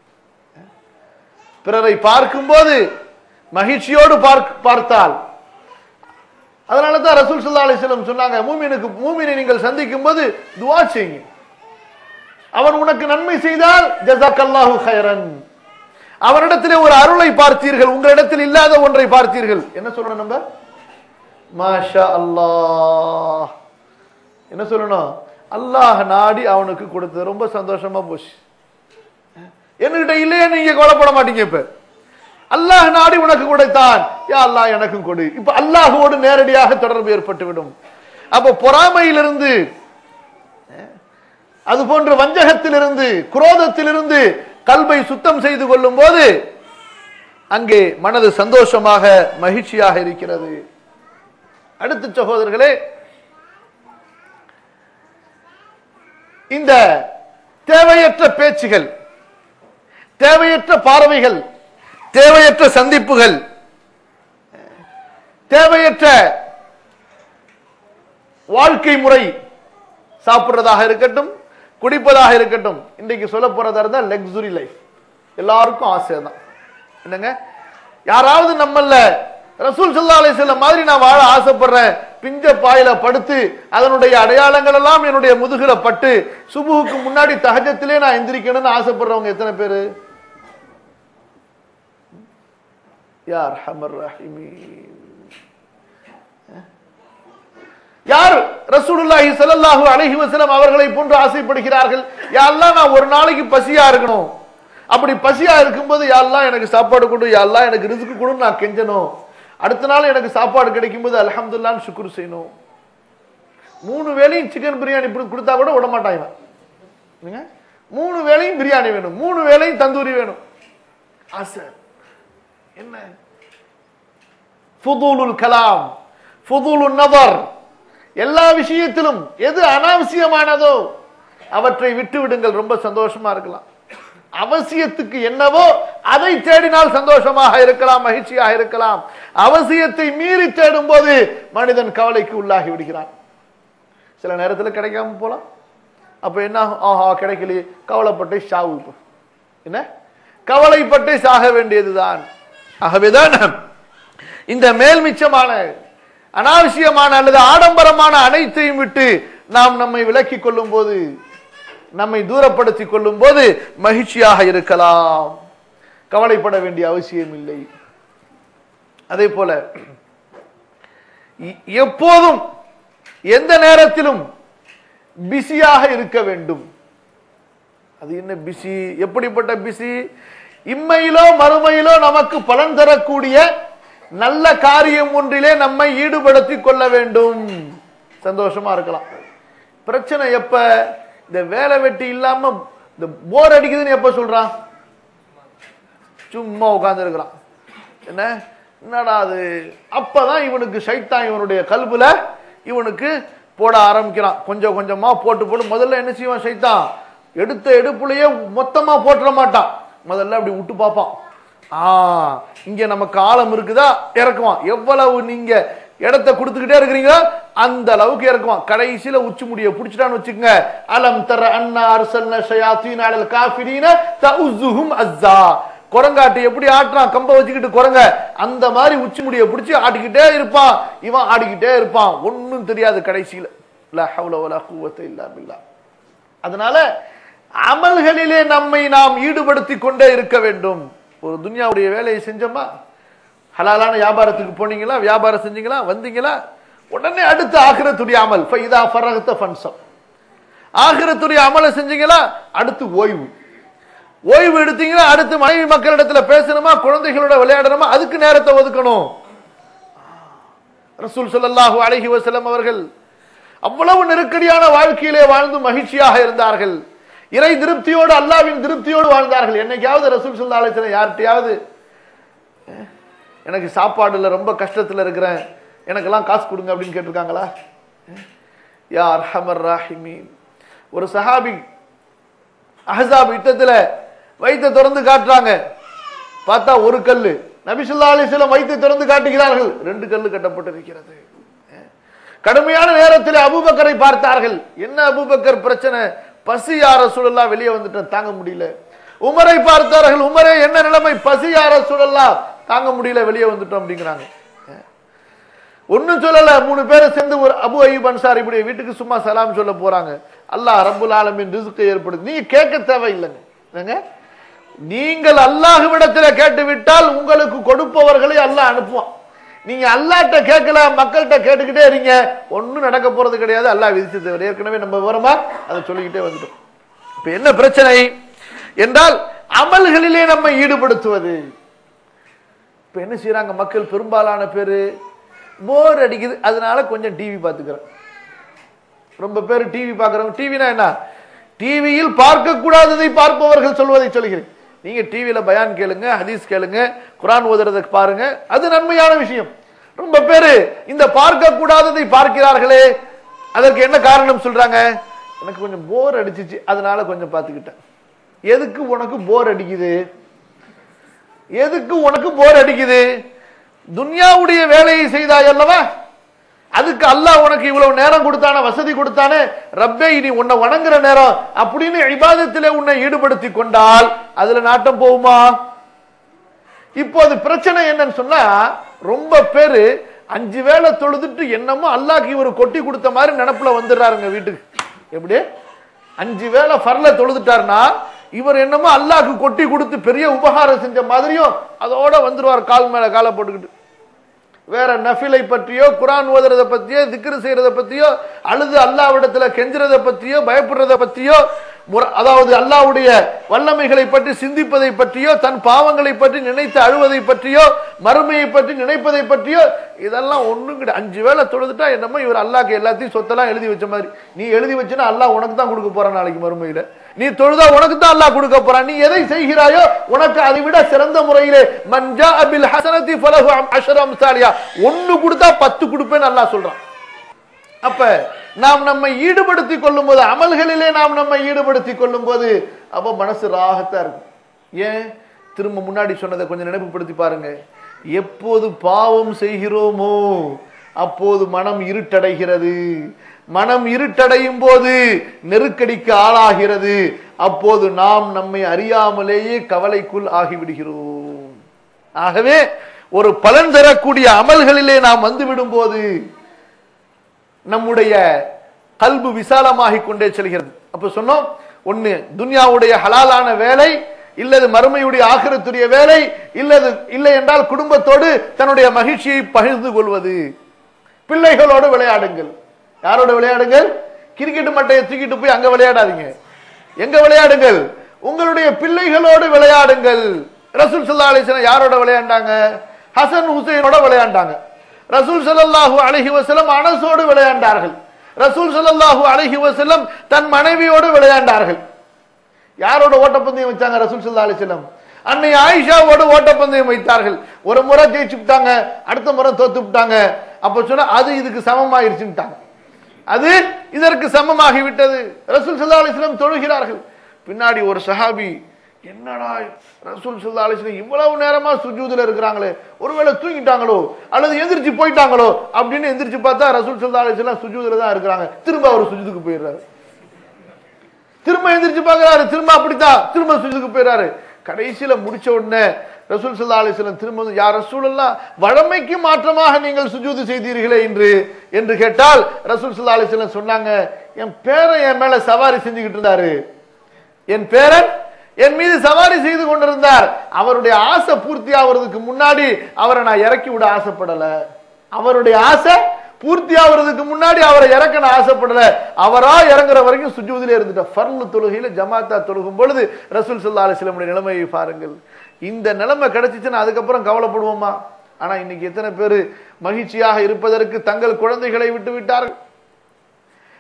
பிறரை பார்க்கும் போது மகிழ்ச்சியோடு பார்த்தால், அதனால தான் ரசூல் ஸல்லல்லாஹு அலைஹி வஸல்லம் சொன்னாங்க, மூமினுக்கு மூமினை நீங்கள் சந்திக்கும் போது துஆ செய்யுங்க. அவன் உனக்கு நன்மை செய்தால் ஜஸாக்கல்லாஹு கைரன், அவனிடத்திலே ஒரு அருளை பார்த்தீர்கள், உங்களிடத்தில் இல்லாத ஒன்றை பார்த்தீர்கள், என்ன சொல்லணும்? நம்ம மாஷா அல்லாஹ் என்ன சொல்லணும்? அல்லாஹ் நாடி அவனுக்கு கொடுத்தது ரொம்ப சந்தோஷமா போச்சு. என்கிட்ட இல்லையே நீங்க கவலைப்பட மாட்டீங்க. இப்ப அல்லாஹ் நாடி உனக்கு கொடுத்தான், யா அல்லாஹ் எனக்கும் கொடு. இப்ப அல்லாஹ்வோடு நேரடியாக தொடர்பு ஏற்பட்டுவிடும். அப்ப பொறாமையிலிருந்து, அது போன்ற வஞ்சகத்திலிருந்து, குரோதத்திலிருந்து கல்வை சுத்தம் செய்து கொள்ளும் போது அங்கே மனது சந்தோஷமாக மகிழ்ச்சியாக இருக்கிறது. அடுத்த சகோதரர்களே, இந்த தேவையற்ற பேச்சுகள், தேவையற்ற பார்வைகள், தேவையற்ற சந்திப்புகள், தேவையற்ற வாழ்க்கை முறை, சாப்பிடுறதாக இருக்கட்டும், குடிப்பதாக இருக்கட்டும், இன்றைக்கு சொல்ல போறதா இருந்தா லக்ஸுரி லைஃப், எல்லாருக்கும் ஆசை தான். என்னங்க, யாராவது நம்மள ரசூல் ஸல்லல்லாஹு அலைஹி வஸல்லம் மாதிரி நான் வாழ ஆசைப்படுறேன், பிஞ்ச பாயில படுத்து அதனுடைய அடையாளங்கள் எல்லாம் என்னுடைய முதுகுல பட்டு சுபுஹுக்கு முன்னாடி தஹஜ்ஜத்திலே நான் எந்திரிக்கணும்னு ஆசைப்படுறவங்க எத்தனை பேரு? யா அர்ஹமர் ரஹீமீன். யார் ரசூலுல்லாஹி ஸல்லல்லாஹு அலைஹி வஸல்லம் அவர்களை போன்று ஆசைப்படுகிறார்கள்? யா அல்லாஹ், நான் ஒரு நாளைக்கு பசியா இருக்கணும், அப்படி பசியா இருக்கும்போது யா அல்லாஹ் எனக்கு சாப்பாடு கொடு, யா அல்லாஹ் எனக்கு ரிஸ்க் கொடுன்னு நான் கெஞ்சணும். அடுத்த நாள் எனக்கு சாப்பாடு கிடைக்கும் போது அல்ஹம்துலில்லாஹ்னு சுக்ர் செய்யணும். மூணு வேளையும் சிக்கன் பிரியாணி கொடுத்தா கூட விட மாட்டாங்க. மூணு வேளையும் பிரியாணி வேணும், மூணு வேளையும் தந்தூரி வேணும். ஆசை என்ன? ஃபுதூலுல் கலாம், ஃபுதூலுன் நதர், எல்லா விஷயத்திலும் எது அனாவசியமானதோ அவற்றை விட்டு விடுங்கள், ரொம்ப சந்தோஷமா இருக்கலாம். அவசியத்துக்கு என்னவோ அதை தேடினால் சந்தோஷமாக இருக்கலாம், மகிழ்ச்சியாக இருக்கலாம். அவசியத்தை மீறி தேடும் போது மனிதன் கவலைக்கு உள்ளாகி விடுகிறான். சில நேரத்தில் கிடைக்காம போலாம். அப்ப என்ன ஆகும்? ஆஹா கிடைக்கலையே, கவலைப்பட்டு சாவு. என்ன கவலைப்பட்டு சாக வேண்டியதுதான். ஆகவேதான் இந்த மேல் மிச்சமான அனாவசியமான அல்லது ஆடம்பரமான அனைத்தையும் விட்டு நாம் நம்மை விலக்கிக் கொள்ளும் போது, நம்மை தூரப்படுத்திக் கொள்ளும் போது மகிழ்ச்சியாக இருக்கலாம், கவலைப்பட வேண்டிய அவசியம் இல்லை. அதே போல எப்போதும் எந்த நேரத்திலும் பிஸியாக இருக்க வேண்டும். அது என்ன பிஸி? எப்படிப்பட்ட பிஸி? இம்மையிலோ மறுமையிலோ நமக்கு பலன் தரக்கூடிய நல்ல காரியம் ஒன்றிலே நம்மை ஈடுபடுத்திக் கொள்ள வேண்டும், சந்தோஷமா இருக்கலாம். பிரச்சனை எப்ப? இந்த வேலை வெட்டி இல்லாம இந்த போர் அடிக்குதுன்னு எப்ப சொல்றான்? சும்மா உட்கார்ந்து இருக்கிறான். என்ன என்னடா அது? அப்பதான் இவனுக்கு ஷைத்தான் இவனுடைய கல்புல இவனுக்கு போட ஆரம்பிக்கிறான். கொஞ்சம் கொஞ்சமா போட்டு போட்டு முதல்ல என்ன செய்வான் ஷைத்தான்? எடுத்த எடுப்புலயே மொத்தமா போட்டுற மாட்டான். முதல்ல அப்படி விட்டு பார்ப்பான். ஆஹ் இங்க நமக்கு ஆழம் இருக்குதா, இறக்குவான். எவ்வளவு நீங்க இடத்தை கொடுத்துக்கிட்டே இருக்கிறீங்களோ அந்த அளவுக்கு இறக்குவான். கடைசியில உச்சி முடிய புடிச்சிட்டான்னு வச்சுக்கோங்க. அலம் தர அன்னா அர்சல்ன ஷயாத்தீன அலல் காஃபிரீன தஉஸுஹும் அஸ்ஸா. குரங்காட்டி எப்படி ஆட்டுறான், கம்ப வச்சுக்கிட்டு குரங்க, அந்த மாதிரி உச்சி முடிய பிடிச்சி ஆடிக்கிட்டே இருப்பான். இவன் ஆடிக்கிட்டே இருப்பான், ஒன்னும் தெரியாது கடைசியில. லா ஹவ்ல வலா குவத்த இல்லா பில்லாஹ். அதனால அமல்களிலே நம்மை நாம் ஈடுபடுத்தி கொண்டே இருக்க வேண்டும். ஒரு துன்யாவுடைய வேலையை செஞ்சோமா, ஹலாலான வியாபாரத்துக்கு போனீங்களா, வியாபாரம் செஞ்சீங்களா, வந்தீங்களா, உடனே அடுத்து ஆகிரத்துடைய அமல். ஃபைதா ஃபரகத ஃபன்சப். ஆகிரத்துடைய அமலை செஞ்சீங்களா, அடுத்து ஓய்வு. ஓய்வு எடுத்தீங்களா, அடுத்து மனைவி மக்களிடத்துல பேசணுமா, குழந்தைகளோட விளையாடணுமா, அதுக்கு நேரத்தை ஒதுக்கணும். ரசூல் ஸல்லல்லாஹு அலைஹி வஸல்லம் அவர்கள் அவ்வளவு நெருக்கடியான வாழ்க்கையிலே வாழ்ந்து மகிழ்ச்சியாக இருந்தார்கள். இறை திருப்தியோடு அல்லாஹ்வின் திருப்தியோடு வாழ்ந்தார்கள். என்னைக்காவது ரசூல் ஸல்லல்லாஹு அலைஹி வஸல்லம் யார்கிட்டயாவது எனக்கு சாப்பாடுல ரொம்ப கஷ்டத்துல இருக்கிறேன், எனக்கெல்லாம் காசு கொடுங்க அப்படின்னு கேட்டிருக்காங்களா? யா அர்ஹமர் ராஹிமீன். ஒரு சஹாபி அஹ்ஸாப் யுத்தத்துல வயித்தை திறந்து காட்டுறாங்க. பார்த்தா ஒரு கல்லு. நபி ஸல்லல்லாஹு அலைஹி வஸல்லம் வயித்தை திறந்து காட்டுகிறார்கள், ரெண்டு கல்லு கட்டப்பட்டிருக்கிறது. கடுமையான நேரத்தில் அபூபக்கரை பார்த்தார்கள். என்ன அபூபக்கர் பிரச்சனை? பசி யா ரசூலல்லாஹ், வெளியே வந்துட்டேன், தாங்க முடியல. உமரை பார்த்தார்கள். உமரே என்ன நிலைமை? பசி யா ரசூலல்லாஹ், தாங்க முடியல, வெளியே வந்துட்டோம் அப்படிங்கிறாங்க. ஒன்னும் சொல்லல. மூணு பேரை சேர்ந்து ஒரு அபு அய்யூப் அன்சாரி இப்படி வீட்டுக்கு சும்மா சலாம் சொல்ல போறாங்க. அல்லாஹ் ரப்புல் ஆலமீன் ரிஸ்கை ஏற்படுத்தி நீங்க கேட்க தேவையில்லைங்க. நீங்கள் அல்லாஹ்விடத்தில் கேட்டு விட்டால் உங்களுக்கு கொடுப்பவர்களை அல்லாஹ் அனுப்புவான். நீங்க அல்லாஹ்ட்ட கேட்கல, மக்கள்கிட்ட கேட்டுக்கிட்டே இருங்க, ஒன்னும் நடக்க போறது கிடையாது. அல்லாஹ் விதிச்சது தவிர. ஏற்கனவே நம்ம விவரமா அதை சொல்லிக்கிட்டே வந்துட்டோம். இப்ப என்ன பிரச்சனை என்றால் அமல்களிலே நம்ம ஈடுபடுத்துவது. இப்ப என்ன செய்யறாங்க மக்கள்? பெரும்பாலான பேரு போர் அடிக்குது, அதனால கொஞ்சம் டிவி பார்த்துக்கிறேன். ரொம்ப பேர் டிவி பார்க்கறவங்க. டிவினா என்ன? டிவியில் பார்க்க கூடாததை பார்ப்பவர்கள் சொல்வதை சொல்கிறேன். நீங்க டிவியில பயான் கேளுங்க, ஹதீஸ் கேளுங்க, குர்ஆன் ஓதுறதை பாருங்க, அது நன்மையான விஷயம். ரொம்ப பேரு இந்த பார்க்க கூடாததை பார்க்கிறார்களே, அதற்கு என்ன காரணம் சொல்றாங்க? எனக்கு கொஞ்சம் போர் அடிச்சிச்சு, அதனால கொஞ்சம் பார்த்துக்கிட்டேன். எதுக்கு உனக்கு போர் அடிக்குது? எதுக்கு உனக்கு போர் அடிக்குது? துன்யாவுடைய வேலையை செய்தாய் அல்லவா? அதுக்கு அல்லாஹ் உனக்கு இவ்வளவு நேரம் கொடுத்தானே, வசதி கொடுத்தானே, ரப்பே இனி உன்னை வணங்குற நேரம் அப்படின்னு இபாதத்திலே உன்னை ஈடுபடுத்தி கொண்டால் அதுல நாட்டம் போகுமா? இப்போது பிரச்சனை என்னன்னு சொன்னா, ரொம்ப பேரு அஞ்சு வேளை தொழுதுட்டு என்னமோ அல்லாஹ்க்கு இவர் கொட்டி கொடுத்த மாதிரி நினைப்புல வந்துடுறாருங்க வீட்டுக்கு. எப்படி? அஞ்சு வேளை ஃபர்ல தொழுதுட்டாருன்னா இவர் என்னமோ அல்லாஹ்க்கு கொட்டி கொடுத்து பெரிய உபகாரம் செஞ்ச மாதிரியும் அதோட வந்துருவார், கால் மேல காலை போட்டுக்கிட்டு. வேற நஃபிலை பற்றியோ, குர்ஆன் ஓதுறதை பத்தியோ, திக்ர் செய்யறதை பத்தியோ, அழுது அல்லாஹ்விடத்துல கெஞ்சுறதை பத்தியோ, பயப்படுறதை பத்தியோ, அதாவது அல்லாஹ்வுடைய வல்லமைகளை பற்றி சிந்திப்பதை பற்றியோ, தன் பாவங்களை பற்றி நினைத்து அழுவதை பற்றியோ, மறுமையை பற்றி நினைப்பதை பற்றியோ, இதெல்லாம் ஒண்ணும் கிடையாது. அஞ்சு வேளை தொழுதுட்டா என்னமோ இவர் அல்லாஹ்க்கு எல்லாத்தையும் சொத்தெல்லாம் எழுதி வச்ச மாதிரி. நீ எழுதி வச்சுன்னா அல்லாஹ் உனக்கு தான் கொடுக்க போறான் நாளைக்கு மறுமையில. நீ தொழுதா உனக்கு தான் அல்லாஹ் கொடுக்க போறான். நீ எதை செய்கிறாயோ உனக்கு அதை விட சிறந்த முறையிலே மன் ஜாஅ பில் ஹஸனதி ஃபலஹு அஷ்ரு அம்சாலிஹா, ஒன்னு கொடுத்தா பத்து கொடுப்பேன்னு அல்லாஹ் சொல்றான். அப்ப நாம் நம்மை ஈடுபடுத்தி கொள்ளும் போது, அமல்களிலே நாம் நம்மை ஈடுபடுத்தி கொள்ளும் போது அப்ப மனசு ராகத்தா இருக்கும். ஏன்? திரும்ப முன்னாடி சொன்னதை கொஞ்சம் நினைவுபடுத்தி பாருங்க. எப்போது பாவம் செய்கிறோமோ அப்போது மனம் இருட்டடைகிறது. மனம் இருட்டடையும் போது நெருக்கடிக்கு ஆளாகிறது. அப்போது நாம் நம்மை அறியாமலேயே கவலைக்குள் ஆகிவிடுகிறோம். ஆகவே ஒரு பலன் தரக்கூடிய அமல்களிலே நாம் வந்துவிடும் போது நம்முடைய கல்பு விசாலமாகிக் கொண்டே செல்கிறது. அப்ப சொன்னோம், ஒண்ணு துன்யாவுடைய ஹலாலான வேலை, இல்லது மறுமையுடைய ஆகிரத்துடைய வேலை, இல்லது இல்லை என்றால் குடும்பத்தோடு தன்னுடைய மகிழ்ச்சியை பகிர்ந்து கொள்வது. பிள்ளைகளோடு விளையாடுங்கள். யாரோட விளையாடுங்கள்? கிரிக்கெட் மட்டையை தூக்கிட்டு போய் அங்க விளையாடாதீங்க. எங்க விளையாடுங்கள்? உங்களுடைய பிள்ளைகளோடு விளையாடுங்கள். ரசூல் ஸல்லல்லாஹு அலைஹி வஸல்லம் யாரோட விளையாண்டாங்க? ஹசன் ஹுசைனோட விளையாண்டாங்க. ரசூல் ஸல்லல்லாஹு அலைஹி வஸல்லம் அனஸோடு விளையாண்டார்கள். ரசூல் ஸல்லல்லாஹு அலைஹி வஸல்லம் தன் மனைவியோடு விளையாண்டார்கள். யாரோட ஓட்டப்பந்தயம் வச்சாங்க? ரசூல் ஸல்லல்லாஹு அலைஹி வஸல்லம் அன்னை ஆயிஷாவோடு ஓட்டப்பந்தயம் வைத்தார்கள். ஒரு முறை ஜெயிச்சு விட்டாங்க, அடுத்த முறை தோத்து விட்டாங்க. அப்ப சொன்னா அது இதுக்கு சமமாயிருச்சுட்டாங்க. அது இதற்கு சமமாகி விட்டது. ரசூல் ஸல்லல்லாஹு அலைஹி வஸல்லம் தொழுகிறார்கள். பின்னாடி ஒரு சஹாபி, என்னடா ரசூல் ஸல்லல்லாஹு அலைஹி வஸல்லம் இவ்வளவு நேரமா சுஜூதுல இருக்கிறாங்களே, ஒருவேளை தூங்கிட்டாங்களோ அல்லது எந்திரிச்சு போயிட்டாங்களோ அப்படின்னு எந்திரிச்சு பார்த்தா ரசூல் ஸல்லல்லாஹு அலைஹி வஸல்லம் சுஜூதுல தான் இருக்கிறாங்க. திரும்ப அவர் சுஜூதுக்கு போயிடுறாரு. திரும்ப எந்திரிச்சு பார்க்கிறாரு, திரும்ப அப்படித்தான், திரும்ப சுஜூதுக்கு போயிடுறாரு. கடைசியில முடிச்ச உடனே ரசூல் ஸல்லல்லாஹு அலைஹி வஸல்லம் திரும்ப யா ரசூலல்லாஹ், வழமைக்கு மாற்றமாக நீங்கள் சுஜூது செய்தீர்களே என்று என்று கேட்டால் ரசூல் ஸல்லல்லாஹு அலைஹி வஸல்லம் சொன்னாங்க, என் பேரன் என் மேல சவாரி செஞ்சுக்கிட்டு இருந்தாரு, என் பேரன் என் மீது சவாரி செய்து கொண்டிருந்தார். அவருடைய ஆசை பூர்த்தி ஆவறதுக்கு முன்னாடி அவரை நான் இறக்கி விட ஆசைப்படல. அவருடைய ஆசை பூர்த்தி ஆவறதுக்கு முன்னாடி அவரை இறக்க நான் ஆசைப்படல. அவரா இறங்குற வரைக்கும் சுஜூதிலே இருந்துட்ட. ஃபர்லு தொழுகையில ஜமாத்தா தொழுகும் பொழுது ரசூல் ஸல்லல்லாஹு அலைஹி வஸல்லம் நிலைமையை பாருங்கள். இந்த நிலைமை கிடைச்சிச்சுன்னா அதுக்கப்புறம் கவலைப்படுவோமா? ஆனா இன்னைக்கு எத்தனை பேர் மகிழ்ச்சியாக இருப்பதற்கு தங்கள் குழந்தைகளை விட்டு விட்டார்கள்.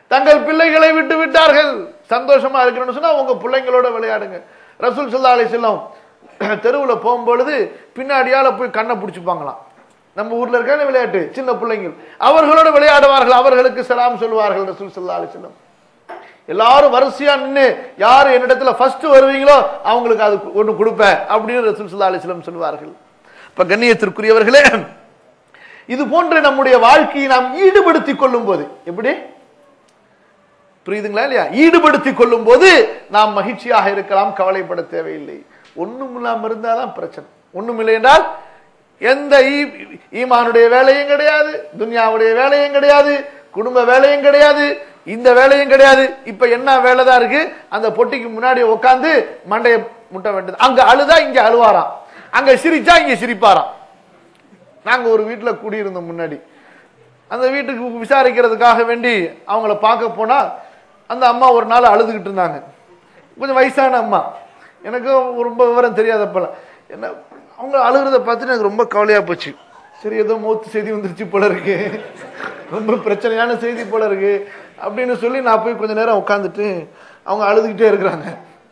தங்கள் பிள்ளைகளை விட்டு விட்டார்கள். சந்தோஷமா இருக்கணும்னு சொன்னா உங்க பிள்ளைங்களோட விளையாடுங்க. ரசூல் ஸல்லல்லாஹு அலைஹி வஸல்லம் தெருவுல போகும்பொழுது பின்னாடியால போய் கண்ணை பிடிச்சுப்பாங்களாம். நம்ம ஊர்ல இருக்க விளையாட்டு சின்ன பிள்ளைங்கள் அவர்களோட விளையாடுவார்கள், அவர்களுக்கு சலாம் சொல்வார்கள் ரசூல் ஸல்லல்லாஹு அலைஹி வஸல்லம். எல்லாரும் வரிசையா நின்று யாரு என்னிடத்துல ஃபர்ஸ்ட் வருவீங்களோ அவங்களுக்கு அது ஒண்ணு கொடுப்பேன் அப்படின்னு ரசூல் ஸல்லல்லாஹு அலைஹி வஸல்லம் சொல்வார்கள். இப்ப கண்ணியத்திற்குரியவர்களே, இது போன்ற நம்முடைய வாழ்க்கையை நாம் ஈடுபடுத்திக் கொள்ளும் போது எப்படி புரியுதுங்களா இல்லையா? ஈடுபடுத்திக் கொள்ளும் போது நாம் மகிழ்ச்சியாக இருக்கலாம், கவலைப்பட தேவையில்லை. ஒண்ணும் இல்லாம இருந்தாதான் பிரச்சனை. ஒண்ணும் இல்லை என்றால் எந்த ஈமானுடைய வேலையும் கிடையாது, துன்யாவுடைய வேலையும் கிடையாது, குடும்ப வேலையும் கிடையாது, இந்த வேலையும் கிடையாது. இப்ப என்ன வேலை தான் இருக்கு? அந்த பொட்டிக்கு முன்னாடி உட்கார்ந்து மண்டைய முட்ட வேண்டியது. அங்க அழுதா இங்க அழுவாராம், அங்க சிரிச்சா இங்க சிரிப்பாராம். நாங்க ஒரு வீட்டுல குடியிருந்தோம் முன்னாடி. அந்த வீட்டுக்கு விசாரிக்கிறதுக்காக வேண்டி அவங்கள பார்க்க போனா அந்த அம்மா ஒரு நாள் அழுதுகிட்டு இருந்தாங்க. கொஞ்சம் வயசான அம்மா, எனக்கு ரொம்ப விவரம் தெரியாதப்பெல்லாம். என்ன அவங்க அழுகிறத பார்த்துட்டு எனக்கு ரொம்ப கவலையா போச்சு. சரி, ஏதோ மூத்து செய்தி வந்துருச்சு போல இருக்கு, ரொம்ப பிரச்சனையான செய்தி போல இருக்கு அப்படின்னு சொல்லி நான் போய் கொஞ்ச நேரம் உட்காந்துட்டு அவங்க அழுதுகிட்டே இருக்கிறாங்க.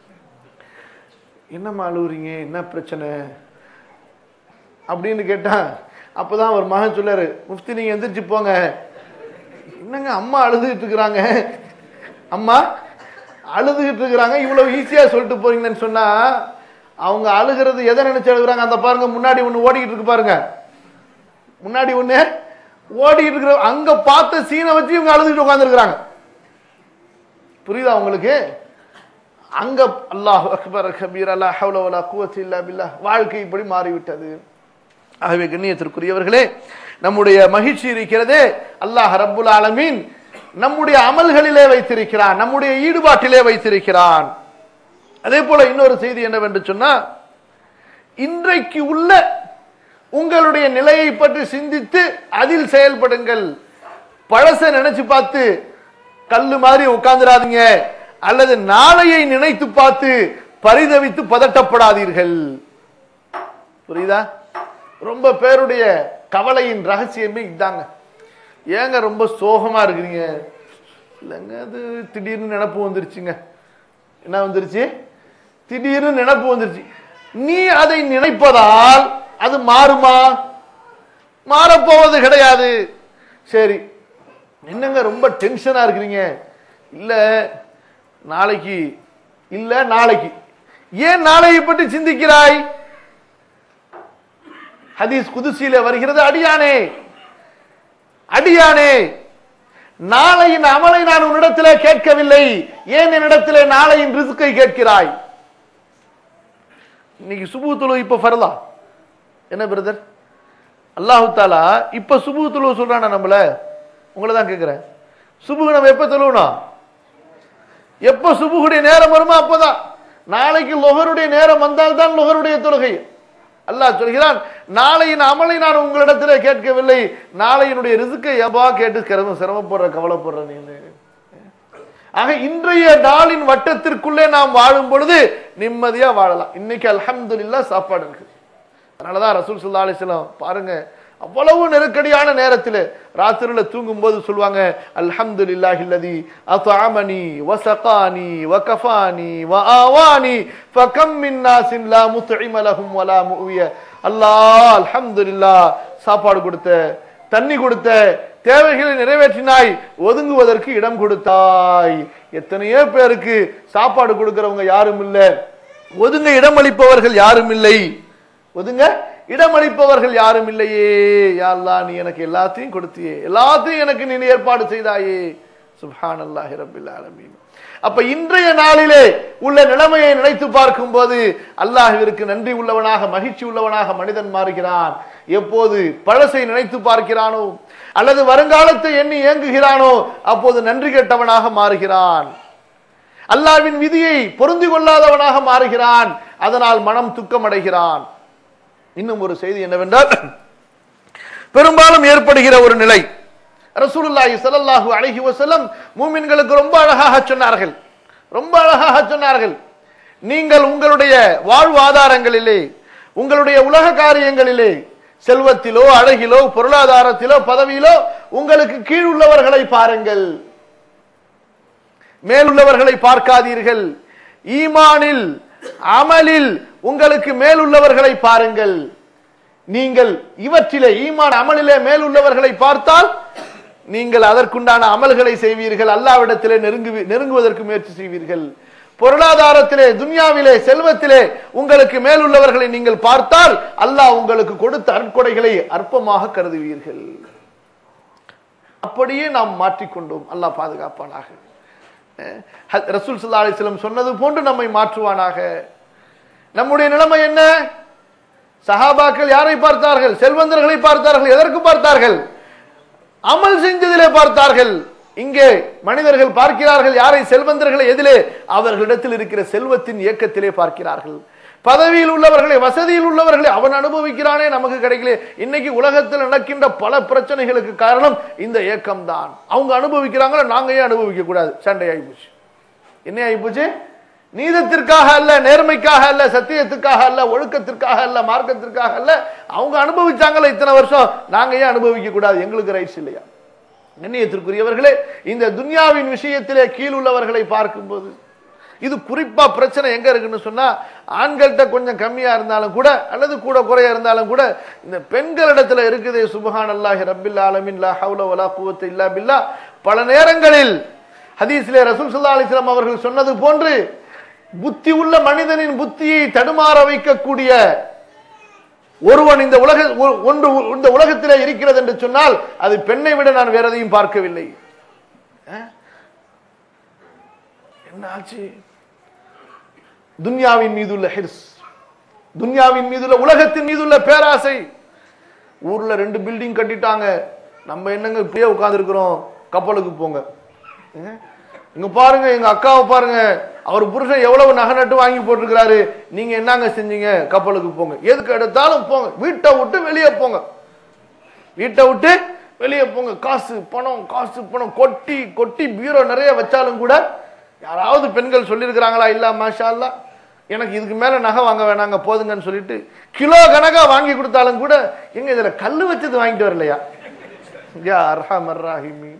என்னம்மா அழுகுறீங்க, என்ன பிரச்சனை அப்படின்னு கேட்டா அப்பதான் ஒரு மகன் சொல்லாரு, முஃப்தி நீங்க எந்திரிச்சு போங்க. என்னங்க அம்மா அழுதுகிட்டு இருக்கிறாங்க, அம்மா அழுதுகிட்டு இருக்கிறாங்க, இவ்வளவு ஈஸியா சொல்லிட்டு போறீங்கன்னு சொன்னா அவங்க அழுகிறது எதை நினைச்சு அழுகுறாங்க? அந்த பாருங்க முன்னாடி ஒண்ணு ஓடிக்கிட்டு இருக்கு பாருங்க, முன்னாடி ஒண்ணு ஓடிக்கிட்டு இருக்கிற அங்க பார்த்த சீனை வச்சு இவங்க அழுதுகிட்டு உட்கார்ந்து இருக்கிறாங்க. புரியுதா உங்களுக்கு? அங்க அல்லாஹ் அக்பர் கபீர் லா ஹவ்ல வலா குவத்த இல்லா பில்லாஹ். வாழ்க்கை இப்படி மாறிவிட்டது. ஆகவே கண்ணியத்திற்குரியவர்களே, நம்முடைய மகிழ்ச்சி இருக்கிறதே அல்லாஹ் ரப்புல் ஆலமீன் நம்முடைய அமல்களிலே வைத்திருக்கிறான், நம்முடைய ஈடுபாட்டிலே வைத்திருக்கிறான். அதே போல இன்னொரு செய்தி என்னவென்று சொன்னா, இன்றைக்கு உள்ள உங்களுடைய நிலையை பற்றி சிந்தித்து அதில் செயல்படுங்கள். பழச நினைச்சு பார்த்து கல்லு மாதிரி உட்கார்ந்துடாதீங்க, அல்லது நாளையை நினைத்து பார்த்து பரிதவித்து பதட்டப்படாதீர்கள். புரியுதா? ரொம்ப பேருடைய கவலையின் ரகசியமே இதாங்க. ஏங்க ரொம்ப சோகமா இருக்கிறீங்க? இல்லைங்க, அது திடீர்னு நினப்பு வந்துருச்சுங்க. என்ன வந்துருச்சு? திடீர்னு நினப்பு வந்துருச்சு. நீ அதை நினைப்பதால் அது மாறுமா? மாறப்போவது கிடையாது. சரி, என்னங்க ரொம்ப டென்ஷனா இருக்கிறீங்க? இல்ல நாளைக்கு, இல்ல நாளைக்கு. ஏன் நாளையை பற்றி சிந்திக்கிறாய்? ஹதீஸ் குதுசியில வருகிறது, அடியானே அடியானே நாளையின் அமலை நான் உன்னிடத்திலே கேட்கவில்லை, ஏன் என்னிடத்திலே நாளையின் ரிஸ்கை கேட்கிறாய்? இன்னைக்கு சுபு துளு இப்ப ஃபர்லா என்ன பிரதர்? அல்லாஹு தாலா இப்ப சுபு துளு சொல்றானா நம்மள? உங்களை தான் கேட்கிறேன். சுபுகு நம்ம எப்ப தொழுவணும்? எப்ப சுபுகுடைய நேரம் வருமா அப்பதான். நாளைக்கு லொஹருடைய நேரம் வந்தால்தான் லொஹருடைய தொழுகை. அல்லாஹ் சொல்கிறான், நாளையின் அமலை நான் உங்களிடத்திலே கேட்கவில்லை, நாளையினுடைய ரிஸ்கை எபா கேட்டு சிரமப்படுற கவலைப்படுற நீ. ஆக இன்றைய நாளின் வட்டத்திற்குள்ளே நாம் வாழும் பொழுது நிம்மதியா வாழலாம். இன்னைக்கு அல்ஹம்துலில்லாஹ் சாப்பாடு இருக்கு. அதனாலதான் ரசூல் ஸல்லல்லாஹு அலைஹி வஸல்லம் பாருங்க, அவ்வளவு நெருக்கடியான நேரத்தில் ராத்திரில தூங்கும் போது சொல்லுவாங்க, அல்ஹம்துலில்லாஹில்லதி அத்அமனி வஸகானி வகஃபானி வஆவானி ஃபகம் மின் நாஸின் லா முத்இம லஹும் வலா முவிய. அல்லாஹ் அல்ஹம்துலில்லாஹ், சாப்பாடு கொடுத்த, தண்ணி கொடுத்த, தேவைகளை நிறைவேற்றினாய், ஒதுங்குவதற்கு இடம் கொடுத்தாய். எத்தனையோ பேருக்கு சாப்பாடு கொடுக்கிறவங்க யாரும் இல்ல, ஒதுங்க இடம் அளிப்பவர்கள் யாரும் இல்லை, ஒதுங்க இடமளிப்பவர்கள் யாரும் இல்லையே. யா அல்லாஹ், நீ எனக்கு எல்லாத்தையும் கொடுத்தியே, எல்லாத்தையும் எனக்கு நீ ஏற்பாடு செய்தாயே. சுப்ஹானல்லாஹி ரப்பில் ஆலமீன். அப்ப இன்றைய நாளிலே உள்ள நிலைமையை நினைத்து பார்க்கும் போது அல்லாஹ்விற்கு நன்றி உள்ளவனாக, மகிழ்ச்சி உள்ளவனாக மனிதன் மாறுகிறான். எப்போது பழசை நினைத்து பார்க்கிறானோ அல்லது வருங்காலத்தை எண்ணி ஏங்குகிறானோ அப்போது நன்றி கெட்டவனாக மாறுகிறான், அல்லாஹ்வின் விதியை பொருந்தி கொள்ளாதவனாக மாறுகிறான். அதனால் மனம் துக்கமடைகிறான். இன்னும் ஒரு செய்தி என்னவென்றால், பெரும்பாலும் ஏற்படுகிற ஒரு நிலை, ரசூலுல்லாஹி ஸல்லல்லாஹு அலைஹி வஸல்லம் மூமின்களுக்கு ரொம்ப அழகாக சொன்னார்கள், ரொம்ப அழகாக சொன்னார்கள். நீங்கள் உங்களுடைய வாழ்வாதாரங்களிலே, உங்களுடைய உலக காரியங்களிலே, செல்வத்திலோ அழகிலோ பொருளாதாரத்திலோ பதவியிலோ உங்களுக்கு கீழ் உள்ளவர்களை பாருங்கள். மேலுள்ளவர்களை பார்க்காதீர்கள். ஈமானில் அமலில் உங்களுக்கு மேலுள்ளவர்களை பாருங்கள். நீங்கள் இவற்றிலே ஈமான் அமலிலே மேலுள்ளவர்களை பார்த்தால் நீங்கள் அதற்குண்டான அமல்களை செய்வீர்கள், அல்லாஹ்விடத்திலே நெருங்கு நெருங்குவதற்கு முயற்சி செய்வீர்கள். பொருளாதாரத்திலே, துன்யாவிலே, செல்வத்திலே உங்களுக்கு மேலுள்ளவர்களை நீங்கள் பார்த்தால் அல்லாஹ் உங்களுக்கு கொடுத்த அற்கொடைகளை அற்பமாக கருதுவீர்கள். அப்படியே நாம் மாற்றிக்கொண்டோம். அல்லாஹ் பாதுகாப்பானாக. ரசூல் ஸல்லல்லாஹு அலைஹி வஸல்லம் சொன்னது போன்று நம்மை மாற்றுவானாக. நம்முடைய நிலைமை என்ன? சஹாபாக்கள் யாரை பார்த்தார்கள்? செல்வந்தர்களை பார்த்தார்கள். எதற்கு பார்த்தார்கள்? அமல் செஞ்சதிலே பார்த்தார்கள். இங்கே மனிதர்கள் பார்க்கிறார்கள் யாரை? செல்வந்தர்களை. எதிலே? அவர்களிடத்தில் இருக்கிற செல்வத்தின் இயக்கத்திலே பார்க்கிறார்கள். பதவியில் உள்ளவர்களை, வசதியில் உள்ளவர்களை அவன் அனுபவிக்கிறானே, நமக்கு கிடைக்கல. இன்னைக்கு உலகத்தில் நடக்கின்ற பல பிரச்சனைகளுக்கு காரணம் இந்த ஏக்கம் தான். அவங்க அனுபவிக்கிறாங்களோ நாங்க ஏன் அனுபவிக்க கூடாது? சண்டை ஆகிப்போச்சு. என்ன ஆகிப்போச்சு? நீதத்திற்காக அல்ல, நேர்மைக்காக அல்ல, சத்தியத்துக்காக அல்ல, ஒழுக்கத்திற்காக அல்ல, மார்க்கத்திற்காக அல்ல. அவங்க அனுபவிச்சாங்களே இத்தனை வருஷம், நாங்க ஏன் அனுபவிக்க கூடாது? எங்களுக்கு ரைட்ஸ் இல்லையா? கண்ணியத்திற்குரியவர்களே, இந்த துன்யாவின் விஷயத்திலே கீழ் உள்ளவர்களை பார்க்கும்போது இது குறிப்பா பிரச்சனை எங்க இருக்குன்னு சொன்னா, ஆண்கள்கிட்ட கொஞ்சம் கம்மியா இருந்தாலும் கூட அல்லது கூட குறையா இருந்தாலும் கூட இந்த பெண்களிடத்துல இருக்குதே. சுப்ஹானல்லாஹி ரப்பில் ஆலமீன், லா ஹவ்ல வலா குவத்த இல்லா பில்லா. பல நேரங்களில் ஹதீஸிலே ரசூல் ஸல்லல்லாஹு அலைஹி வஸல்லம் அவர்கள் சொன்னது போன்று புத்தி உள்ள மனிதனின் புத்தியை தடுமாற வைக்கக்கூடிய ஒருவன் இந்த உலக ஒன்று இந்த உலகத்திலே இருக்கிறது என்று சொன்னால் அது பெண்ணை விட நான் வேற எதையும் பார்க்கவில்லை. என்ன ஆச்சு? துன்யாவின் மீதுள்ள ஹிர்ஸ், துன்யாவின் மீதுள்ள, உலகத்தின் மீதுள்ள பேராசை. ஊர்ல ரெண்டு பில்டிங் கட்டிட்டாங்க, நம்ம என்னங்க இப்படியே உட்கார்ந்து இருக்கிறோம்? கப்பலுக்கு போங்க. இங்க பாருங்க, எங்க அக்காவை பாருங்க, அவர் புருஷன் எவ்வளவு நகை நட்டு வாங்கி போட்டிருக்கிறாரு, நீங்க என்னங்க செஞ்சீங்க? கப்பலுக்கு போங்க. எதுக்கு எடுத்தாலும் போங்க, வீட்டை விட்டு வெளியே போங்க, வீட்டை விட்டு வெளியே போங்க. காசு பணம், காசு பணம் கொட்டி கொட்டி பீரோ நிறைய வச்சாலும் கூட யாராவது பெண்கள் சொல்லியிருக்கிறாங்களா? இல்ல மாஷா அல்லாஹ், எனக்கு இதுக்கு மேல நகை வாங்க வேணாங்க போதுங்கன்னு சொல்லிட்டு கிலோ கணக்கா வாங்கி கொடுத்தாலும் கூட எங்க இதுல கல்லு வச்சது வாங்கிட்டு வரலையா? யா அர்ஹமர் ராஹிமீன்.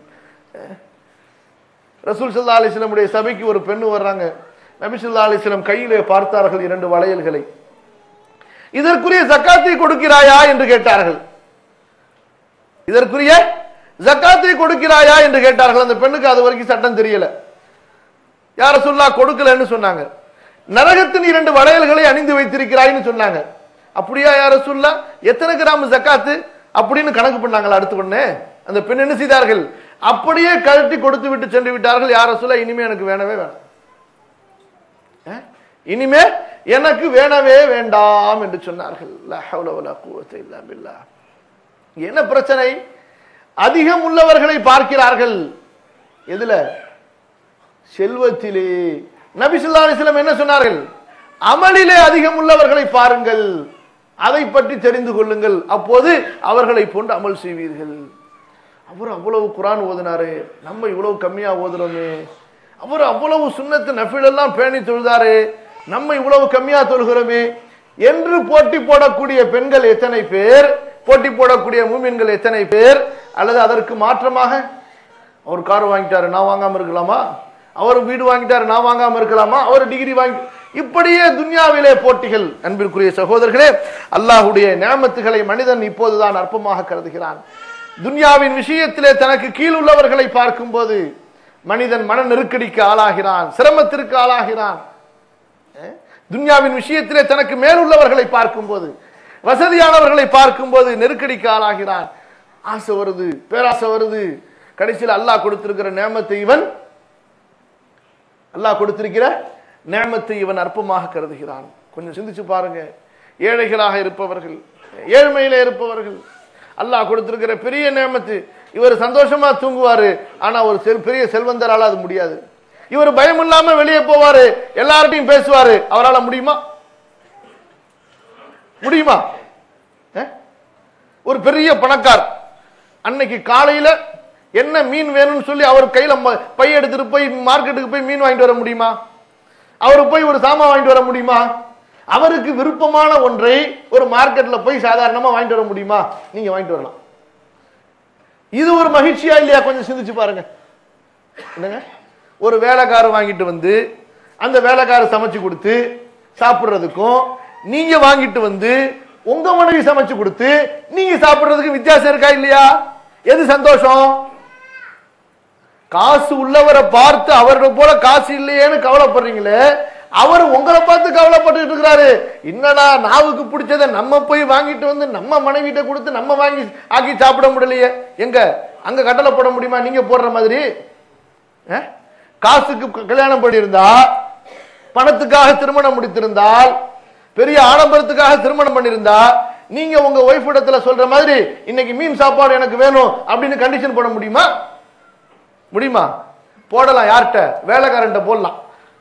ரசூல் ஸல்லல்லாஹு அலைஹி வஸல்லம் உடைய சபைக்கு ஒரு பெண் வர்றாங்க. நபி ஸல்லல்லாஹு அலைஹி வஸல்லம் கையிலே பார்த்தார்கள் இரண்டு வளையல்களை. இதற்குரிய ஜக்காத்தை கொடுக்கிறாயா என்று கேட்டார்கள். இதற்குரிய ஜக்காத்தை கொடுக்கிறாயா என்று கேட்டார்கள். அந்த பெண்ணுக்கு அது வரைக்கும் சட்டம் தெரியல. யா ரசூலுல்லாஹ் கொடுக்கலன்னு சொன்னாங்க. நரகத்தின் இரண்டு வளையல்களை அணிந்து வைத்திருக்கிறாய்னு சொன்னாங்க. அப்படியா யா ரசூலுல்லாஹ், எத்தனை கிராம் ஜக்காத்து அப்படின்னு கணக்கு பண்ணாங்களா? அடுத்த உடனே அந்த பெண் என்ன செய்தார்கள்? அப்படியே கழட்டி கொடுத்து விட்டு சென்று விட்டார்கள். யா ரசூலுல்லாஹ், இனிமே எனக்கு வேணவே வேண்டாம், இனிமே எனக்கு வேணவே வேண்டாம் என்று சொன்னார்கள். லா ஹவ்ல வலா குவத்த இல்லா பில்லாஹ். என்ன பிரச்சனை? அதிகம் உள்ளவர்களை பார்க்கிறார்கள். எதுல? செல்வத்திலே. நபி ஸல்லல்லாஹு அலைஹி வஸல்லம் என்ன சொன்னார்கள்? அமலிலே அதிகம் உள்ளவர்களை பாருங்கள், அதை பற்றி தெரிந்து கொள்ளுங்கள், அப்போது அவர்களை போன்று அமல் செய்வீர்கள். அவர் அவ்வளவு குர்ஆன் ஓதினாரு, நம்ம இவ்வளவு கம்மியா ஓதுறோமே. அவர் அவ்வளவு சுன்னத்து நஃபில் எல்லாம் பேணி தொழுதாரு, நம்ம இவ்வளவு கம்மியா தொழுகிறோமே என்று போட்டி போடக்கூடிய பெண்கள் எத்தனை பேர்? போட்டி போடக்கூடிய மூமின்கள் எத்தனை பேர்? அல்லது அதற்கு மாற்றமாக, அவர் கார் வாங்கிட்டாரு நான் வாங்காம இருக்கலாமா? அவர் வீடு வாங்கிட்டாரு நான் வாங்காம இருக்கலாமா? அவர் டிகிரி வாங்கி, இப்படியே துன்யாவிலே போட்டிகள். அன்பிற்குரிய சகோதரர்களே, அல்லாஹ்வுடைய நிஅமத்துகளை மனிதன் இப்போதுதான் அற்பமாக கருதுகிறான். துன்யாவின் விஷயத்திலே தனக்கு கீழ் உள்ளவர்களை பார்க்கும் போது மனிதன் மன நெருக்கடிக்கு ஆளாகிறான், சிரமத்திற்கு ஆளாகிறான். துன்யாவின் விஷயத்திலே தனக்கு மேலுள்ளவர்களை பார்க்கும் போது, வசதியானவர்களை பார்க்கும் போது நெருக்கடிக்கு ஆளாகிறான். ஆசை வருது, பேராசை வருது. கடைசியில் அல்லாஹ் கொடுத்திருக்கிற நிஅமத்தை இவன் அல்லாஹ் கொடுத்திருக்கிற நிஅமத்தை இவன் அற்பமாக கருதுகிறான். கொஞ்சம் சிந்திச்சு பாருங்க. ஏழைகளாக இருப்பவர்கள், ஏழ்மையில இருப்பவர்கள், அல்லாஹ் கொடுத்திருக்கிற பெரிய நிஅமத்து, இவர் சந்தோஷமா தூங்குவாரு, ஆனா ஒரு பெரிய செல்வந்தரால அது முடியாது. இவர் பயம் இல்லாம வெளியே போவாரு, எல்லார்ட்டையும் பேசுவாரு, அவரால் முடியுமா? முடியுமா? ஒரு பெரிய பணக்கார் அன்னைக்கு காலையில என்ன மீன் வேணும்னு சொல்லி அவர் கையில பை எடுத்துட்டு போய் மார்க்கெட்டுக்கு போய் மீன் வாங்கிட்டு வர முடியுமா? அவரு போய் ஒரு சாமான் வாங்கிட்டு வர முடியுமா? அவருக்கு விருப்பமான ஒன்றை ஒரு மார்க்கெட்ல போய் சாதாரணமா வாங்கிட்டு வர முடியுமா? நீங்க வாங்கிட்டு வரலாம். இது ஒரு மகிழ்ச்சியா இல்லையா? கொஞ்சம் சிந்திச்சு பாருங்க. என்னங்க, ஒரு வேலைக்காரர் வாங்கிட்டு வந்து அந்த வேலைக்காரர் சமைச்சு கொடுத்து சாப்பிடுறதுக்கும் நீங்க வாங்கிட்டு வந்து உங்க மனைவி சமைச்சு கொடுத்து நீங்க சாப்பிடுறதுக்கு வித்தியாசம் இருக்கா இல்லையா? எது சந்தோஷம்? காசு உள்ளவரை பார்த்து அவரை போல காசு இல்லையேன்னு கவலைப்படுறீங்களே, அவர் உங்களை பார்த்து கவலைப்பட்டு இருக்கிறாரு. என்னடா நாவுக்கு பிடிச்சதை நம்ம போய் வாங்கிட்டு வந்து நம்ம மனைவிட்ட கொடுத்து நம்ம வாங்கி ஆக்கி சாப்பிட முடியலையே. எங்க அங்க கட்டளை போட முடியுமா நீங்க போடுற மாதிரி? காசுக்கு கல்யாணம் பண்ணியிருந்தா, பணத்துக்காக திருமணம் முடித்திருந்தால், பெரிய ஆடம்பரத்துக்காக திருமணம் பண்ணியிருந்தா நீங்க உங்க ஒய்ஃப் இடத்துல சொல்ற மாதிரி இன்னைக்கு மீன் சாப்பாடு எனக்கு வேணும் அப்படின்னு கண்டிஷன் போட முடியுமா? முடியுமா? போடலாம். யார்கிட்ட? வேலைக்காரன்ட்ட போடலாம்.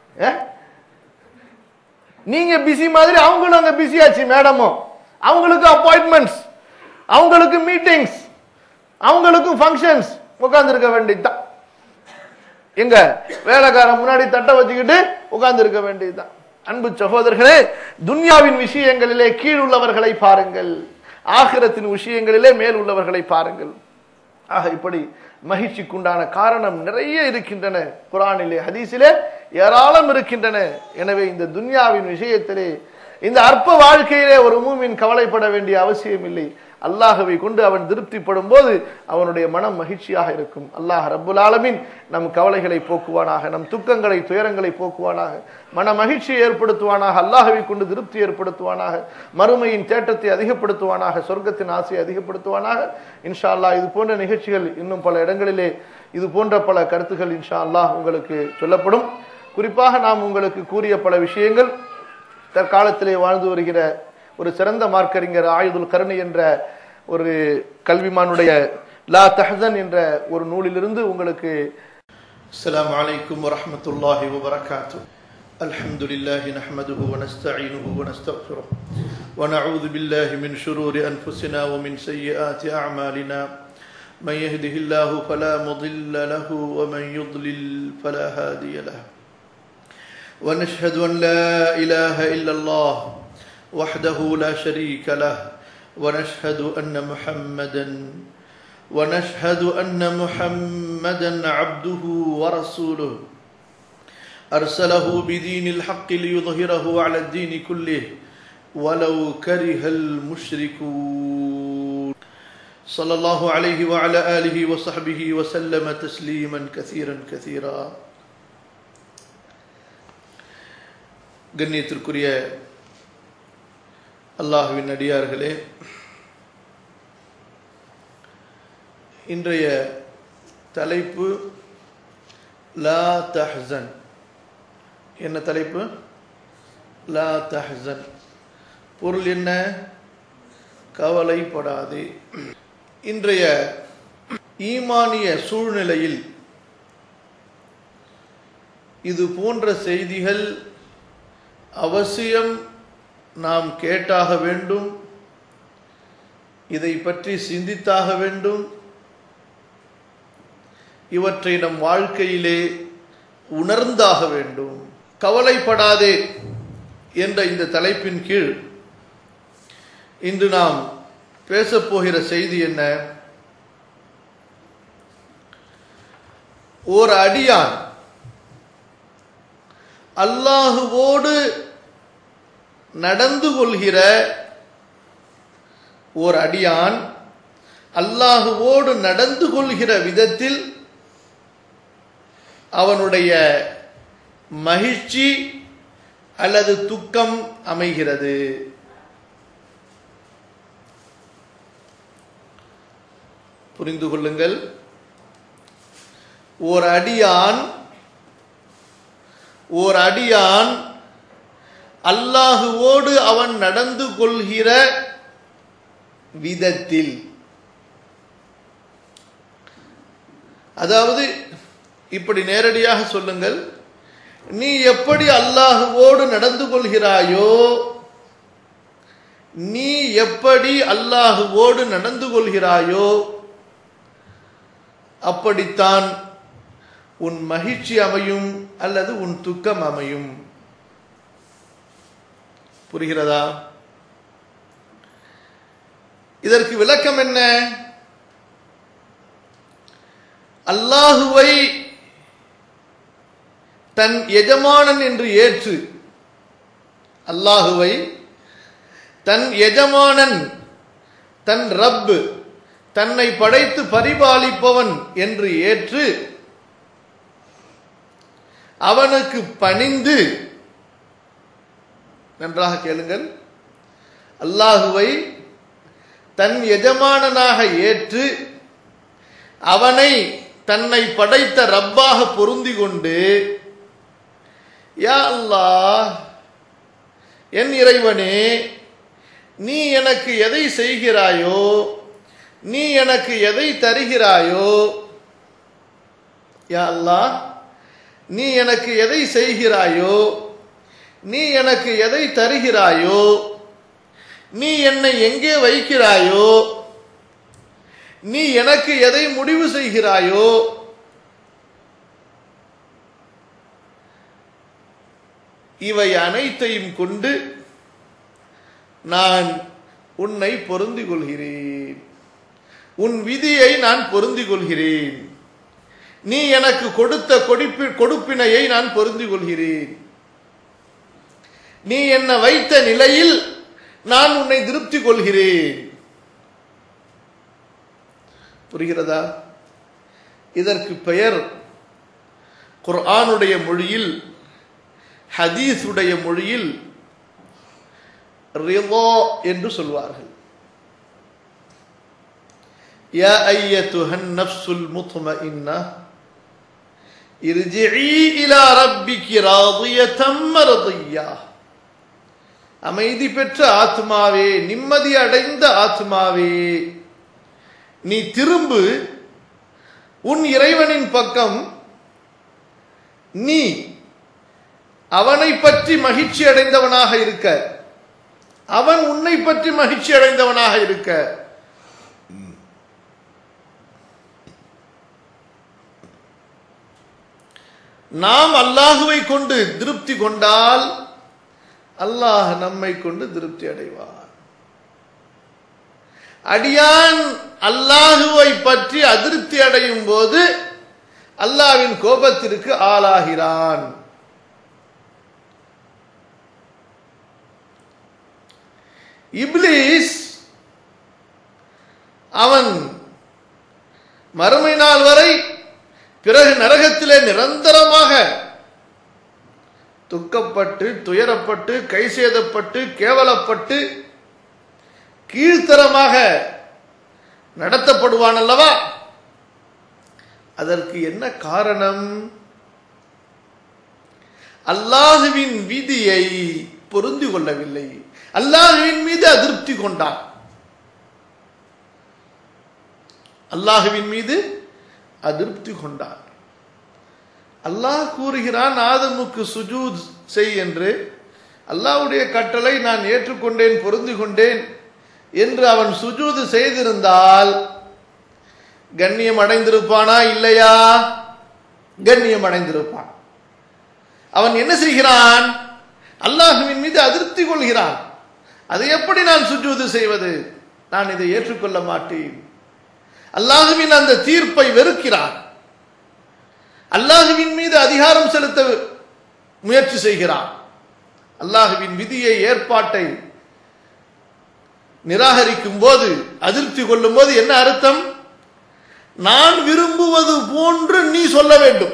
நீங்க பிஸி மாதிரி அவங்களும் அங்க பிஸி ஆச்சு. மேடமும் அவங்களுக்கு அப்பாயின்மெண்ட்ஸ், அவங்களுக்கு மீட்டிங்ஸ், அவங்களுக்கும் ஃபங்க்ஷன்ஸ். உட்கார்ந்து இருக்க வேண்டியதுதான். எங்க வேலைக்காரன் முன்னாடி தட்டை வச்சுக்கிட்டு உட்கார்ந்து இருக்க வேண்டியதுதான். அன்பு சகோதரர்களே, துன்யாவின் விஷயங்களிலே கீழ் உள்ளவர்களை பாருங்கள், ஆகிரத்தின் விஷயங்களிலே மேல் உள்ளவர்களை பாருங்கள். ஆக இப்படி மகிழ்ச்சிக்குண்டான காரணம் நிறைய இருக்கின்றன. குர்ஆனிலே ஹதீஸிலே ஏராளம் இருக்கின்றன. எனவே இந்த துன்யாவின் விஷயத்திலே, இந்த அற்ப வாழ்க்கையிலே ஒரு மூமின் கவலைப்பட வேண்டிய அவசியம் இல்லை. அல்லாஹ்வை கொண்டு அவன் திருப்திப்படும் போது அவனுடைய மனம் மகிழ்ச்சியாக இருக்கும். அல்லாஹ் ரப்புல் ஆலமீன் நம் கவலைகளை போக்குவானாக, நம் துக்கங்களை துயரங்களை போக்குவானாக, மன மகிழ்ச்சியை ஏற்படுத்துவானாக, அல்லாஹ்வை கொண்டு திருப்தி ஏற்படுத்துவானாக, மறுமையின் தேட்டத்தை அதிகப்படுத்துவானாக, சொர்க்கத்தின் ஆசையை அதிகப்படுத்துவானாக. இன்ஷா அல்லாஹ் இது போன்ற நிகழ்ச்சிகள் இன்னும் பல இடங்களிலே இது போன்ற பல கருத்துக்கள் இன்ஷா அல்லாஹ் உங்களுக்கு சொல்லப்படும். குறிப்பாக நாம் உங்களுக்கு கூறிய பல விஷயங்கள் தற்காலத்திலே வாழ்ந்து வருகிற ஒரு சிறந்த மார்க்கறிஞர் ஆயுதுல் கர்னி என்ற ஒரு கல்விமானுடைய லா தஹ்சன் என்ற ஒரு நூலிலிருந்து உங்களுக்கு. அஸ்ஸலாமு அலைக்கும் வரஹ்மத்துல்லாஹி வபரகாத்துஹு. அல்ஹம்துலில்லாஹி நஹ்மதுஹு வ நஸ்தஈனுஹு வ நஸ்தக்ஃபிருஹு வ நஊது பில்லாஹி மின் ஷுரூரி அன்ஃபுஸினா வ மின் ஸய்யிஆத்தி அஅமாலினா. மன் யஹ்திஹில்லாஹு ஃபலா முضில்ல லஹு வ மன் யுض்லில் ஃபலா ஹாதிய லஹு. வ நஷ்ஹது அன் லா இலாஹா இல்லல்லாஹ் وحده لا شريك له ونشهد أن محمدا ونشهد أن محمدا عبده ورسوله أرسله بدين الحق ليظهره على الدين كله ولو كره المشركون صلى الله عليه وعلى آله وصحبه وسلم تسليما كثيرا كثيرا. கண்ணியத்திற்குரிய அல்லாஹ்வின் அடியார்களே, இன்றைய தலைப்பு லா தஹ்சன். என்ன தலைப்பு? லா தஹ்சன். பொருள் என்ன? கவலைப்படாதே. இன்றைய ஈமானிய சூழ்நிலையில் இது போன்ற செய்திகள் அவசியம் நாம் கேட்டாக வேண்டும், இதை பற்றி சிந்தித்தாக வேண்டும், இவற்றை நம் வாழ்க்கையிலே உணர்ந்தாக வேண்டும். கவலைப்படாதே என்ற இந்த தலைப்பின் கீழ் இன்று நாம் பேசப்போகிற செய்தி என்ன? ஓர் அடியான் அல்லாஹுவோடு நடந்து கொள்கிற ஓர் அடியான் அல்லாஹுவோடு நடந்து கொள்கிற விதத்தில் அவனுடைய மகிழ்ச்சி அல்லது துக்கம் அமைகிறது. புரிந்து கொள்ளுங்கள். ஓர் அடியான் ஓர் அடியான் அல்லாஹுவோடு அவன் நடந்து கொள்கிற விதத்தில், அதாவது இப்படி நேரடியாக சொல்லுங்கள், நீ எப்படி அல்லாஹுவோடு நடந்து கொள்கிறாயோ, நீ எப்படி அல்லாஹுவோடு நடந்து கொள்கிறாயோ அப்படித்தான் உன் மகிழ்ச்சி அமையும் அல்லது உன் துக்கம் அமையும். புரிகிறதா? இதற்கு விளக்கம் என்ன? அல்லாஹுவை தன் எஜமானன் என்று ஏற்று, அல்லாஹுவை தன் எஜமானன், தன் ரப்பு, தன்னை படைத்து பரிபாலிப்பவன் என்று ஏற்று அவனுக்கு பணிந்து, நன்றாக கேளுங்கள், அல்லாஹுவை தன் எஜமானனாக ஏற்று அவனை தன்னை படைத்த ரப்பாக பொருந்தி கொண்டு, யா அல்லாஹ், என் இறைவனே, நீ எனக்கு எதை செய்கிறாயோ, நீ எனக்கு எதை தருகிறாயோ, யா அல்லாஹ், நீ எனக்கு எதை செய்கிறாயோ, நீ எனக்கு எதை தருகிறாயோ, நீ என்னை எங்கே வைக்கிறாயோ, நீ எனக்கு எதை முடிவு செய்கிறாயோ, இவை அனைத்தையும் கொண்டு நான் உன்னை பொருந்திக் கொள்கிறேன், உன் விதியை நான் பொருந்திக் கொள்கிறேன், நீ எனக்கு கொடுத்த கொடுப்பினையை நான் பொருந்திக் கொள்கிறேன், நீ என்னை வைத்த நிலையில் நான் உன்னை திருப்தி கொள்கிறேன். புரிகிறதா? இதற்கு பெயர் குர்ஆனுடைய மொழியில், ஹதீஸுடைய மொழியில் ரிதா என்று சொல்வார்கள். யா அய்யத்துஹன் நஃப்ஸுல் முத்மஇன்னா இர்ஜிஇ இலா ரப்பிகி ராதியத்தம் மர்திய்யா. அமைதி பெற்ற ஆத்மாவே, நிம்மதி அடைந்த ஆத்மாவே, நீ திரும்பு உன் இறைவனின் பக்கம். நீ அவனை பற்றி மகிழ்ச்சி அடைந்தவனாக இருக்க, அவன் உன்னை பற்றி மகிழ்ச்சி அடைந்தவனாக இருக்க. நாம் அல்லாஹுவை கொண்டு திருப்தி கொண்டால் அல்லாஹ் நம்மை கொண்டு திருப்தி அடைவான். அடியான் அல்லாஹுவை பற்றி அதிருப்தி அடையும் போது அல்லாஹ்வின் கோபத்திற்கு ஆளாகிறான். இப்லீஸ் அவன் மறுமை நாள் வரை, பிறகு நரகத்திலே நிரந்தரமாக துக்கப்பட்டு, துயரப்பட்டு, கைசேதப்பட்டு, கேவலப்பட்டு, கீழ்த்தரமாக நடத்தப்படுவான் அல்லவா? அதற்கு என்ன காரணம்? அல்லாஹுவின் விதியை பொருந்தி கொள்ளவில்லை, அல்லாஹுவின் மீது அதிருப்தி கொண்டான். அல்லாஹுவின் மீது அதிருப்தி கொண்டான். அல்லாஹ் கூறுகிறான், ஆதமுக்கு சுஜூத் செய் என்று. அல்லாஹ்வுடைய கட்டளை நான் ஏற்றுக்கொண்டேன், பொருந்தி கொண்டேன் என்று அவன் சுஜூது செய்திருந்தால் கண்ணியம் அடைந்திருப்பானா இல்லையா? கண்ணியம் அடைந்திருப்பான். அவன் என்ன செய்கிறான்? அல்லாஹுவின் மீது அதிருப்தி கொள்கிறான். அதை எப்படி நான் சுஜூது செய்வது? நான் இதை ஏற்றுக்கொள்ள மாட்டேன். அல்லாஹுவின் அந்த தீர்ப்பை வெறுக்கிறான். அல்லாஹுவின் மீது அதிகாரம் செலுத்த முயற்சி செய்கிறான். அல்லாஹுவின் விதியை, ஏற்பாட்டை நிராகரிக்கும் போது, அதிருப்தி கொள்ளும் போது என்ன அர்த்தம்? நான் விரும்புவது போன்று நீ சொல்ல வேண்டும்.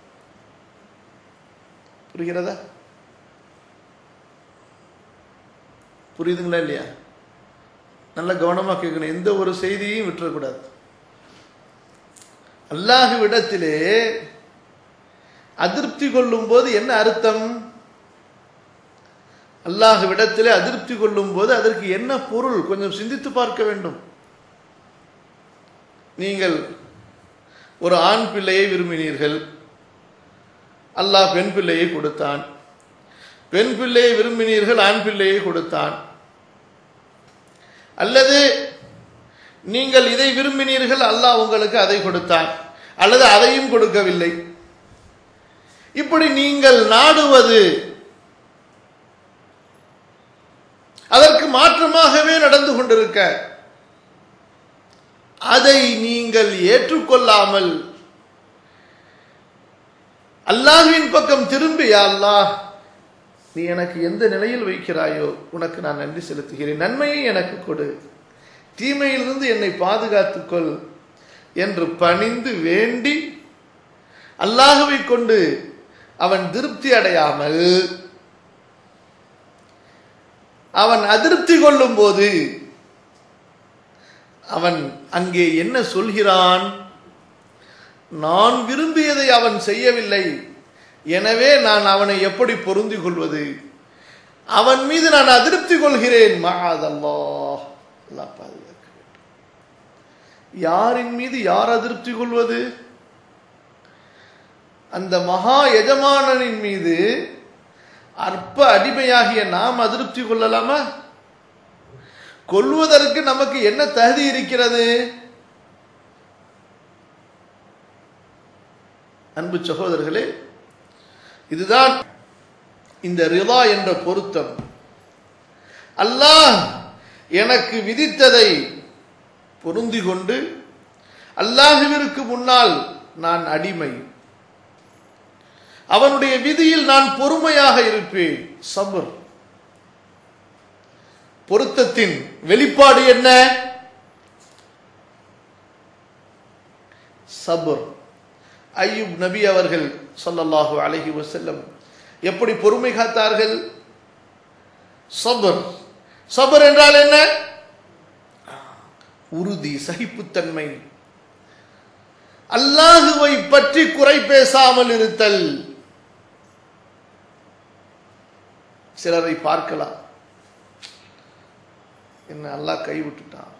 புரிகிறதா? புரியுதுங்களா இல்லையா? நல்ல கவனமா கேட்கணும், எந்த ஒரு செய்தியையும் விட்டுறக்கூடாது. அல்லாஹுவிடத்திலே அதிருப்தி கொள்ளும் போது என்ன அர்த்தம்? அல்லாஹுவிடத்திலே அதிருப்தி கொள்ளும் போது அதற்கு என்ன பொருள்? கொஞ்சம் சிந்தித்து பார்க்க வேண்டும். நீங்கள் ஒரு ஆண் பிள்ளையை விரும்பினீர்கள், அல்லாஹ் பெண் பிள்ளையை கொடுத்தான். பெண் பிள்ளையை விரும்பினீர்கள், ஆண் பிள்ளையை கொடுத்தான். அல்லது நீங்கள் இதை விரும்பினீர்கள், அல்லாஹ் உங்களுக்கு அதை கொடுத்தான். அல்லது அதையும் கொடுக்கவில்லை. இப்படி நீங்கள் நாடுவது அதற்கு மாற்றமாகவே நடந்து கொண்டிருக்க, அதை நீங்கள் ஏற்றுக்கொள்ளாமல் அல்லாஹ்வின் பக்கம் திரும்பி, யா அல்லாஹ், நீ எனக்கு எந்த நிலையில் வைக்கிறாயோ உனக்கு நான் நன்றி செலுத்துகிறேன், நன்மையை எனக்கு கொடு, தீமையிலிருந்து என்னை பாதுகாத்துக்கொள் என்று பணிந்து வேண்டி அல்லாஹ்வை கொண்டு அவன் திருப்தி அடையாமல் அவன் அதிருப்தி கொள்ளும் போது அவன் அங்கே என்ன சொல்கிறான்? நான் விரும்பியதை அவன் செய்யவில்லை, எனவே நான் அவனை எப்படி பொருந்தி கொள்வது? அவன் மீது நான் அதிருப்தி கொள்கிறேன். மஅதல்லாஹ், அல்லாஹ் பாதுகாக்க வேண்டும். யாரின் மீது யார் அதிருப்தி கொள்வது? அந்த மகா எஜமானனின் மீது அற்ப அடிமையாகிய நாம் அதிருப்தி கொள்ளலாமா? கொள்வதற்கு நமக்கு என்ன தகுதி இருக்கிறது? அன்பு சகோதரர்களே, இதுதான் இந்த ரிதா என்ற பொருத்தம். அல்லாஹ் எனக்கு விதித்ததை பொருந்தி கொண்டு அல்லாஹ்விற்கு முன்னால் நான் அடிமை, அவனுடைய விதியில் நான் பொறுமையாக இருப்பேன். சபர். பொருத்தத்தின் வெளிப்பாடு என்ன? சபர். அய்யூப் நபி அவர்கள் ஸல்லல்லாஹு அலைஹி வஸல்லம் எப்படி பொறுமை காத்தார்கள்? சபர். சபர் என்றால் என்ன? உறுதி, சகிப்புத்தன்மை. அல்லாஹுவை பற்றி குறை பேசாமல் இருத்தல். சிலரை பார்க்கலாம், என்ன அல்லாஹ் கைவிட்டுட்டான்,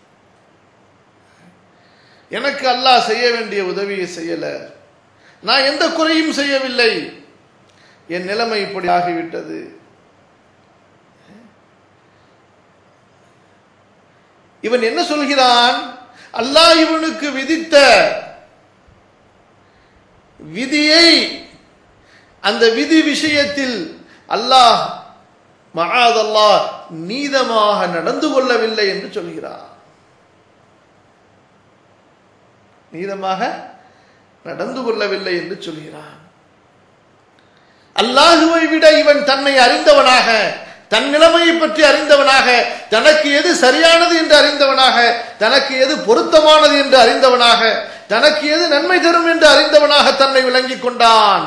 எனக்கு அல்லாஹ் செய்ய வேண்டிய உதவியை செய்யல, நான் எந்த குறையும் செய்யவில்லை, என் நிலைமை இப்படி ஆகிவிட்டது. இவன் என்ன சொல்கிறான்? அல்லாஹ் இவனுக்கு விதித்த விதியை, அந்த விதி விஷயத்தில் அல்லாஹ் மஆதல்லாஹ் நீதமாக நடந்து கொள்ளவில்லை என்று சொல்கிறார். நீதமாக நடந்து கொள்ளவில்லை என்று சொல்கிறான். அல்லாஹுவை விட இவன் தன்னை அறிந்தவனாக, தன் நிலைமையை பற்றி அறிந்தவனாக, தனக்கு எது சரியானது என்று அறிந்தவனாக, தனக்கு எது பொருத்தமானது என்று அறிந்தவனாக, தனக்கு எது நன்மை தரும் என்று அறிந்தவனாக தன்னை விளங்கிக் கொண்டான்.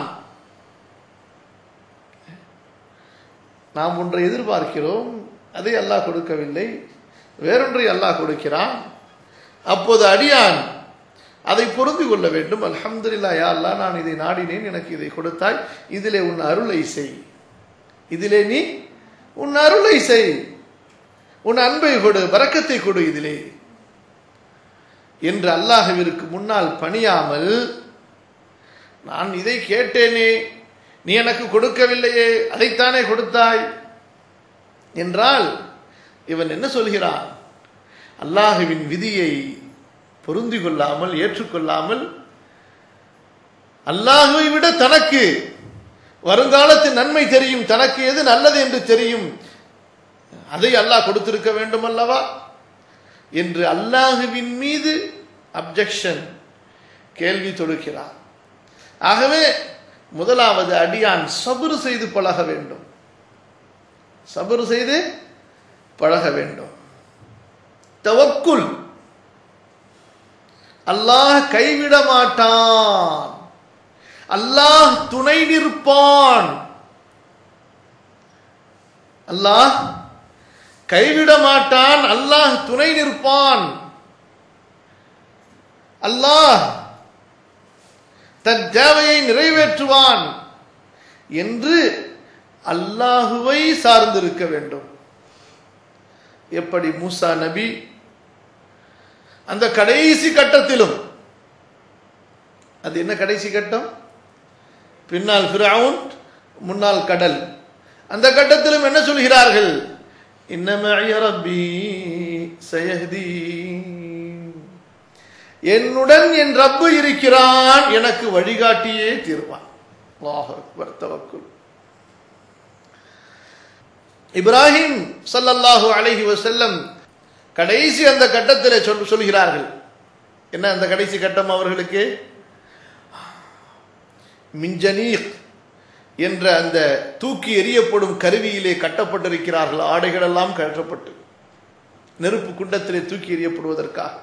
நாம் ஒன்றை எதிர்பார்க்கிறோம், அதை அல்லாஹ் கொடுக்கவில்லை, வேறொன்றை அல்லாஹ் கொடுக்கிறான். அப்போது அடியான் அதை பொருந்தி கொள்ள வேண்டும். அல்ஹம்துலில்லாஹ், யா அல்லாஹ், நான் இதை நாடினேன், எனக்கு இதை கொடுத்தாய், இதிலே உன் அருளை செய், இதிலே நீ உன் அருளை செய், உன் அன்பை கொடு, பரக்கத்தை கொடு இதிலே என்று அல்லாஹ்விற்கு முன்னால் பணியாமல், நான் இதை கேட்டேனே, நீ எனக்கு கொடுக்கவில்லையே, அதைத்தானே கொடுத்தாய் என்றால் இவன் என்ன சொல்கிறான்? அல்லாஹ்வின் விதியை பொருந்தி கொள்ளாமல், ஏற்றுக்கொள்ளாமல், அல்லாஹ்வை விட தனக்கு வருங்காலத்தில் நன்மை தெரியும், தனக்கு எது நல்லது என்று தெரியும், அதை அல்லாஹ் கொடுத்திருக்க வேண்டும் அல்லவா என்று அல்லாஹ்வின் மீது அப்ஜெக்ஷன், கேள்வி தொடுக்கிறார். ஆகவே முதலாவது அடியான் சபுர் செய்து பழக வேண்டும், சபுர் செய்து பழக வேண்டும். தவக்குல், அல்லாஹ் கைவிட மாட்டான், அல்லாஹ் துணை நிற்பான், அல்லாஹ் கைவிட மாட்டான், அல்லாஹ் துணை நிற்பான், அல்லாஹ் தன் தேவையை நிறைவேற்றுவான் என்று அல்லாஹுவை சார்ந்திருக்க வேண்டும். எப்படி மூசா நபி அந்த கடைசி கட்டத்திலும், அது என்ன கடைசி கட்டம்? பின்னால் ஃபிரௌன், முன்னால் கடல், அந்த கட்டத்திலும் என்ன சொல்கிறார்கள்? இன்ன மஇய ரப்பி சயஹ்தீன், என்னுடன் என் ரப்பு இருக்கிறான், எனக்கு வழிகாட்டியே தீர்வான். அல்லாஹ் அக்பர். தவக்குல். இப்ராஹிம் ஸல்லல்லாஹு அலைஹி வஸல்லம் கடைசி அந்த கட்டத்தில் சொல் சொல்கிறார்கள். என்ன அந்த கடைசி கட்டம் அவர்களுக்கு? மின்ஜனீக் என்ற அந்த தூக்கி எறியப்படும் கருவியிலே கட்டப்பட்டிருக்கிறார்கள். ஆடைகள் எல்லாம் கட்டப்பட்டு நெருப்பு குண்டத்திலே தூக்கி எறியப்படுவதற்காக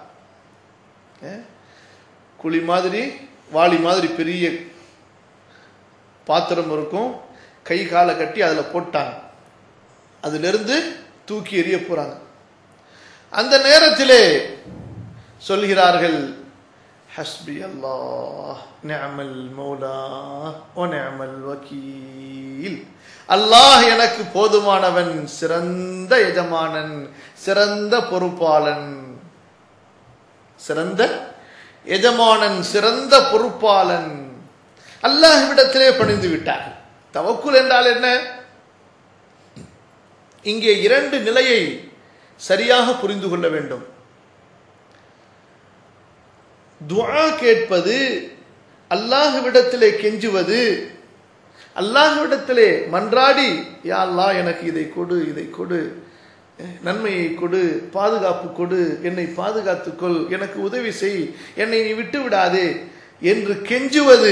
குழி மாதிரி வாளி மாதிரி பெரிய பாத்திரம் இருக்கும். கை காலை கட்டி அதில் போட்டாங்க. அதிலிருந்து தூக்கி எறிய போறாங்க. அந்த நேரத்திலே சொல்கிறார்கள், ஹஸ்பி அல்லாஹ் நிஅமல் மௌலா வ நிஅமல் வக்கீல். அல்லாஹ் எனக்கு போதுமானவன், சிறந்த எஜமானன், சிறந்த பொறுப்பாளன். சிறந்த எஜமானன், சிறந்த பொறுப்பாளன். அல்லாஹ்விடத்திலே பணிந்து விட்டார்கள். தவக்குல் என்றால் என்ன? இங்கே இரண்டு நிலையை சரியாக புரிந்து கொள்ள வேண்டும். துஆ கேட்பது, அல்லாஹ்விடத்திலே கெஞ்சுவது, அல்லாஹ்விடத்திலே மன்றாடி யா அல்லாஹ் எனக்கு இதை கொடு, இதை கொடு, நன்மையை கொடு, பாதுகாப்பு கொடு, என்னை பாதுகாத்துக்கொள், எனக்கு உதவி செய், என்னை நீ விட்டு விடாதே என்று கெஞ்சுவது.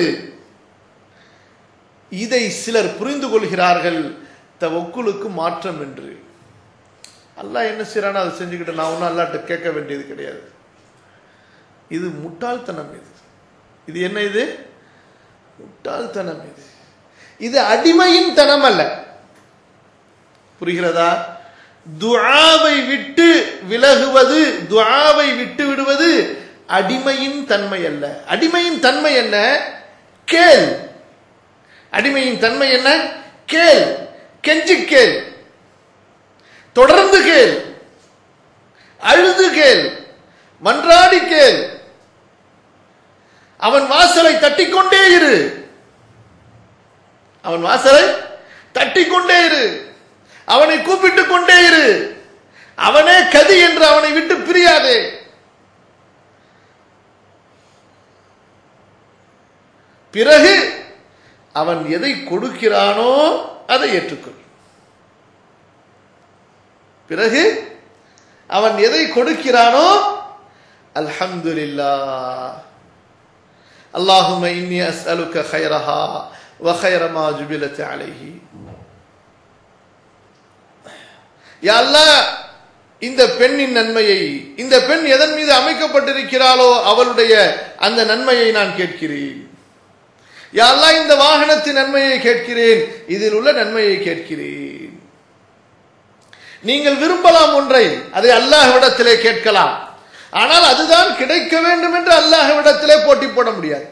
இதை சிலர் புரிந்து கொள்கிறார்கள் தவக்குலுக்கு மாற்றம் என்று. அல்லாஹ் என்ன செய்றானோ அதை செஞ்சுக்கிட்டு நான் ஒன்றும் அல்லாஹ்ட்ட கேட்க வேண்டியது கிடையாது. இது முட்டாள்தனம். இது இது என்ன? இது முட்டாள்தனம். இது இது அடிமையின் தனம் அல்ல. புரிகிறதா? துஆவை விட்டு விலகுவது, துஆவை விட்டு விடுவது அடிமையின் தன்மை அல்ல. அடிமையின் தன்மை என்ன? கேள். அடிமையின் தன்மை என்ன? கேள், கெஞ்சி கேள், தொடர்ந்து கேள், அழுது கேள், மன்றாடி கேள். அவன் வாசலை தட்டிக்கொண்டே இரு. அவன் வாசலை தட்டிக்கொண்டே இரு. அவனை கூப்பிட்டுக் கொண்டே இரு. அவனே கதி என்று அவனை விட்டு பிரியாதே. பிறகு அவன் எதை கொடுக்கிறானோ அதை ஏற்றுக்கொள். பிறகு அவன் எதை கொடுக்கிறானோ அல்ஹம்துலில்லாஹ், அல்லாஹும்ம இன்னி அஸ்அலுக கைரஹா வ கைர மா ஜுபிலத் அலைஹி. யா அல்லாஹ், இந்த பெண்ணின் நன்மையை, இந்த பெண் எதன் மீது அமைக்கப்பட்டிருக்கிறாளோ அவளுடைய அந்த நன்மையை நான் கேட்கிறேன். யா அல்லாஹ், இந்த வாகனத்தின் நன்மையை கேட்கிறேன், இதில் உள்ள நன்மையை கேட்கிறேன். நீங்கள் விரும்பலாம் ஒன்றை, அதை அல்லாஹ்விடத்திலே கேட்கலாம். ஆனால் அதுதான் கிடைக்க வேண்டும் என்று அல்லாஹ்விடத்திலே போட்டி போட முடியாது.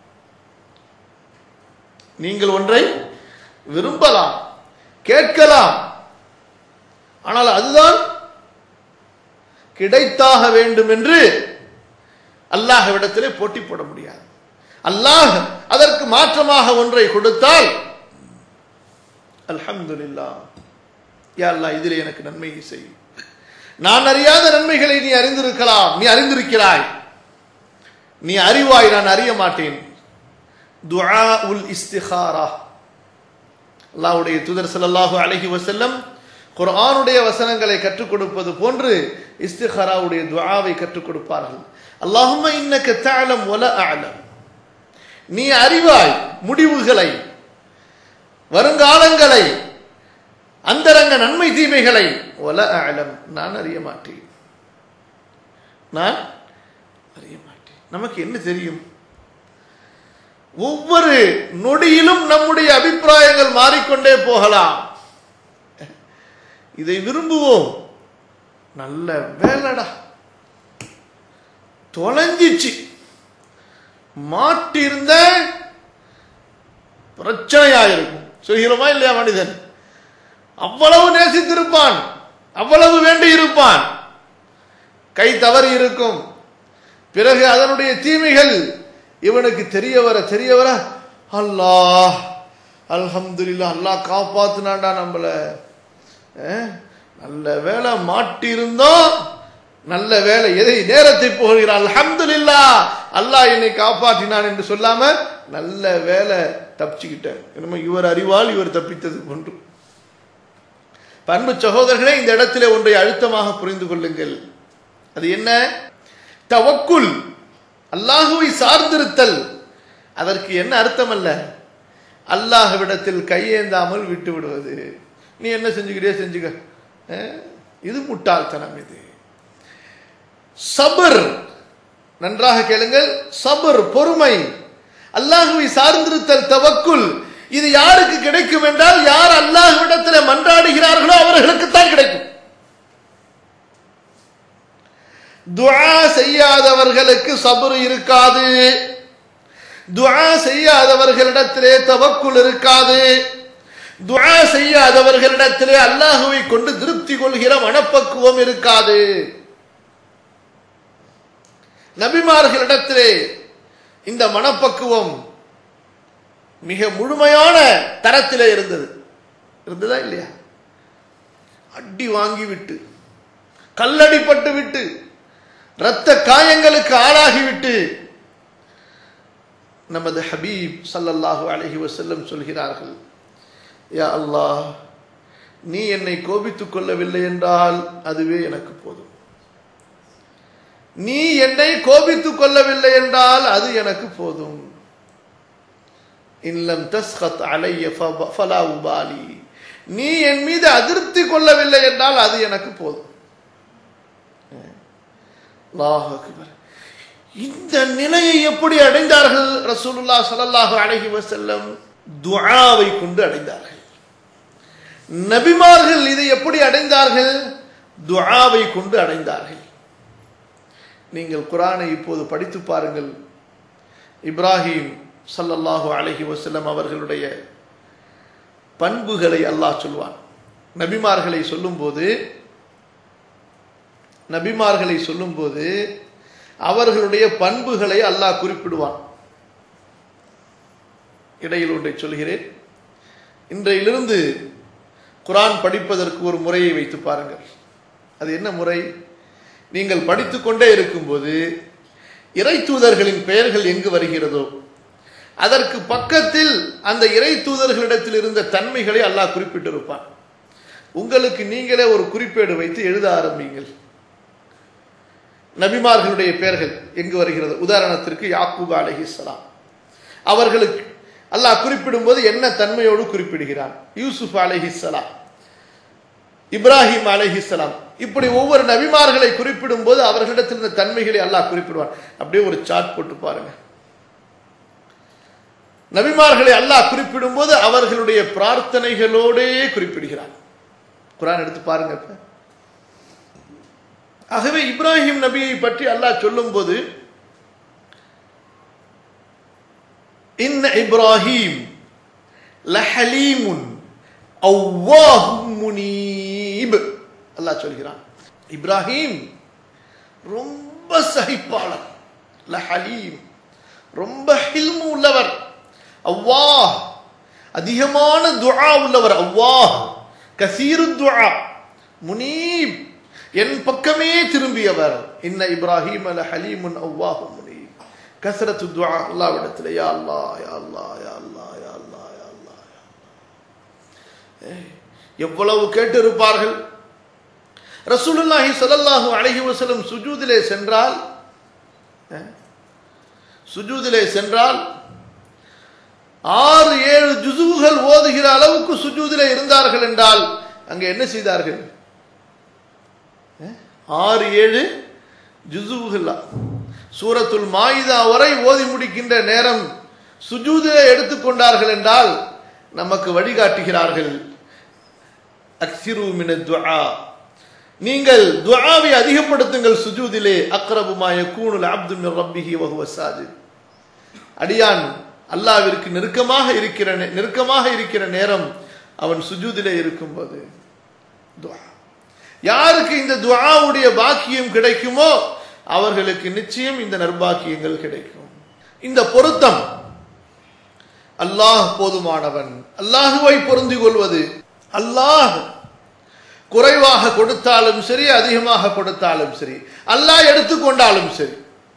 நீங்கள் ஒன்றை விரும்பலாம், கேட்கலாம், ஆனால் அதுதான் கிடைத்தாக வேண்டும் என்று அல்லாஹ்விடத்திலே போட்டி போட முடியாது. அல்லாஹ் அதற்கு மாற்றமாக ஒன்றை கொடுத்தால் அல்ஹம்துலில்லாஹ், யா அல்லாஹ் இதிலே எனக்கு நன்மையை செய். நான் அறியாத நன்மைகளை நீ அறிந்திருக்கலாம், நீ அறிந்திருக்கிறாய், நீ அறிவாய், நான் அறிய மாட்டேன். துஆ உல் இஸ்திகாரா. அல்லாஹ்வுடைய தூதர் ஸல்லல்லாஹு அலைஹி வஸல்லம் குர்ஆனுடைய வசனங்களை கற்றுக் கொடுப்பது போன்று இஸ்திகாராவுடைய துஆவை கற்றுக் கொடுப்பார்கள். அல்லாஹும்ம இன்னக தஅலம் வ லா அஅலம். நீ அறிவாய் முடிவுகளை, வருங்காலங்களை, அந்தரங்க நன்மை தீமைகளை. வ லா அஅலம், நான் அறிய மாட்டேன், நான் அறிய மாட்டேன். நமக்கு என்ன தெரியும்? ஒவ்வொரு நொடியிலும் நம்முடைய அபிப்பிராயங்கள் மாறிக்கொண்டே போகலாம். இதை விரும்புவோம், நல்ல வேலைடா, தொலைஞ்சிச்சு, மாட்டிருந்த பிரச்சனையாயிருக்கும். சொல்கிறோமா இல்லையா? மனிதன் அவ்வளவு நேசித்திருப்பான், அவ்வளவு வேண்டி இருப்பான், கை தவறி இருக்கும். பிறகு அதனுடைய தீமைகள் இவனுக்கு தெரிய வர தெரிய வர அல்லாஹ் அல்ஹம்துலில்லாஹ், அல்லாஹ் காப்பாத்துனாண்டா நம்மள, நல்ல வேலை மாட்டிருந்தோம், நல்ல வேலை, எதை நேரத்தை போகிறான், அல்ஹம்துலில்லாஹ் அல்லாஹ் என்னை காப்பாற்றினான் என்று சொல்லாம நல்ல வேலை தப்பிச்சுக்கிட்டேன். என்னமோ இவர் அறிவால் இவர் தப்பித்தது போன்று. அன்பு சகோதரர்களே, இந்த இடத்திலே ஒன்றை அழுத்தமாக புரிந்து கொள்ளுங்கள். அது என்ன? தவக்குல், அல்லாஹுவை சார்ந்திருத்தல், அதற்கு என்ன அர்த்தம் அல்ல, அல்லாஹ்விடத்தில் கையேந்தாமல் விட்டு விடுவது. நீ என்ன செஞ்சுக்கிறியோ செஞ்சுக்க, இது முட்டாள்தனம். இது சபர், நன்றாக கேளுங்கள், சபர் பொறுமை, அல்லாஹ்வை சார்ந்திருத்தல், தவக்குல், இது யாருக்கு கிடைக்கும் என்றால் யார் அல்லாஹ்விடத்தில் மன்றாடுகிறார்களோ அவர்களுக்கு தான் கிடைக்கும். துஆ செய்யாதவர்களுக்கு சபர் இருக்காது, துஆ செய்யாதவர்களிடத்திலே தவக்குல் இருக்காது, துஆ செய்யாதவர்களிடத்திலே அல்லாஹ்வை கொண்டு திருப்தி கொள்கிற மனப்பக்குவம் இருக்காது. நபிமார்களிடத்திலே இந்த மனப்பக்குவம் மிக முழுமையான தரத்திலே இருந்தது. இருந்ததா இல்லையா? அடி வாங்கிவிட்டு, கல்லடிப்பட்டு விட்டு, இரத்த காயங்களுக்கு ஆளாகிவிட்டு நமது ஹபீப் ஸல்லல்லாஹு அலைஹி வஸல்லம் சொல்கிறார்கள், யா அல்லாஹ், நீ என்னை கோபித்துக் கொள்ளவில்லை என்றால் அதுவே எனக்கு போதும். நீ என்னை கோபித்துக் கொள்ளவில்லை என்றால் அது எனக்கு போதும். இல்லம் தஸ்கத் அலைய ஃபலா உபாலி, நீ என் மீது அதிருப்தி கொள்ளவில்லை என்றால் அது எனக்கு போதும். அல்லாஹ் அக்பர். இந்த நிலையை எப்படி அடைந்தார்கள் ரசூலுல்லாஹ் ஸல்லல்லாஹு அலைஹி வஸல்லம்? துஆவை கொண்டு அடைந்தார்கள். நபிமார்கள் இதை எப்படி அடைந்தார்கள்? துஆவை கொண்டு அடைந்தார்கள். நீங்கள் குர்ஆனை இப்போது படித்து பாருங்கள். இப்ராஹிம் ஸல்லல்லாஹு அலைஹி வஸல்லம் அவர்களுடைய பண்புகளை அல்லாஹ் சொல்வான். நபிமார்களை சொல்லும்போது நபிமார்களை சொல்லும்போது அவர்களுடைய பண்புகளை அல்லாஹ் குறிப்பிடுவான். இடையில் ஒன்றை சொல்கிறேன். இன்றையிலிருந்து குர்ஆன் படிப்பதற்கு ஒரு முறையை வைத்து பாருங்கள். அது என்ன முறை? நீங்கள் படித்துக்கொண்டே இருக்கும்போது இறை தூதர்களின் பெயர்கள் எங்கு வருகிறதோ அதற்கு பக்கத்தில் அந்த இறை தூதர்களிடத்தில் இருந்த தன்மைகளை அல்லாஹ் குறிப்பிட்டிருப்பான். உங்களுக்கு நீங்களே ஒரு குறிப்பேடு வைத்து எழுத ஆரம்பிங்கள். நபிமார்களுடைய பெயர்கள் எங்கு வருகிறது? உதாரணத்திற்கு யாக்கூப் அலைஹிஸ்ஸலாம், அவர்களுக்கு அல்லாஹ் குறிப்பிடும் போது என்ன தன்மையோடு குறிப்பிடுகிறான்? யூசுப் அலைஹிஸ்ஸலாம், இப்ராஹிம் அலைஹிஸ்ஸலாம், இப்படி ஒவ்வொரு நபிமார்களை குறிப்பிடும் போது அவர்களிடத்தில் இருந்த தன்மைகளை அல்லாஹ் குறிப்பிடுவான். அப்படியே ஒரு சார்ட் போட்டு பாருங்க. நபிமார்களை அல்லாஹ் குறிப்பிடும் போது அவர்களுடைய பிரார்த்தனைகளோடே குறிப்பிடுகிறான். குர்ஆன் எடுத்து பாருங்க. ஆகவே இப்ராஹிம் நபியை பற்றி அல்லாஹ் சொல்லும் போது இன்ன இப்ராஹிம் லஹலீமுன் அவ்வாஹும் முனீப், அல்லாஹ் சொல்கிறான். இப்ராஹிம் ரொம்ப சகிப்பாளர், லஹலீம் ரொம்ப ஹில்மு உள்ளவர், அல்லாஹ் அதிகமான துஆ உள்ளவர், அல்லாஹ் கசீரு துஆ, முனீப் என் பக்கமே திரும்பியவர். இன்ன இப்ராஹிம் லஹலீமுன் அவ்வாஹும் முனீப், கஸ்ரத்து துஆ, அல்லாஹ்விடத்தில் யா அல்லாஹ் யா அல்லாஹ் யா அல்லாஹ் யா அல்லாஹ் யா அல்லாஹ். எவ்வளவு கேட்டிருப்பார்கள். ரசூலுல்லாஹி ஸல்லல்லாஹு அலைஹி வஸல்லம் சுஜூதிலே சென்றால் சுஜூதிலே சென்றால் ஆறு ஏழு ஜுஸுகள் ஓதுகிற அளவுக்கு சுஜூதிலே இருந்தார்கள் என்றால் அங்கே என்ன செய்தார்கள்? ஆறு ஏழு ஜுஸுகள் சூரத்துல் மாயிதா வரை ஓதி முடிக்கின்ற நேரம் சுஜூதிலே எடுத்துக்கொண்டார்கள் என்றால் நமக்கு வழிகாட்டுகிறார்கள். அக்ஸிரு மினத் துஆ, நீங்கள் துஆவை அதிகப்படுத்துங்கள் சுஜூதிலே. அக்ரபு மா யகூனுல் அப்து மின் ரப்பிஹி வ ஹுவ சாஜித், அடியான் அல்லாஹ்விற்கு நெருக்கமாக இருக்கிற நெருக்கமாக இருக்கிற நேரம் அவன் சுஜூதிலே இருக்கும்போது துஆ. யாருக்கு இந்த துஆவுடைய பாக்கியம் கிடைக்குமோ அவர்களுக்கு நிச்சயம் இந்த நற்பாக்கியங்கள் கிடைக்கும். இந்த பொருத்தம், அல்லாஹ் போதுமானவன், அல்லாஹுவை பொருந்தி கொள்வது, அல்லாஹ் குறைவாக கொடுத்தாலும் சரி அதிகமாக கொடுத்தாலும் சரி, அல்லாஹ் எடுத்துக்கொண்டாலும் சரி.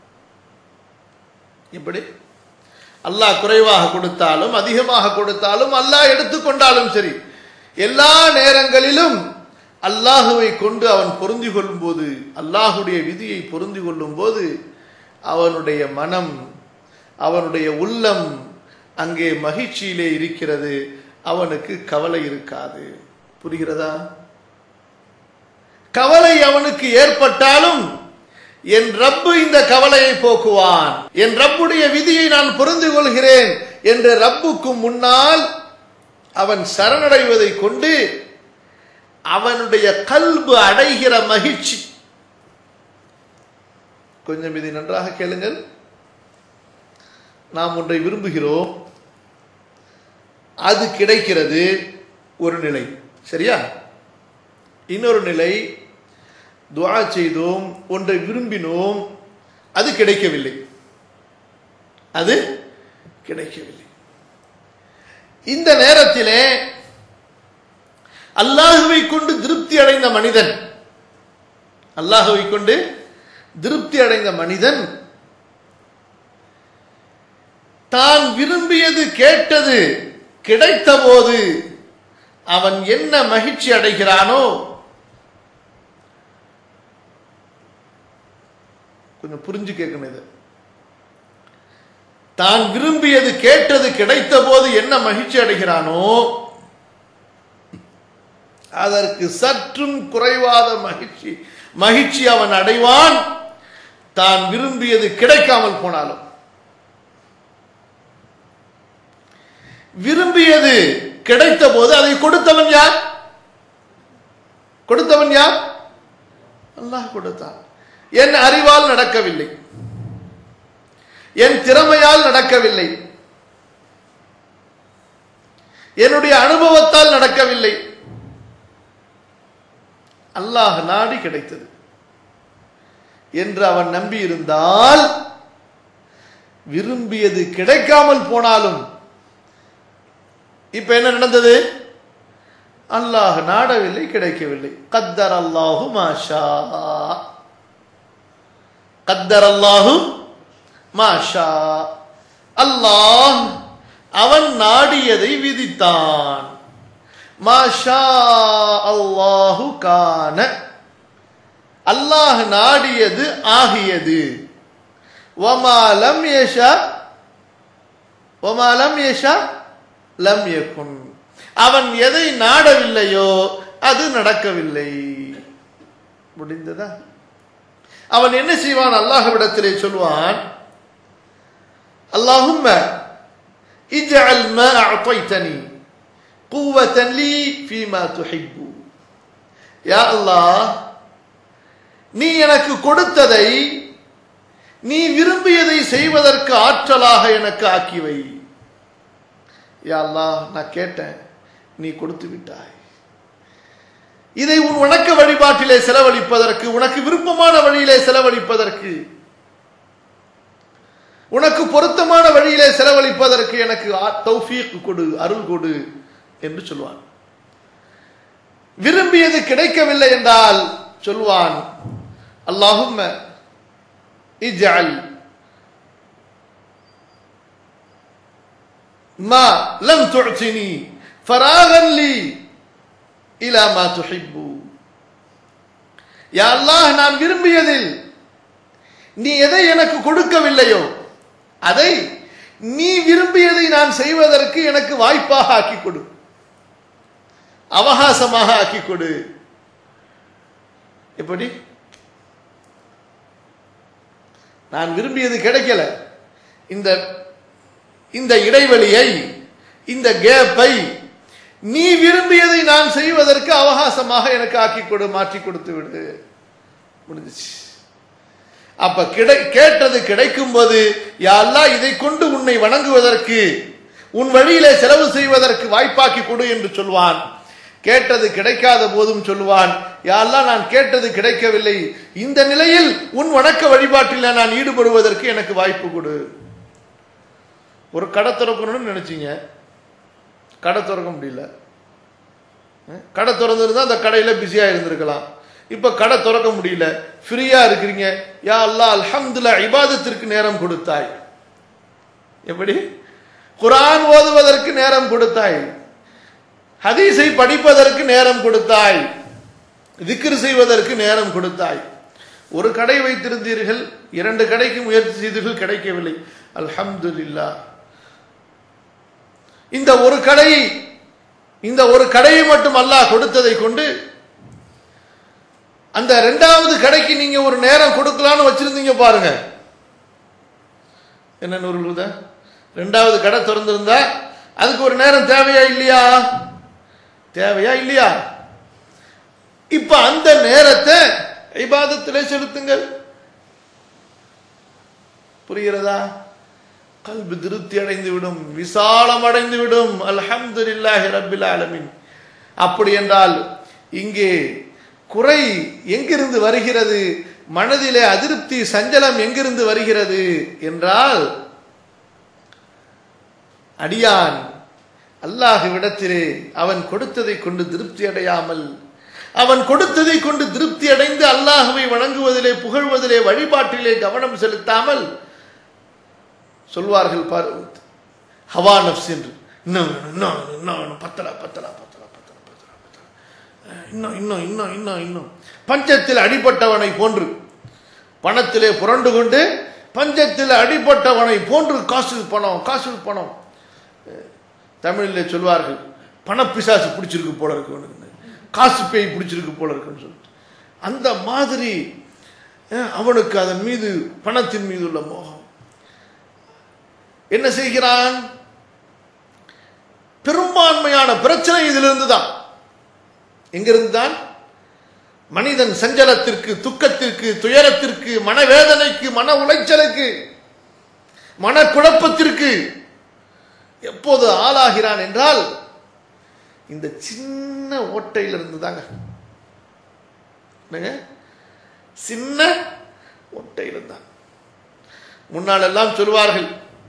இப்படி அல்லாஹ் குறைவாக கொடுத்தாலும் அதிகமாக கொடுத்தாலும் அல்லாஹ் எடுத்துக்கொண்டாலும் சரி, எல்லா நேரங்களிலும் அல்லாஹுவை கொண்டு அவன் பொருந்தி கொள்ளும் போது, அல்லாஹுடைய விதியை பொருந்தி கொள்ளும் போது அவனுடைய மனம் அவனுடைய உள்ளம் அங்கே மகிழ்ச்சியிலே இருக்கிறது, அவனுக்கு கவலை இருக்காது. புரிகிறதா? கவலை அவனுக்கு ஏற்பட்டாலும் என் ரப்பு இந்த கவலையை போக்குவான், என் ரப்புடைய விதியை நான் புரிந்து கொள்கிறேன் என்ற ரப்புக்கு முன்னால் அவன் சரணடைவதை கொண்டு அவனுடைய கல்பு அடைகிற மகிழ்ச்சி. கொஞ்சம் இதை நன்றாக கேளுங்கள். நாம் ஒன்றை விரும்புகிறோம், அது கிடைக்கிறது, ஒரு நிலை. சரியா? இன்னொரு நிலை, துஆ செய்தோம், ஒன்றை விரும்பினோம், அது கிடைக்கவில்லை, அது கிடைக்கவில்லை. இந்த நேரத்திலே அல்லாஹுவை கொண்டு திருப்தி அடைந்த மனிதன் அல்லாஹுவை கொண்டு திருப்தி அடைந்த மனிதன் தான் விரும்பியது கேட்டது கிடைத்த போது அவன் என்ன மகிழ்ச்சி அடைகிறானோ, கொஞ்சம் புரிஞ்சு கேட்கணும். இது தான் விரும்பியது கேட்டது கிடைத்த போது என்ன மகிழ்ச்சி அடைகிறானோ அதற்கு சற்றும் குறைவாத மகிழ்ச்சி மகிழ்ச்சி அவன் அடைவான் தான் விரும்பியது கிடைக்காமல் போனாலும். விரும்பியது கிடைத்த போது அதை கொடுத்தவன் யார்? கொடுத்தவன் யார்? அல்லாஹ் கொடுத்தான். என் அறிவால் நடக்கவில்லை, என் திறமையால் நடக்கவில்லை, என்னுடைய அனுபவத்தால் நடக்கவில்லை, அல்லாஹ் நாடி கிடைத்தது என்று அவன் நம்பி இருந்தால் விரும்பியது கிடைக்காமல் போனாலும், இப்ப என்ன நடந்தது? அல்லாஹ் நாடவில்லை, கிடைக்கவில்லை. கத்தர் அல்லாஹு மாஷா, கத்தர் அல்லாஹு மாஷா, அல்லாஹ் அவன் நாடியதை விதித்தான். மாஷா அல்லாஹு கான, அல்லாஹ் நாடியது ஆகியது. வமா லம் யஷா வமா லம் யஷா லம் யகுன், அவன் எதை நாடவில்லையோ அது நடக்கவில்லை. முடிந்ததா? அவன் என்ன செய்வான்? அல்லாஹ்விடத்திலே சொல்வான், அல்லாஹும்ம இஜ்அல் மா அஅதைதனி குவத்தன் லீ ஃபீமா துஹிப்பு. யா அல்லாஹ், நீ எனக்கு கொடுத்ததை நீ விரும்பியதை செய்வதற்கு ஆற்றலாக எனக்கு ஆக்கிவை. யா அல்லாஹ், நான் கேட்டேன், நீ கொடுத்து விட்டாய். இதை உன் வணக்க வழிபாட்டிலே செலவழிப்பதற்கு, உனக்கு விருப்பமான வழியிலே செலவழிப்பதற்கு, உனக்கு பொருத்தமான வழியிலே செலவழிப்பதற்கு எனக்கு தௌஃபீக் கொடு, அருள் கொடு என்று சொல்வான். விரும்பியது கிடைக்கவில்லை என்றால் சொல்வான், அல்லாஹும்ம இஜ்அல் மா லம் துஅ்தினி ஃபராகன் லீ இலா மா துஹிப்பு. யா அல்லாஹ், நான் விரும்பியதில் நீ எதை எனக்கு கொடுக்கவில்லையோ அதை நீ விரும்பியதை நான் செய்வதற்கு எனக்கு வாய்ப்பாக ஆக்கி கொடு, அவகாசமாக ஆக்கி கொடு. எப்படி? நான் விரும்பியது கிடைக்கல, இந்த இந்த இடைவெளியை, இந்த கேப்பை நீ விரும்பியதை நான் செய்வதற்கு அவகாசமாக எனக்கு ஆக்கி கொடு, மாற்றி கொடுத்து விடு. முடிஞ்சிச்சு. அப்ப கிடை கேட்டது கிடைக்கும் போது, யா அல்லாஹ், இதை கொண்டு உன்னை வணங்குவதற்கு, உன் வழியிலே செலவு செய்வதற்கு வாய்ப்பாக்கி கொடு என்று சொல்வான். கேட்டது கிடைக்காத போதும் சொல்வான், யா அல்லாஹ், நான் கேட்டது கிடைக்கவில்லை, இந்த நிலையில் உன் வணக்க வழிபாட்டில் நான் ஈடுபடுவதற்கு எனக்கு வாய்ப்பு கொடு. ஒரு கடை திறக்கணும்னு நினைச்சீங்க, கடை திறக்க முடியல. கடை திறந்துருந்தா அந்த கடையில பிஸியா இருந்திருக்கலாம். இப்ப கடை திறக்க முடியல, ஃப்ரீயா இருக்கிறீங்க. யா அல்லாஹ், அல்ஹம்துலில்லாஹ், இபாதத்திற்கு நேரம் கொடுத்தாய். எப்படி? குர்ஆன் ஓதுவதற்கு நேரம் கொடுத்தாய், ஹதீஸை படிப்பதற்கு நேரம் கொடுத்தாய், திக்ர் செய்வதற்கு நேரம் கொடுத்தாய். ஒரு கடை வைத்திருந்தீர்கள், இரண்டு கடைக்கு முயற்சி செய்தீர்கள், கிடைக்கவில்லை. அல்ஹம்துலில்லாஹ். இந்த ஒரு கடை இந்த ஒரு கடையை மட்டும் அல்லாஹ் கொடுத்ததை கொண்டு அந்த இரண்டாவது கடைக்கு நீங்க ஒரு நேரம் கொடுக்கலான்னு வச்சிருந்தீங்க பாருங்க. என்ன நூறுதா? இரண்டாவது கடை திறந்திருந்தா அதுக்கு ஒரு நேரம் தேவையா இல்லையா? தேவையா இல்லையா? இப்ப அந்த நேரத்தை இபாதத்திலே செலுத்துங்கள். புரிகிறதா? கல்பு திருப்தி அடைந்து விடும், விசாலம் அடைந்து விடும். அல்ஹம்துலில்லாஹி ரப்பில் ஆலமீன். அப்படி என்றால் இங்கே குறை எங்கிருந்து வருகிறது, மனதிலே அதிருப்தி சஞ்சலம் எங்கிருந்து வருகிறது என்றால், அடியான் அல்லாஹ்விடத்திலே அவன் கொடுத்ததை கொண்டு திருப்தி அடையாமல், அவன் கொடுத்ததை கொண்டு திருப்தி அடைந்து அல்லாஹ்வை வணங்குவதிலே, புகழ்வதிலே, வழிபாட்டிலே கவனம் செலுத்தாமல் சொல்வார்கள் பாரு, ஹவா நஃப்ஸ் என்று, இன்னும் இன்னும் இன்னும் பத்தலா பத்தலா பத்தலா பத்தலா பத்தலா பத்தலா இன்னும் இன்னும் இன்னும் இன்னும் இன்னும் பஞ்சத்தில் அடிபட்டவனை போன்று, பணத்திலே புரண்டு கொண்டு பஞ்சத்தில் அடிபட்டவனை போன்று, காசு பணம் காசு பணம். தமிழில் சொல்வார்கள், பணப்பிசாசு பிடிச்சிருக்கு போல இருக்கு, காசு பேய் பிடிச்சிருக்கு போல இருக்குன்னு சொல்லிட்டு, அந்த மாதிரி அவனுக்கு அதன் மீது, பணத்தின் மீது உள்ள மோகம். என்ன செய்கிறான்? பெரும்பான்மையான பிரச்சனை இதிலிருந்து தான். எங்கிருந்து தான்? மனிதன் சஞ்சலத்திற்கு, துக்கத்திற்கு, துயரத்திற்கு, மனவேதனைக்கு, மன உளைச்சலுக்கு, மனக்குழப்பத்திற்கு எப்போது ஆளாகிறான் என்றால் இந்த சின்ன ஓட்டையிலிருந்து தாங்க. சின்ன ஓட்டையிலிருந்தான். முன்னால் எல்லாம் சொல்வார்கள்,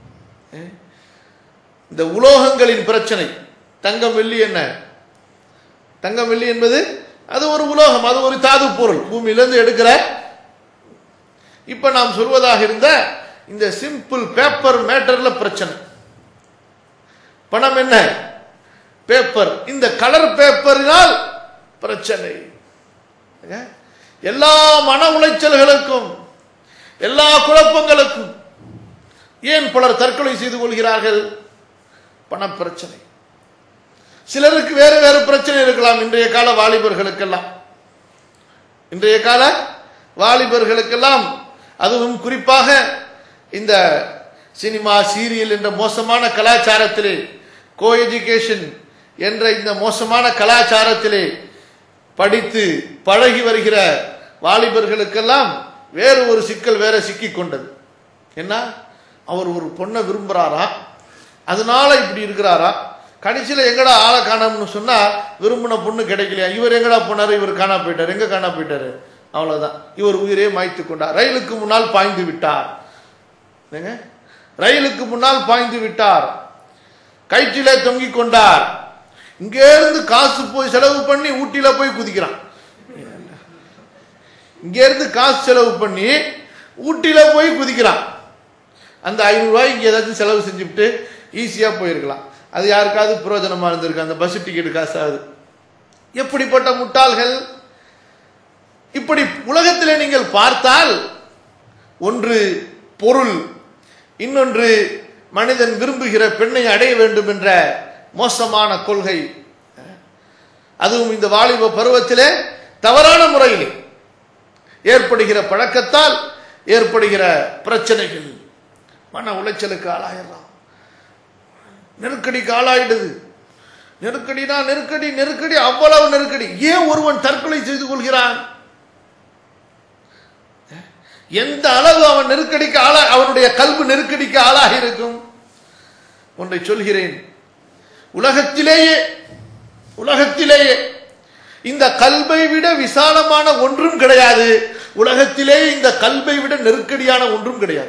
இந்த உலோகங்களின் பிரச்சனை, தங்கம் வெள்ளி என்ன, தங்கம் வெள்ளி என்பது அது ஒரு உலோகம், அது ஒரு தாது பொருள், பூமியிலிருந்து எடுக்கிற. இப்ப நாம் சொல்வதாக இருந்த இந்த சிம்பிள் பேப்பர் மேட்டர்ல பிரச்சனை. பணம் என்ன? பேப்பர். இந்த கலர் பேப்பரினால் பிரச்சனை. எல்லா மன உளைச்சல்களுக்கும், எல்லா குழப்பங்களுக்கும் ஏன் பலர் தற்கொலை செய்து கொள்கிறார்கள்? பண பிரச்சனை. சிலருக்கு வேறு வேறு பிரச்சனை இருக்கலாம். இன்றைய கால வாலிபர்களுக்கெல்லாம் இன்றைய கால வாலிபர்களுக்கெல்லாம் அதுவும் குறிப்பாக இந்த சினிமா, சீரியல் என்ற மோசமான கலாச்சாரத்திலே, கோ எஜுகேஷன் என்ற இந்த மோசமான கலாச்சாரத்திலே படித்து பழகி வருகிற வாலிபர்களுக்கெல்லாம் வேறு ஒரு சிக்கல் வேற சிக்கி கொண்டது. என்ன? அவர் ஒரு பொண்ணை விரும்புறாரா, அதனால இப்படி இருக்கிறாரா, கடைசியில் எங்கடா ஆளை காணோம்னு சொன்னா விரும்பின பொண்ணு கிடைக்கலையா, இவர் எங்கடா போனாரு, இவர் காணா போயிட்டார், எங்க காணா போயிட்டாரு, அவ்வளவுதான், இவர் உயிரே மாய்த்து கொண்டார், ரயிலுக்கு முன்னால் பாய்ந்து விட்டார், ரயிலுக்கு முன்னால் பாய்ந்து விட்டார், கயிற்றிலே தொங்கிக் கொண்டார், இங்கே இருந்து காசு போய் செலவு பண்ணி ஊட்டியில போய் குதிக்கிறான், இங்க இருந்து காசு செலவு பண்ணி ஊட்டியில போய் குதிக்கிறான். அந்த ஐநூறு ரூபாய் இங்க ஏதாச்சும் செலவு செஞ்சுட்டு ஈஸியா போயிருக்கலாம், அது யாருக்காவது பிரயோஜனமா இருந்திருக்கு, அந்த பஸ் டிக்கெட் காசாது. எப்படிப்பட்ட முட்டாள்கள்! இப்படி உலகத்திலே நீங்கள் பார்த்தால், ஒன்று பொருள், இன்னொன்று மனிதன் விரும்புகிற பெண்ணை அடைய வேண்டும் என்ற மோசமான கொள்கை. அதுவும் இந்த வாலிப பருவத்திலே தவறான முறையில் ஏற்படுகிற பழக்கத்தால் ஏற்படுகிற பிரச்சனைகள், மன உளைச்சலுக்கு ஆளாயிடலாம், நெருக்கடிக்கு ஆளாயிடுது. நெருக்கடினா நெருக்கடி நெருக்கடி அவ்வளவு நெருக்கடி. ஏன் ஒருவன் தற்கொலை செய்து கொள்கிறான்? எந்த அளவு அவன் நெருக்கடிக்கு ஆளா, அவனுடைய கல்வி நெருக்கடிக்கு ஆளாகி இருக்கும். ஒன்றை சொல்கிறேன், உலகத்திலேயே உலகத்திலேயே இந்த கல்வை விட விசாலமான ஒன்றும் கிடையாது, உலகத்திலேயே இந்த கல்வை விட நெருக்கடியான ஒன்றும் கிடையாது.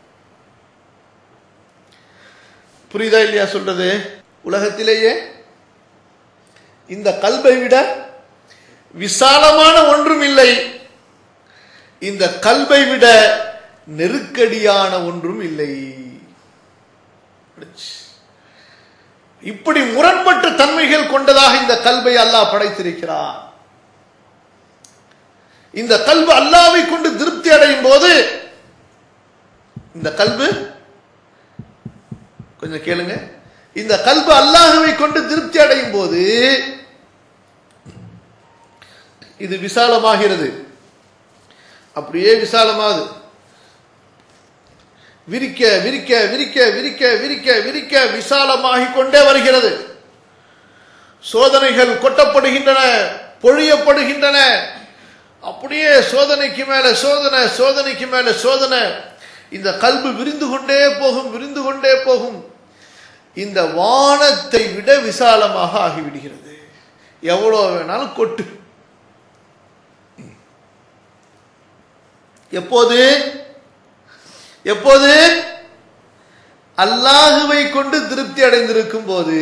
புரியுதா இல்லையா சொல்றது? உலகத்திலேயே இந்த கல்வை விட விசாலமான ஒன்றும் இல்லை, இந்த கல்வை விட நெருக்கடியான ஒன்றும் இல்லை. இப்படி முரண்பட்ட தன்மைகள் கொண்டதாக இந்த கல்வை அல்லாஹ் படைத்திருக்கிறார். இந்த கல்வி அல்லாஹ்வை கொண்டு திருப்தி அடையும் போது இந்த கல்வி கொஞ்சம் கேளுங்க. இந்த கல்பு அல்லாஹ்வை கொண்டு திருப்தி அடையும் போது இது விசாலமாகிறது. அப்படியே விசாலமாகுது. விரிக்க விரிக்க விரிக்க விரிக்க விரிக்க விரிக்க விசாலமாகிக் கொண்டே வருகிறது. சோதனைகள் கொட்டப்படுகின்றன, பொழியப்படுகின்றன. அப்படியே சோதனைக்கு மேல சோதனை, சோதனைக்கு மேல சோதனை. இந்த கல்பு விரிந்து கொண்டே போகும், விரிந்து கொண்டே போகும். இந்த வானத்தை விட விசாலமாக ஆகிவிடுகிறது. எவ்வளவு வேணாலும் கொட்டு. எப்போது எப்போது அல்லாஹுவை கொண்டு திருப்தி அடைந்திருக்கும் போது,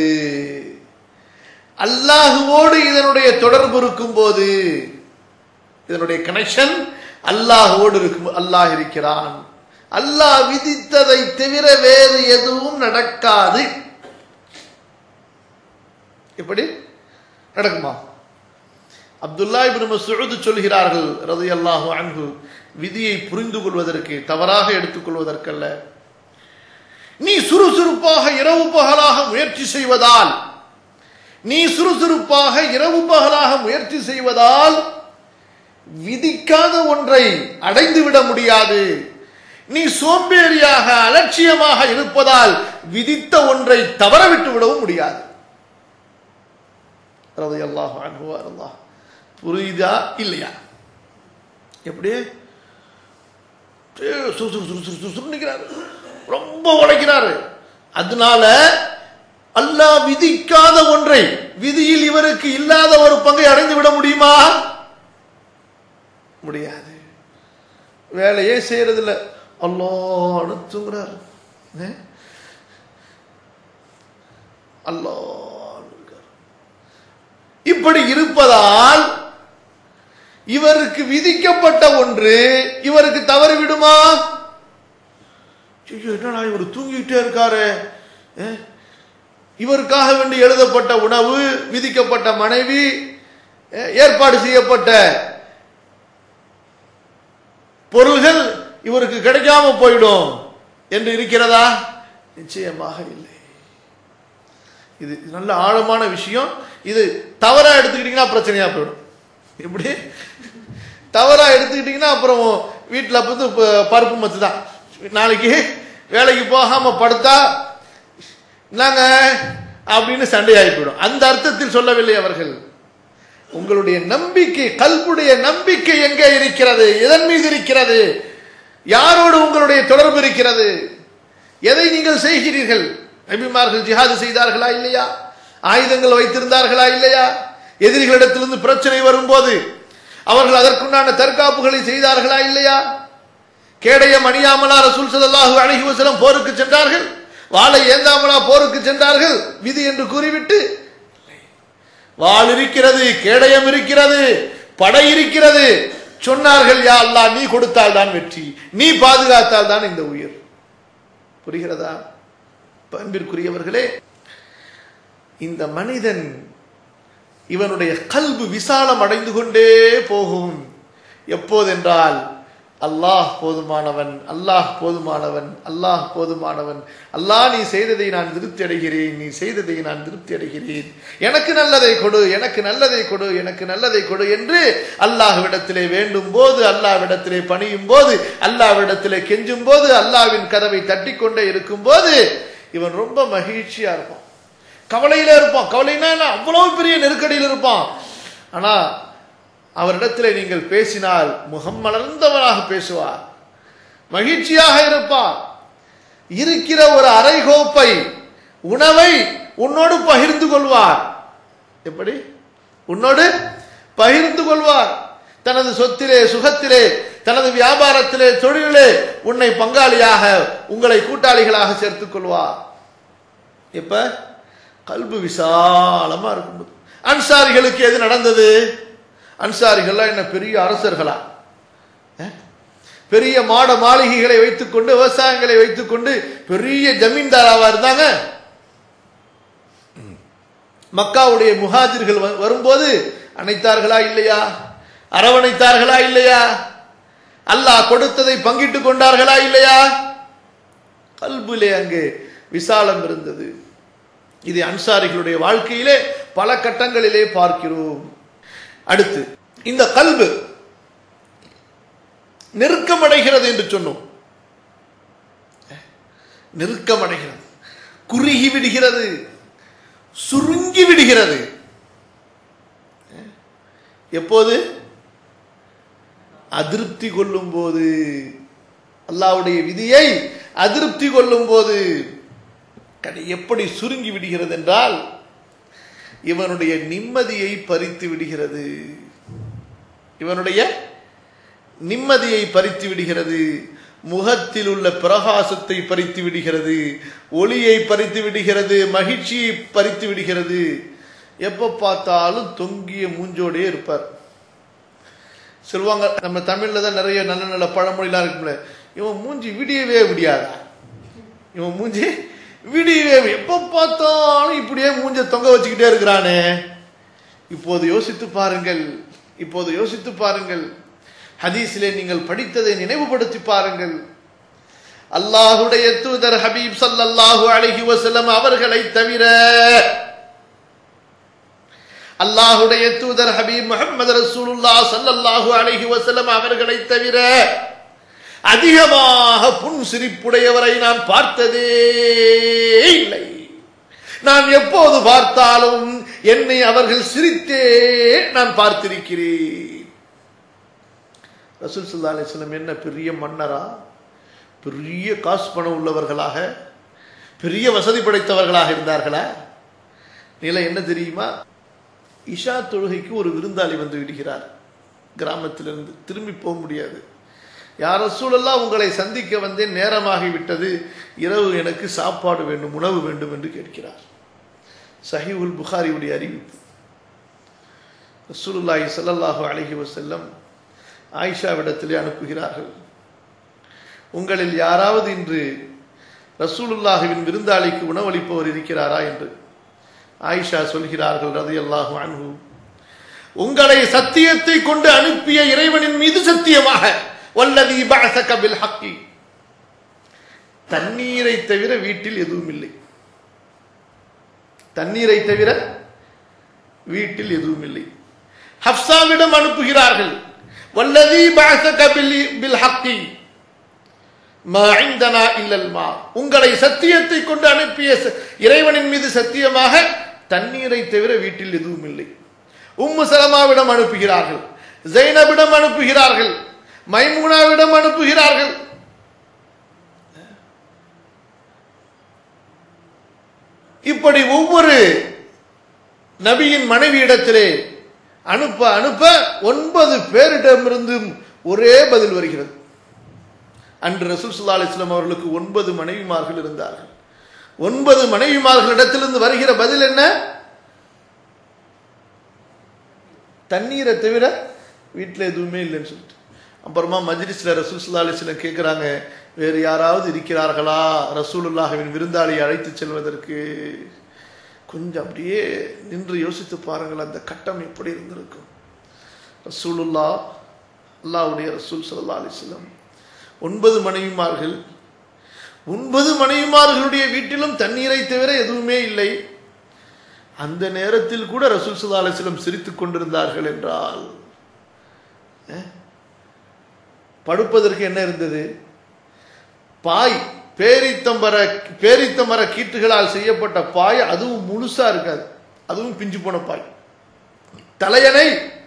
அல்லாஹுவோடு இதனுடைய தொடர்பு இருக்கும் போது, இதனுடைய கனெக்ஷன் அல்லாஹுவோடு இருக்கும். அல்லாஹ் இருக்கிறான், அல்லாஹ் விதித்ததை தவிர வேறு எதுவும் நடக்காது. எப்படி நடக்குமா? அப்துல்லா இப்னு மஸ்ஊத் சொல்கிறார்கள் ரலியல்லாஹு அன்ஹு, விதியை புரிந்து கொள்வதற்கு, தவறாக எடுத்துக்கொள்வதற்கல்ல. நீ சுறுசுறுப்பாக இரவு பகலாக முயற்சி செய்வதால் நீ சுறுசுறுப்பாக இரவு பகலாக முயற்சி செய்வதால் விதிக்காத ஒன்றை அடைந்துவிட முடியாது. நீ சோம்பேறியாக அலட்சியமாக இருப்பதால் விதித்த ஒன்றை தவறவிட்டு விடவும் முடியாது. ரலியல்லாஹு அன்ஹு அல்லாஹ். புரியுதா இல்லையா? எப்படி ரொம்ப உழைக்கிறாரு. அதனால அல்லாஹ் விதிக்காத ஒன்றை, விதியில் இவருக்கு இல்லாத ஒரு பங்கை அடைந்து விட முடியுமா? முடியாது. வேலையே செய்யறதில்ல, அல்லாஹ் தூங்குறார். அல்லாஹ் இப்படி இருப்பதால் இவருக்கு விதிக்கப்பட்ட ஒன்று இவருக்கு தவறு விடுமா? என்னடா இவர் தூங்கிட்டே இருக்காரு, இவருக்காக வேண்டி எழுதப்பட்ட உணவு, விதிக்கப்பட்ட மனைவி, ஏற்பாடு செய்யப்பட்ட பொருள்கள் இவருக்கு கிடைக்காம போயிடும் என்று இருக்கிறதா? நிச்சயமாக இல்லை. இது நல்ல ஆழமான விஷயம். இது தவறா எடுத்துக்கிட்டீங்கன்னா பிரச்சனையா போயிடும். எப்படி தவறா எடுத்துக்கிட்டீங்கன்னா அப்புறம் வீட்டில் வந்து பருப்பு மத்து தான். நாளைக்கு வேலைக்கு போகாம படுத்தா நாங்க அப்படின்னு சண்டையாகி போயிடும். அந்த அர்த்தத்தில் சொல்லவில்லை அவர்கள். உங்களுடைய நம்பிக்கை, கல்புடைய நம்பிக்கை எங்கே இருக்கிறது? எதன் மீது இருக்கிறது? யாரோடு உங்களுடைய தொடர்பு இருக்கிறது? எதை நீங்கள் செய்கிறீர்கள்? நபிமார்கள் ஜிஹாது செய்தார்களா இல்லையா? ஆயுதங்கள் வைத்திருந்தார்களா இல்லையா? எதிரிகளிடத்திலிருந்து பிரச்சனை வரும்போது அவர்கள் அதற்குண்டான தற்காப்புகளை செய்தார்களா இல்லையா? கேடயம் அணியாமலா ரசூல் ஸல்லல்லாஹு அலைஹி வஸல்லம் போருக்கு சென்றார்கள்? வாளை ஏந்தாமலா போருக்கு சென்றார்கள்? விதி என்று கூறிவிட்டு வாள் இருக்கிறது, கேடயம் இருக்கிறது, படை இருக்கிறது. சொன்னார்கள், யா அல்லாஹ் நீ கொடுத்தால் தான் வெற்றி, நீ பாதுகாத்தால் தான் இந்த உயிர். புரிகிறதா? அன்பிற்குரியவர்களே, இந்த மனிதன் இவனுடைய கல்பு விசாலம் அடைந்து கொண்டே போகும். எப்போதென்றால் அல்லாஹ் போதுமானவன், அல்லாஹ் போதுமானவன், அல்லாஹ் போதுமானவன். அல்லாஹ் நீ செய்ததை நான் திருப்தி அடைகிறேன், நீ செய்ததை நான் திருப்தி அடைகிறேன், எனக்கு நல்லதை கொடு, எனக்கு நல்லதை கொடு, எனக்கு நல்லதை கொடு என்று அல்லாஹ்விடத்திலே வேண்டும் போது, அல்லாஹ்விடத்திலே பணியும் போது, அல்லாஹ்விடத்திலே கெஞ்சும் போது, அல்லாஹ்வின் கதவை தட்டி கொண்டே இருக்கும் போது இவன் ரொம்ப மகிழ்ச்சியா இருப்பான், கவலையில இருப்பான். கவலைனா அவ்வளவு பெரிய நெருக்கடியில் இருப்பான். ஆனா அவரிடத்திலே நீங்கள் பேசினால் முகம் மலர்ந்தவனாக பேசுவார், மகிழ்ச்சியாக இருப்பார். இருக்கிற ஒரு அரைகோப்பை உணவை உன்னோடு பகிர்ந்து கொள்வார். எப்படி? உன்னோடு பகிர்ந்து கொள்வார். தனது சொத்திலே, சுகத்திலே, தனது வியாபாரத்திலே, தொழிலே உன்னை பங்காளியாக, உங்களை கூட்டாளிகளாக சேர்த்துக் கொள்வார். இப்ப கல்பு விசாலமா இருக்கும். அன்சாரிகளுக்கு எது நடந்தது? அன்சாரிகள் என்ன பெரிய அரசர்களா? பெரிய மாட மாளிகைகளை வைத்துக் கொண்டு, விவசாயங்களை வைத்துக் கொண்டு பெரிய ஜமீன்தாராவா இருந்தாங்க. மக்காவுடைய முஹாஜிர்கள் வரும்போது அணைத்தார்களா இல்லையா? அரவணைத்தார்களா இல்லையா? அல்லாஹ் கொடுத்ததை பங்கிட்டுக் கொண்டார்களா இல்லையா? கல்பிலே அங்கே விசாலம் இருந்தது. இது அன்சாரிகளுடைய வாழ்க்கையிலே பல கட்டங்களிலே பார்க்கிறோம். அடுத்து இந்த கல்பு நெருக்கமடைகிறது என்று சொன்னோம். நெருக்கமடைகிறது, குறுகி விடுகிறது, சுருங்கி விடுகிறது. எப்போது? அதிருப்தி கொள்ளும் போது, அல்லாஹ்வுடைய விதியை அதிருப்தி கொள்ளும் போது. எப்படி சுருங்கி விடுகிறது என்றால் இவனுடைய நிம்மதியை பறித்து விடுகிறது. இவனுடைய நிம்மதியை பறித்து விடுகிறது, முகத்தில் உள்ள பிரகாசத்தை பறித்து விடுகிறது, ஒளியை பறித்து விடுகிறது, மகிழ்ச்சியை பறித்து விடுகிறது. எப்ப பார்த்தாலும் தொங்கிய மூஞ்சோடே இருப்பார். சொல்லுவாங்க, நம்ம தமிழ்ல தான் நிறைய நல்ல நல்ல பழமொழிலாம் இருக்கும்ல, இவன் மூஞ்சி விடியவே விடியாதா, இவன் மூஞ்சி விடியவே, எப்ப பார்த்தாலும் இப்படியே மூஞ்ச தொங்க வச்சுக்கிட்டே இருக்கிறானே. இப்போது யோசித்து பாருங்கள், இப்போது யோசித்து பாருங்கள், ஹதீஸிலே நீங்கள் படித்ததை நினைவுபடுத்தி பாருங்கள். அல்லாஹ்வுடைய தூதர் ஹபீப் ஸல்லல்லாஹு அலைஹி வஸல்லம் அவர்களை தவிர, அல்லாஹ்வுடைய தூதர் ஹபீப் முஹம்மது ரசூலுல்லாஹ் ஸல்லல்லாஹு அலைஹி வஸல்லம் அவர்களை தவிர அதிகமாக புன் சிரிப்புடையவரை நான் பார்த்ததே இல்லை. நான் எப்போது பார்த்தாலும் என்னை அவர்கள் சிரித்தே நான் பார்த்திருக்கிறேன். ரசூல் ஸல்லல்லாஹு அலைஹி வஸல்லம் என்ன பெரிய மன்னரா, பெரிய காசு பணம் உள்ளவர்களாக, பெரிய வசதி படைத்தவர்களாக இருந்தார்களா? நிலை என்ன தெரியுமா? இஷா தொழுகைக்கு ஒரு விருந்தாளி வந்து விடுகிறார். கிராமத்திலிருந்து திரும்பி போக முடியாது. யார் ரசூலல்லாஹ், உங்களை சந்திக்க வந்தேன், நேரமாகி விட்டது, இரவு எனக்கு சாப்பாடு வேண்டும், உணவு வேண்டும் என்று கேட்கிறார். சஹீஹுல் புகாரியுடைய அறிவிப்பு. ரசூலுல்லாஹி ஸல்லல்லாஹு அலைஹி வஸல்லம் ஆயிஷாவிடத்திலே அனுப்புகிறார்கள், உங்களில் யாராவது இன்று ரசூலுல்லாஹின் விருந்தாளிக்கு உணவளிப்பவர் இருக்கிறாரா என்று. ஆயிஷா சொல்கிறார்கள் ரலியல்லாஹு அன்ஹு, உங்களை சத்தியத்தை கொண்டு அனுப்பிய இறைவனின் மீது சத்தியமாக, வல்லதி பஅஸக பில் ஹக்கி, தண்ணீரை தவிர வீட்டில் எதுவும் இல்லை. தண்ணீரை தவிர வீட்டில் எதுவும் இல்லை. ஹப்சாவிடம் அனுப்புகிறார்கள், வல்லதி பஅஸக பில் ஹக்கி மா இந்தனா இல்லல் மா, உங்களை சத்தியத்தை கொண்டு அனுப்பிய இறைவனின் மீது சத்தியமாக தண்ணீரை தவிர வீட்டில் எதுவும் இல்லை. உம்மு சலமாவிடம் அனுப்புகிறார்கள், ஜைனபிடம் அனுப்புகிறார்கள், மைமூனாவிடம் அனுப்புகிறார்கள். இப்படி ஒவ்வொரு நபியின் மனைவி இடத்திலே அனுப்ப அனுப்ப ஒன்பது பேரிடமிருந்தும் ஒரே பதில் வருகிறது. அன்று ரசூல் ஸல்லல்லாஹு அலைஹி வஸல்லம் அவர்களுக்கு ஒன்பது மனைவிமார்கள் இருந்தார்கள். ஒன்பது மனைவிமார்களிடத்திலிருந்து வருகிற பதில் என்ன? தண்ணீரை தவிர வீட்டில் எதுவுமே இல்லைன்னு சொல்லிட்டு. அப்புறமா மஜ்லிஸ்ல ரசூல் ஸல்லல்லாஹு அலைஹி வஸல்லம் கேட்கிறாங்க, வேறு யாராவது இருக்கிறார்களா ரசூலுல்லாஹின் விருந்தாளியை அழைத்து செல்வதற்கு? கொஞ்சம் அப்படியே நின்று யோசித்து பாருங்கள், அந்த கட்டம் எப்படி இருந்திருக்கும். ரசூலுல்லாஹ், அல்லாஹ்வுடைய ரசூல் ஸல்லல்லாஹு அலைஹி வஸல்லம், ஒன்பது மனைவிமார்கள், ஒன்பது மனைவிமார்களுடைய வீட்டிலும் தண்ணீரை தவிர எதுவுமே இல்லை. அந்த நேரத்தில் கூட ரசூல் ஸல்லல்லாஹு அலைஹி வஸல்லம் சிரித்துக் கொண்டிருந்தார்கள் என்றால், படுப்பதற்கு என்ன இருந்தது? பாய், பேரித்தம்பர பேரித்தமர கீற்றுகளால் செய்யப்பட்ட பாய், அதுவும் முழுசா இருக்காது, அதுவும் பிஞ்சு போன பாய். தலையணை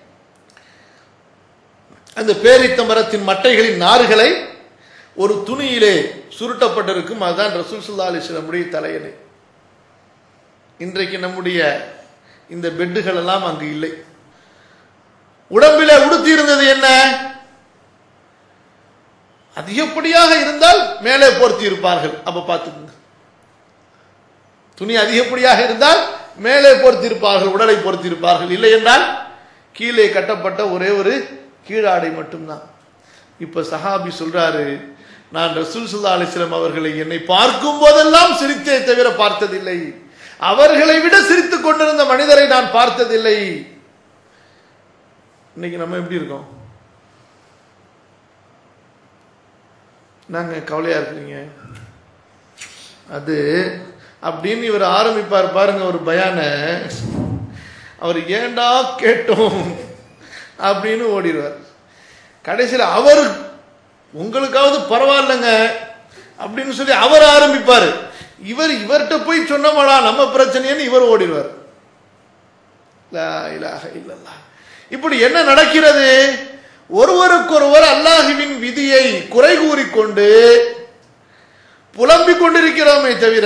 அந்த பேரித்தமரத்தின் மட்டைகளின் நார்களை ஒரு துணியிலே சுருட்டப்பட்டிருக்கும், அதுதான் ரசூல் ஸல்லல்லாஹு அலைஹி வஸல்லம் தலையணை. இன்றைக்கு நம்முடைய இந்த பெட்டுகள் எல்லாம் அங்கு இல்லை. உடம்பிலே உடுத்தி இருந்தது என்ன? அதிகப்படியாக இருந்தால் மேலே போர்த்தி இருப்பார்கள். அப்ப பார்த்துக்கோங்க, துணி அதிகப்படியாக இருந்தால் மேலே போர்த்தி இருப்பார்கள், உடலை போர்த்தி இருப்பார்கள். இல்லை என்றால் கீழே கட்டப்பட்ட ஒரே ஒரு கீழாடை மட்டும்தான். இப்ப சஹாபி சொல்றாரு, நான் ரசூல் ஸல்லல்லாஹு அலைஹி வஸல்லம் அவர்களை என்னை பார்க்கும் போதெல்லாம் சிரித்தே தவிர பார்த்ததில்லை, அவர்களை விட சிரித்துக் கொண்டிருந்த மனிதரை நான் பார்த்ததில்லை. இன்னைக்கு நம்ம எப்படி இருக்கோம்? நாங்க கவலையா இருக்கிறீங்க, அது அப்படின்னு இவர் ஆரம்பிப்பார் பாருங்க ஒரு பயான. அவர் ஏண்டா கேட்டோம் அப்படின்னு ஓடிடுவார். கடைசியில் அவர் உங்களுக்காவது பரவாயில்லைங்க அப்படின்னு சொல்லி அவர் ஆரம்பிப்பார். இவர் இவர்கிட்ட போய் சொன்னமாடா நம்ம பிரச்சனைன்னு இவர் ஓடிடுவார். லா இலாஹ இல்லல்லாஹ். இப்படி என்ன நடக்கிறது? ஒருவருக்கொருவர் அல்லாஹுவின் விதியை குறை கூறிக்கொண்டு புலம்பிக் கொண்டிருக்கிறோமே தவிர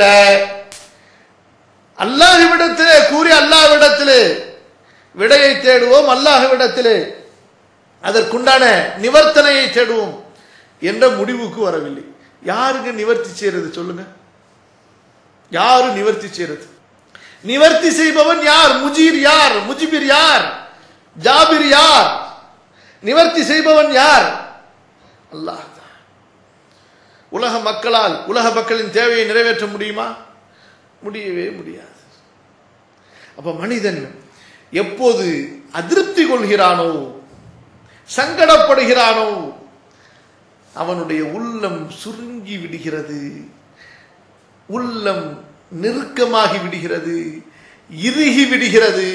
அல்லாஹ்விடத்திலே கூறி அல்லாஹ்விடத்திலே விடையை தேடுவோம், அல்லாஹ்விடத்திலே அதற்குண்டான நிவர்த்தனையை தேடுவோம் என்ற முடிவுக்கு வரவில்லை. யாருக்கு நிவர்த்தி செய்யறது சொல்லுங்க? யாரு நிவர்த்தி செய்யறது? நிவர்த்தி செய்பவன் யார்? முஜீர் யார்? முஜிபிர் யார்? ஜாபிர் யார்? நிவர்த்தி செய்பவன் யார்? அல்லாஹ். உலக மக்களால் உலக மக்களின் தேவையை நிறைவேற்ற முடியுமா? முடியவே முடியாது. அப்ப மனிதன் எப்போது அதிருப்தி கொள்கிறானோ, சங்கடப்படுகிறானோ, அவனுடைய உள்ளம் சுருங்கி விடுகிறது, உள்ளம் நெருக்கமாகி விடுகிறது, இறுகி விடுகிறது.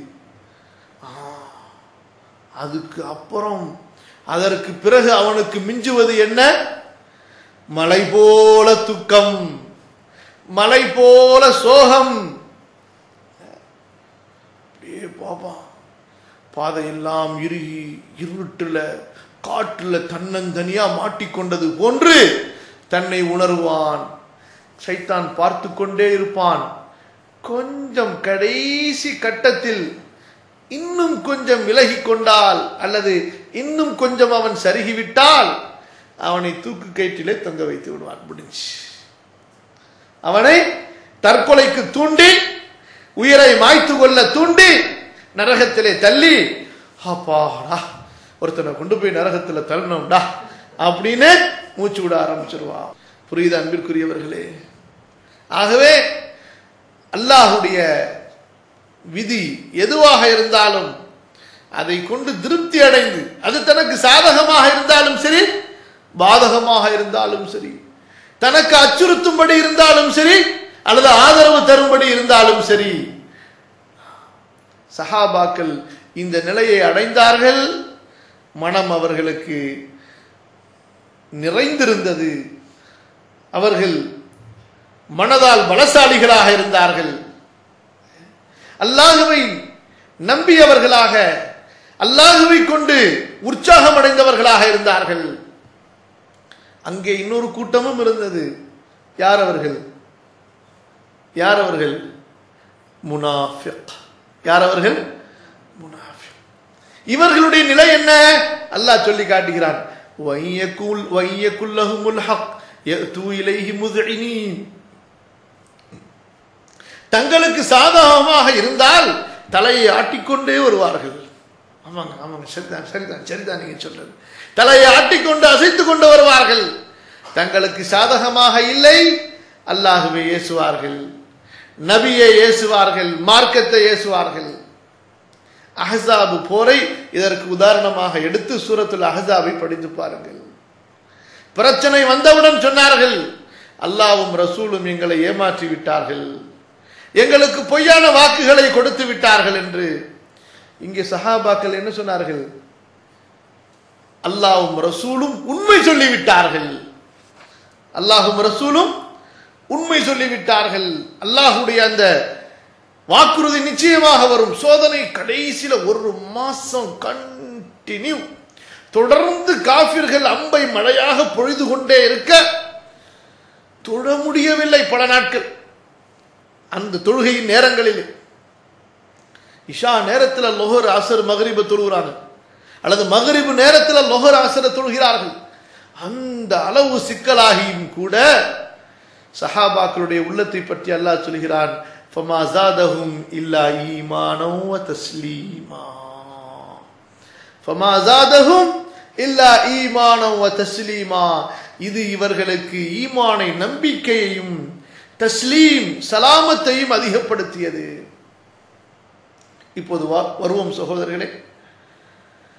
அதுக்கு அப்புறம் அதற்கு பிறகு அவனுக்கு மிஞ்சுவது என்ன? மலை போல துக்கம், மலை போல சோகம். பாபா பாதையெல்லாம் இறுகி இருட்டுல காட்டுல தன்னந்தனியா மாட்டிக்கொண்டது போன்று தன்னை உணர்வான். சைத்தான் பார்த்து கொண்டே இருப்பான். கொஞ்சம் கடைசி கட்டத்தில் இன்னும் கொஞ்சம் விலகி கொண்டால் அல்லது இன்னும் கொஞ்சம் அவன் சருகிவிட்டால் அவனை தூக்கு கயிற்றிலே தொங்க வைத்து விடுவான். முடிஞ்சு. அவனை தற்கொலைக்கு தூண்டி, உயிரை மாய்த்து கொள்ள தூண்டி, நரகத்திலே தள்ளி, அப்பாடா ஒருத்தனை கொண்டு போய் நரகத்துல தள்ளணும்டா அப்படின்னு மூச்சு விட ஆரம்பிச்சிருவான். புரியுது அன்பிற்குரியவர்களே? ஆகவே அல்லாஹுடைய விதி எதுவாக இருந்தாலும் அதை கொண்டு திருப்தி அடைந்து, அது தனக்கு சாதகமாக இருந்தாலும் சரி, பாதகமாக இருந்தாலும் சரி, தனக்கு அச்சுறுத்தும்படி இருந்தாலும் சரி, அல்லது ஆதரவு தரும்படி இருந்தாலும் சரி, சஹாபாக்கள் இந்த நிலையை அடைந்தார்கள். மனம் அவர்களுக்கு நிறைந்திருந்தது. அவர்கள் மனதால் பலசாலிகளாக இருந்தார்கள். அல்லாஹுவை நம்பியவர்களாக, அல்லாஹுவை கொண்டு உற்சாகம் அடைந்தவர்களாக இருந்தார்கள். அங்கே இன்னொரு கூட்டமும் இருந்தது. யார் அவர்கள்? யார் அவர்கள்? முனாஃபிக். யார் அவர்கள்? முனாஃபிக். இவர்களுடைய நிலை என்ன? அல்லாஹ் சொல்லி காட்டுகிறான். வையகுல் வையகுல்லஹுமுல் ஹக் யது இலைஹி முஸ்இனீன். தங்களுக்கு சாதகமாக இருந்தால் தலையை ஆட்டிக்கொண்டே வருவார்கள். ஆமாங்க ஆமாங்க சரிதான் சரிதான் சரிதான் நீங்க சொல்றது. தலையை ஆட்டிக்கொண்டு அசைத்து கொண்டு வருவார்கள். தங்களுக்கு சாதகமாக இல்லை, அல்லாஹுவை ஏசுவார்கள், நபியை ஏசுவார்கள், மார்க்கத்தை ஏசுவார்கள். அஹ்ஸாப் போரை இதற்கு உதாரணமாக எடுத்து சூரத்துல் அஹ்ஸாபை படித்து பாருங்கள். பிரச்சனை வந்தவுடன் சொன்னார்கள், அல்லாஹ்வும் ரசூலும் எங்களை ஏமாற்றி விட்டார்கள், எங்களுக்கு பொய்யான வாக்குகளை கொடுத்து விட்டார்கள் என்று. இங்கே சஹாபாக்கள் என்ன சொன்னார்கள்? அல்லாஹ்வும் ரசூலும் உண்மை சொல்லிவிட்டார்கள், அல்லாஹ்வும் ரசூலும் உண்மை சொல்லிவிட்டார்கள். அல்லாஹுடைய அந்த வாக்குறுதி நிச்சயமாக வரும். சோதனை கடைசியில ஒரு மாசம் கண்டினியூ தொடர்ந்து காஃபிர்கள் அம்பை மழையாக பொழிது கொண்டே இருக்க தொழ முடியவில்லை பல நாட்கள். அந்த தொழுகையின் நேரங்களில் இஷா நேரத்தில் லொஹர் அசர் மகரிப தொழுகிறாங்க, அல்லது மகரிபு நேரத்தில் லொஹர் அசர தொழுகிறார்கள். அந்த அளவு சிக்கலாகியும் கூட சஹாபாக்களுடைய உள்ளத்தை பற்றி அல்லாஹ் சொல்கிறான், ஃபமா ஸாதஹும் இல்லா ஈமானன் வ தஸ்லீமா. ஃபமா ஸாதஹும் இல்லா ஈமானன் வ தஸ்லீமா. இது இவர்களுக்கு ஈமானை, நம்பிக்கையையும், தஸ்லீம் சலாமத்தையும் அதிகப்படுத்தியது. இப்போது வருவோம் சகோதரர்களே,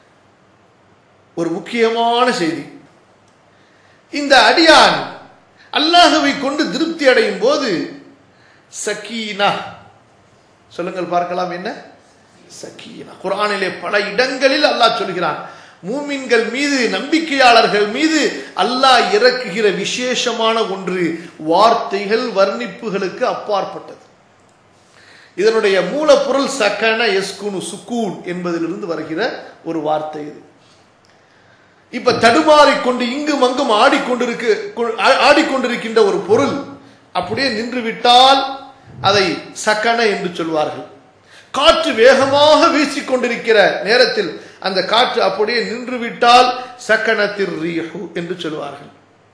ஒரு முக்கியமான செய்தி. இந்த அடியான் அல்லாஹ்வை கொண்டு திருப்தி அடையும் போது சக்கீனா, சொல்லுங்கள் பார்க்கலாம், என்ன சக்கீனா? குர்ஆனிலே பல இடங்களில் அல்லாஹ் சொல்கிறான், மூமின்கள் மீது, நம்பிக்கையாளர்கள் மீது அல்லாஹ் இறக்குகிற விசேஷமான ஒன்று வார்த்தைகள் வர்ணிப்புகளுக்கு அப்பாற்பட்டது. இதனுடைய மூலப்பொருள் சக்கன எஸ்குனு சுக்கூன் என்பதிலிருந்து வருகிற ஒரு வார்த்தை இது. இப்ப தடுமாறிக்கொண்டு இங்கும் அங்கும் ஆடிக்கொண்டிருக்க ஆடிக்கொண்டிருக்கின்ற ஒரு பொருள் அப்படியே நின்று விட்டால் அதை சக்கன என்று சொல்வார்கள். காற்று வேகமாக வீசிக்கொண்டிருக்கிற நேரத்தில் அந்த காற்று அப்படியே நின்று விட்டால் சக்கனத்திர் ரீஹு என்று சொல்வார்கள்.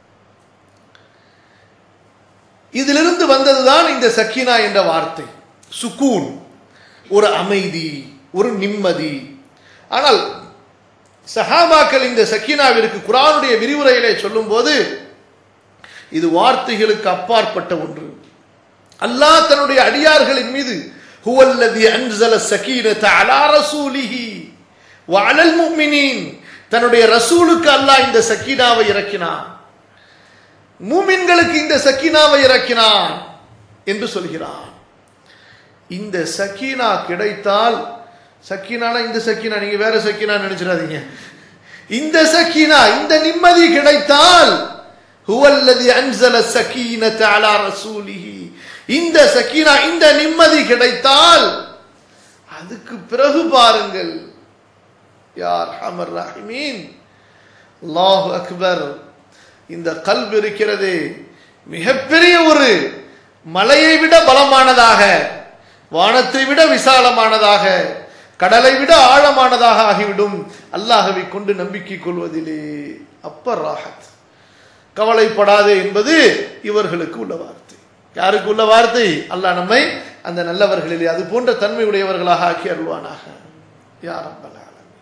இதிலிருந்து வந்ததுதான் இந்த சக்கீனா என்ற வார்த்தை. சுக்கூன், ஒரு அமைதி, ஒரு நிம்மதி. ஆனால் சஹாபாக்கள் இந்த சக்கீனாவிற்கு குர்ஆனுடைய விரிவுரையிலே சொல்லும் போது இது வார்த்தைகளுக்கு அப்பாற்பட்ட ஒன்று. அல்லாஹ் தன்னுடைய அடியார்களின் மீது ஹுவல்லதி அன்ஸல ஸகீனத அலா ரசூலிஹி வ அலல் முஃமினீன், தன்னுடைய ரசூலுக்கு அல்லாஹ் இந்த சக்கீனாவை இறக்கினான், மூமின்களுக்கு இந்த சக்கீனாவை இறக்கினான் என்று சொல்கிறான். இந்த சக்கீனா கிடைத்தால், சக்கீனானா இந்த சக்கீனா, நீங்க வேற சக்கீனா நினைச்சிடாதீங்க, இந்த சக்கீனா, இந்த நிம்மதி கிடைத்தால் ஹுவல்லதி அன்ஸல ஸகீனத அலா ரசூலிஹி, இந்த சக்கீனா, இந்த நிம்மதி கிடைத்தால் அதுக்கு பிறகு பாருங்கள், யா அர்ஹமர் ரஹீமீன், அல்லாஹு அக்பர். இந்த கல்ப் இருக்கிறதே மிகப்பெரிய ஒரு மலையை விட பலமானதாக, வானத்தை விட விசாலமானதாக, கடலை விட ஆழமானதாக ஆகிவிடும் அல்லாஹ்வை கொண்டு நம்பிக்கை கொள்வதிலே. அப்ப ராஹத், கவலைப்படாதே என்பது இவர்களுக்கு உள்ள வார்த்தை. யாருக்கு உள்ள வார்த்தை? அல்லாஹ் நம்மை அந்த நல்லவர்களிலே அது போன்ற தன்மை உடையவர்களாக ஆக்கி அருள்வானாக. யா ரப்பல் ஆலமீன்.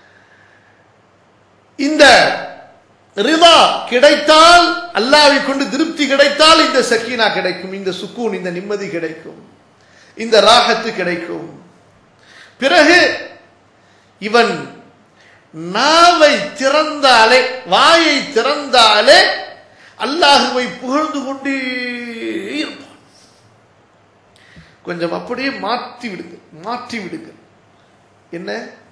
இந்த ரிதா கிடைத்தால், அல்லாஹ்வை கொண்டு திருப்தி கிடைத்தால் இந்த சக்கீனா கிடைக்கும், இந்த சுக்கூன், இந்த நிம்மதி கிடைக்கும், இந்த ராஹத்து கிடைக்கும். பிறகு இவன் நாவை திறந்தாலே, வாயை திறந்தாலே அல்லாஹ்வை புகழ்ந்து கொண்டே இருப்பான். கொஞ்சம் அப்படியே மாற்றி விடுங்க, மாற்றி விடுங்க. என்ன?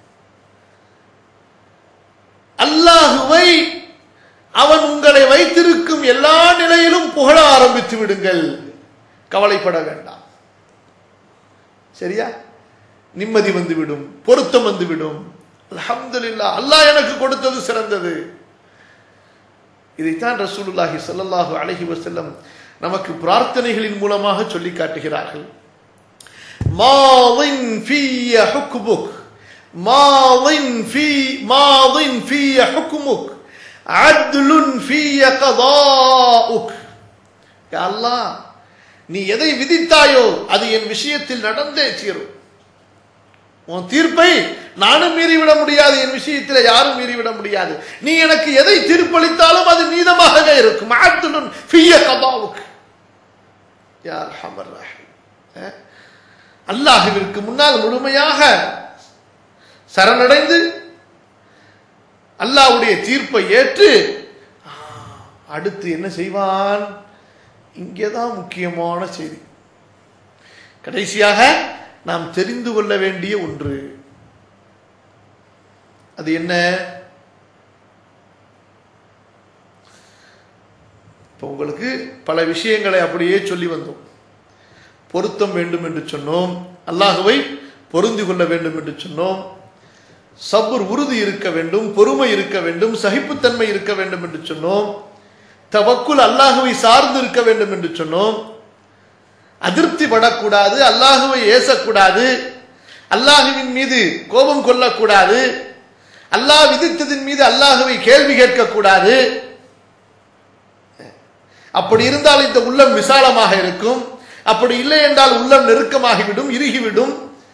அல்லாஹ்வை அவன் உங்களை வைத்திருக்கும் எல்லா நிலையிலும் புகழ ஆரம்பித்து விடுங்கள், கவலைப்பட வேண்டாம். சரியா? நிம்மதி வந்துவிடும், பொருத்தம் வந்துவிடும். அல்ஹம்துலில்லாஹ், அல்லாஹ் எனக்கு கொடுத்தது சிறந்தது. இதைத்தான் ரசூலுல்லாஹி ஸல்லல்லாஹு அலைஹி வஸல்லம் நமக்கு பிரார்த்தனைகளின் மூலமாக சொல்லி காட்டுகிறார்கள். மாதின் ஃபீய ஹுக்முக், மாதின் ஃபீ மாதின் ஃபீய ஹுக்முக், அத்லுன் ஃபீய கதாஉக். யா அல்லாஹ், நீ எதை விதித்தாயோ அது என் விஷயத்தில் நடந்தே தீரும். உன் தீர்ப்பை நானும் மீறிவிட முடியாது, என் விஷயத்தில் யாரும் மீறிவிட முடியாது. நீ எனக்கு எதை தீர்ப்பளித்தாலும் அது நீதமாகவே இருக்கும். அத்லுன் ஃபீய கதாஉக். யா அர்ஹமர் ரஹீம். அல்லாஹ்விற்கு முன்னால் முழுமையாக சரணடைந்து அல்லாஹ்வுடைய தீர்ப்பை ஏற்று அடுத்து என்ன செய்வான்? இங்கேதான் முக்கியமான செய்தி, கடைசியாக நாம் தெரிந்து கொள்ள வேண்டிய ஒன்று. அது என்ன? இப்போ உங்களுக்கு பல விஷயங்களை அப்படியே சொல்லி வந்தோம். பொருத்தம் வேண்டும் என்று சொன்னோம், அல்லாஹ்வை பொருந்தி கொள்ள வேண்டும் என்று சொன்னோம், சபுர் உறுதி இருக்க வேண்டும், பொறுமை இருக்க வேண்டும், சகிப்புத்தன்மை இருக்க வேண்டும் என்று சொன்னோம், தவக்குல் அல்லாஹ்வை சார்ந்து இருக்க வேண்டும் என்று சொன்னோம், அதிருப்தி படக்கூடாது, அல்லாஹ்வை ஏசக்கூடாது, அல்லாஹ்வின் மீது கோபம் கொள்ளக்கூடாது, அல்லாஹ் விதித்ததின் மீது அல்லாஹ்வை கேள்வி கேட்கக்கூடாது. அப்படி இருந்தால் இந்த உள்ளம் விசாலமாக இருக்கும். அப்படி இல்லை என்றால் உள்ளம் நெருக்கமாகிவிடும், இறுகிவிடும்